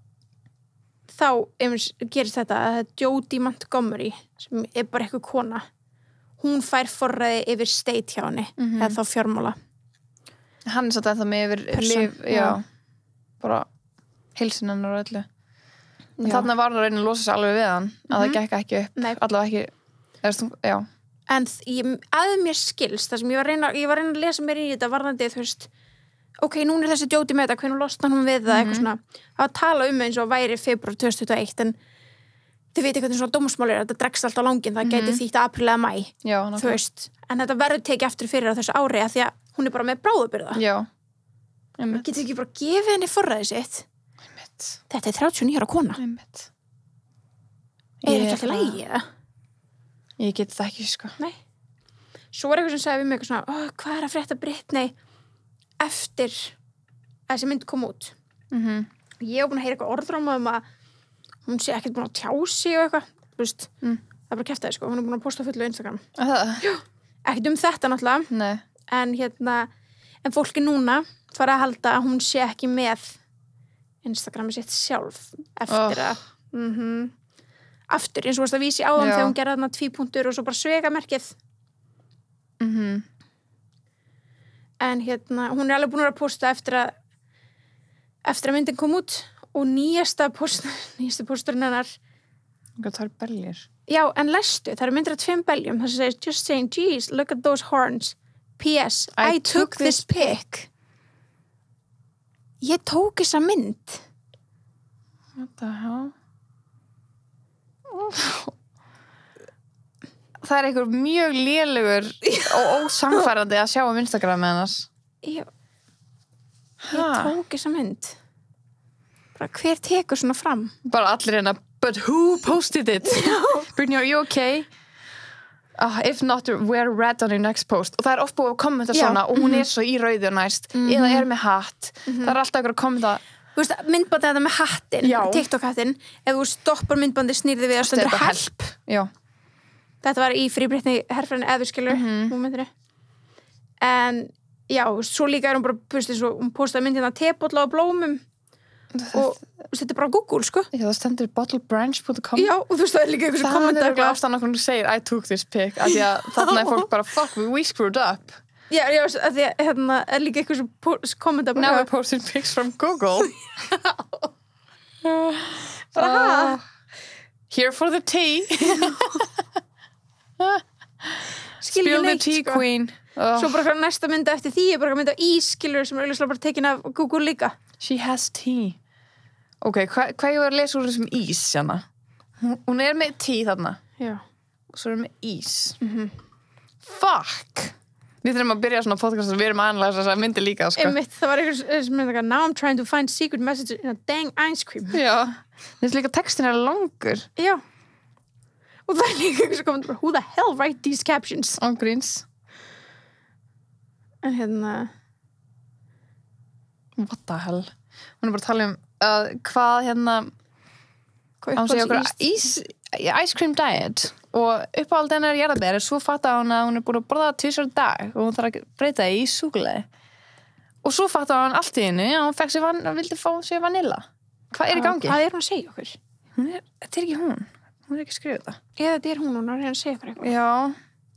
Speaker 2: þá einmitt gerist þetta að Jodie Montgomery sem er bara eitthvað kona hún fær forræði yfir state hjá henni
Speaker 1: Mhm.
Speaker 2: eða þá fjármála
Speaker 1: Hann er satt að það með yfir
Speaker 2: Person,
Speaker 1: líf, já,
Speaker 2: já.
Speaker 1: bara heilsin hennar og öllu. En
Speaker 2: Já.
Speaker 1: þarna var það að reyna að losa sig alveg við hann, að það gekk ekki upp,
Speaker 2: Nei.
Speaker 1: allavega ekki, eða, já.
Speaker 2: en þ- ég, að mér skilst það sem ég var að reyna, ég var að reyna að lesa mér í þetta varðandi þú veist ok, núna er þessi Jodie með þetta, hvernig losna hún við það eitthvað svona, að tala um eins og væri februar tvö þúsund tuttugu og eitt en þið veit hvernig svona dómsmál er, þetta dregst allt á langin það gæti þýtt apríl eða mæ
Speaker 1: Já,
Speaker 2: þú
Speaker 1: nákvæmlega.
Speaker 2: veist, en þetta verður tekið aftur fyrir á þessu ári að því að hún er bara með bráðabyrða
Speaker 1: Já. Einmitt.
Speaker 2: getur ekki bara gefið henni forræði sitt
Speaker 1: Einmitt.
Speaker 2: þetta er þrjátíu og níu ára kona
Speaker 1: Einmitt.
Speaker 2: er
Speaker 1: Ég
Speaker 2: ekki alltaf
Speaker 1: bara-
Speaker 2: lægi eða?
Speaker 1: Ég get það ekki, sko.
Speaker 2: Nei. Svo er eitthvað sem sagði við mig eitthvað svona, oh, hvað er að frétta Britney eftir að þessi mynd kom út.
Speaker 1: Mhm.
Speaker 2: Ég hef búin að heyra eitthvað orðráma um að hún sé ekkert búin að tjá sig og eitthvað, þú veist,
Speaker 1: Mm.
Speaker 2: það er bara kæftæði sko, hún er búin að posta fullu á Instagram.
Speaker 1: Er Það?
Speaker 2: Ekkert um þetta náttúrulega,
Speaker 1: Nei.
Speaker 2: en hérna, en fólki núna fara að halda að hún sé ekki með Instagrami sitt sjálf eftir
Speaker 1: Oh.
Speaker 2: að, mhm, aftur, eins og varst að vísi á hann
Speaker 1: Já.
Speaker 2: þegar hún gerði þarna tvípunktur og svo bara svegamerkið.
Speaker 1: Mhm.
Speaker 2: En hérna, hún er alveg búin að vera að posta eftir að eftir að myndin kom út og nýjasta post, nýjasta posturinn hennar
Speaker 1: Hvað það er beljir?
Speaker 2: já, en lestu, það eru myndir af tveim beljum það sem segir, just saying, geez, look at those horns P S, I,
Speaker 1: I
Speaker 2: took,
Speaker 1: took
Speaker 2: this
Speaker 1: this
Speaker 2: pic ég tók þessa mynd
Speaker 1: What the hell? Það er einhver mjög lélugur og ósamfærandi að sjá um Instagram með hennars.
Speaker 2: já, Ég
Speaker 1: Ha?
Speaker 2: tók þessa mynd. Bara hver tekur svona fram?
Speaker 1: Bara allir hérna, but who posted it? Britney, are you okay? Uh, if not, wear red on your next post. Og það er oft búið að kommenta
Speaker 2: Já.
Speaker 1: svona og hún er svo í rauðu næst eða er með hatt. Það er alltaf ykkur að kommenta.
Speaker 2: Þú veist, myndbandið þetta með hattin,
Speaker 1: Já.
Speaker 2: TikTok-hattin, ef þú stoppar myndbandið snýrði við að
Speaker 1: Þetta er
Speaker 2: stendur
Speaker 1: bara
Speaker 2: help.
Speaker 1: help. Já.
Speaker 2: Þetta var í Free Britney herfræðinu eða skilur,
Speaker 1: Mhm.
Speaker 2: momentinu. En já, þú veist, svo líka er hún bara, þú veist, svo, hún postaði myndina tebolla og blómum og þú veist, þetta er bara Google, sko.
Speaker 1: Já, það stendur bottlebranch dot com.
Speaker 2: Já, og þú veist, það er líka eitthvað sem
Speaker 1: Það er
Speaker 2: kommentar.
Speaker 1: eitthvað ástæðan okkur hún segir I took this pic. Af því að þarna er fólk bara fuck, we screwed up.
Speaker 2: Já, já, að því að hérna er líka eitthvað sem kommentar bara.
Speaker 1: Now we're posting pics from Google.
Speaker 2: Bara, ha?
Speaker 1: Uh, here for the tea.
Speaker 2: Skil
Speaker 1: Spill
Speaker 2: ekki
Speaker 1: the
Speaker 2: neitt,
Speaker 1: tea
Speaker 2: sko.
Speaker 1: queen. Oh,
Speaker 2: Svo bara hvað næsta mynda eftir því er bara mynda ís, skilur, sem er auðvitað bara tekin af Google líka.
Speaker 1: she has tea. Ok, hva, hvað ég var að lesa úr þessum ís, Janna? Hún, hún er með tea þarna.
Speaker 2: Já.
Speaker 1: Og svo er með ís. Fuck! Við þurfum að byrja svona podcast og við erum að anlæsa þess að myndi líka, sko.
Speaker 2: Einmitt, það var eitthvað sem mynda now I'm trying to find secret messages in a dang ice cream.
Speaker 1: Já. Þessi líka textin er langur.
Speaker 2: Já. Og það er líka eitthvað sem kommentar bara, who the hell write these captions?
Speaker 1: Ángríns.
Speaker 2: En hérna,
Speaker 1: What the hell? Hún er bara að tala um uh, hvað hérna
Speaker 2: hvað
Speaker 1: Hún segir okkur
Speaker 2: uppáhalds ís?
Speaker 1: ís, ice cream diet og uppáhald hennar er jarðaber svo fatta hún að hún er búin að borða tvisvar á dag og hún þarf að breyta því í súkuleði og svo fatta hún allt í henni að hún fekk sér van, vildi fá sér vanilla. Hvað er í gangi?
Speaker 2: Hvað er hún að segja okkur?
Speaker 1: Hún er, þetta er ekki hún. Hún er ekki að skrifa þetta.
Speaker 2: Eða þetta er hún, hún er að reyna að segja okkur eitthvað.
Speaker 1: Já.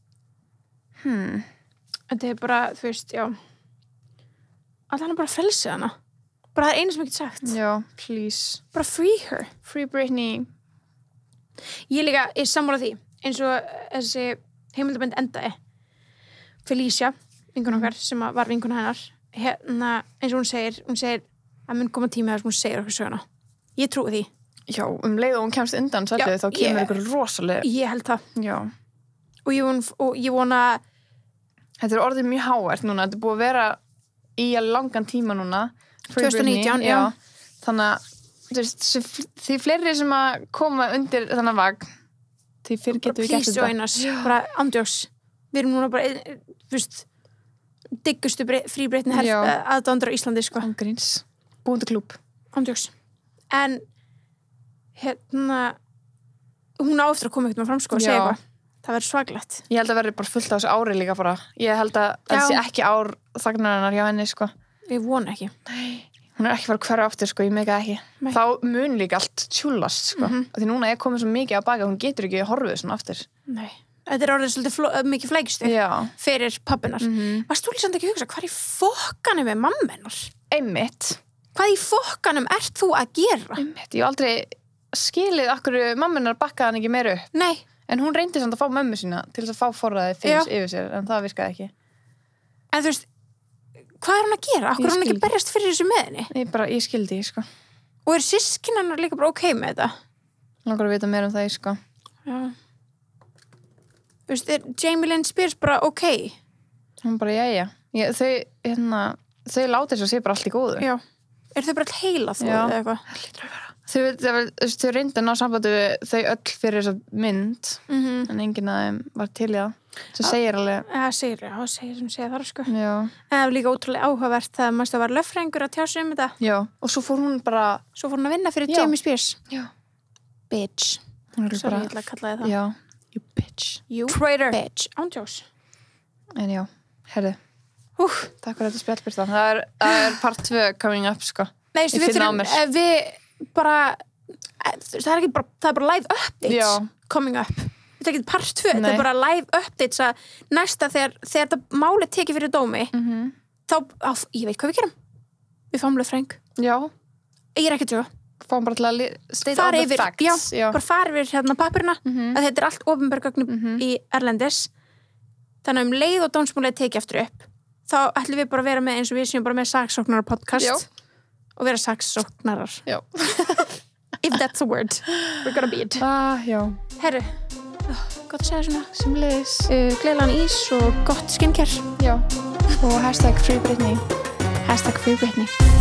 Speaker 1: Hmm.
Speaker 2: Þetta er bara, þú veist, já. Alltaf hann er bara að frelsa hana. Bara það er einu sem ég get sagt.
Speaker 1: Já, please.
Speaker 2: Bara free her.
Speaker 1: Free Britney.
Speaker 2: Ég líka, ég sammála því. Eins og þessi heimildabend endaði. Felicia, vinkun okkar, sem að var vinkun hennar. Hérna, eins og hún segir, hún segir að mun koma tími þar sem hún segir okkur söguna. Ég trúi því.
Speaker 1: Já, um leið og hún kemst undan sælið
Speaker 2: Já,
Speaker 1: þá kemur
Speaker 2: ég-
Speaker 1: ykkur rosalega.
Speaker 2: Ég held það.
Speaker 1: Já.
Speaker 2: Og ég, von, og ég vona,
Speaker 1: Þetta er orðið mjög hávært núna. Þetta er búið að vera í alveg langan tíma núna. Free
Speaker 2: tvö þúsund og nítján,
Speaker 1: Britney,
Speaker 2: já.
Speaker 1: Þannig að þú veist, svo- því fleiri sem að koma undir þannig vagn, því fyrir getum við gert
Speaker 2: please join us. Bara andjóks. Við erum núna bara, eh, þú veist, diggustu Free Britney
Speaker 1: Já.
Speaker 2: aðdóndar á Íslandi, sko.
Speaker 1: Ángríns. Búindu klúb.
Speaker 2: Andjóks. En hérna hún á eftir að koma eitthvað fram sko og
Speaker 1: Já.
Speaker 2: segja eitthvað. Það verður svaglegt.
Speaker 1: Ég held að verði bara fullt á þessu ári líka bara. Ég held að
Speaker 2: Já.
Speaker 1: þessi ekki ár þagnarinnar hjá henni, sko.
Speaker 2: Ég vona ekki.
Speaker 1: Hún er ekki fara hverja aftur, sko, ég mega ekki.
Speaker 2: Nei.
Speaker 1: Þá mun líka allt tjúlast, sko.
Speaker 2: Mhm.
Speaker 1: Því núna er komið svo mikið á baka, hún getur ekki horfið svona aftur.
Speaker 2: Nei. Þetta er orðið svolítið fló, mikið flækistu
Speaker 1: Já.
Speaker 2: fyrir pappinar. Mm
Speaker 1: Mhm.
Speaker 2: Varst þú líka ekki að hugsa, hvað í fokkanum er mamma hennar?
Speaker 1: Einmitt.
Speaker 2: Hvað í fokkanum ert þú að gera?
Speaker 1: Einmitt. Ég hef aldrei skilið okkur mammunar bakkaði hann ekki meira upp.
Speaker 2: Nei.
Speaker 1: En hún reyndi samt að fá mömmu sína til þess að fá forræði fyrir yfir sér, en það virkaði ekki.
Speaker 2: En þú veist, hvað er hún að gera? Akkur
Speaker 1: Ég
Speaker 2: er hún
Speaker 1: skil
Speaker 2: ekki berjast fyrir þessu með henni?
Speaker 1: Ég bara, ég skildi því, sko.
Speaker 2: Og er systkin hennar líka bara ok með þetta?
Speaker 1: Langar að vita meira um það, sko.
Speaker 2: Já. Þú veist, er Jamie Lynn Spears bara ok?
Speaker 1: Hún bara, jæja. Ég, þau, hérna, þau láti þess að sé bara allt í góðu.
Speaker 2: Já. Er þau bara all heila þú
Speaker 1: Já.
Speaker 2: eða eitthvað?
Speaker 1: Þau, þau, þau, þau reyndi að ná sambandi við þau öll fyrir þessa mynd,
Speaker 2: Mhm.
Speaker 1: en enginn af þeim var til í það. Sem segir alveg,
Speaker 2: Já, segir, já, segir sem segir þar sko.
Speaker 1: já,
Speaker 2: En það var líka ótrúlega áhugavert það mæstu að var löffræðingur að tjá sig um þetta.
Speaker 1: já. Og svo fór hún bara,
Speaker 2: Svo fór hún að vinna fyrir
Speaker 1: Já.
Speaker 2: Jamie Spears.
Speaker 1: já,
Speaker 2: Bitch.
Speaker 1: hún er
Speaker 2: Sorry,
Speaker 1: bara,
Speaker 2: ég ætla að kalla þið það.
Speaker 1: já, you bitch.
Speaker 2: You
Speaker 1: Traitor.
Speaker 2: bitch. Ándjós.
Speaker 1: En já, herri,
Speaker 2: Hú.
Speaker 1: takk fyrir þetta spjallbyrsta. Það er, það er part tvö coming up, sko.
Speaker 2: Nei,
Speaker 1: Ég
Speaker 2: við
Speaker 1: finn á
Speaker 2: þurfum,
Speaker 1: mér.
Speaker 2: eh, við bara, eh, þú veist, það er ekki bara, það er bara live updates
Speaker 1: Já.
Speaker 2: coming up. Þetta er ekki part tvö, þetta
Speaker 1: Nei.
Speaker 2: er bara live updates að næsta þegar, þegar þetta máli tekið fyrir dómi,
Speaker 1: Mm -hmm.
Speaker 2: þá, á, ég veit hvað við gerum. Við fáum löffræðing.
Speaker 1: Já,
Speaker 2: Ég er ekki að tjóða.
Speaker 1: fáum bara til að li- state
Speaker 2: Fara
Speaker 1: all the
Speaker 2: yfir,
Speaker 1: facts.
Speaker 2: já,
Speaker 1: já.
Speaker 2: bara fara yfir hérna pappirina,
Speaker 1: Mhm.
Speaker 2: að þetta er allt opinbergögnum
Speaker 1: Mhm.
Speaker 2: í Erlendis. Þannig að um leið og dómsmúlið tekið aftur upp, þá ætlum við bara að vera með eins og við séum bara með saksóknarar podcast
Speaker 1: Já.
Speaker 2: og vera saksóknarar.
Speaker 1: Já.
Speaker 2: If that's a word, we're gonna be it.
Speaker 1: Ah, já.
Speaker 2: Herru, oh, gott að segja svona.
Speaker 1: Sumleis.
Speaker 2: Uh, Gleðilegan ís og gott skincare.
Speaker 1: Já. Og hashtag Free Britney.
Speaker 2: Hashtag Free Britney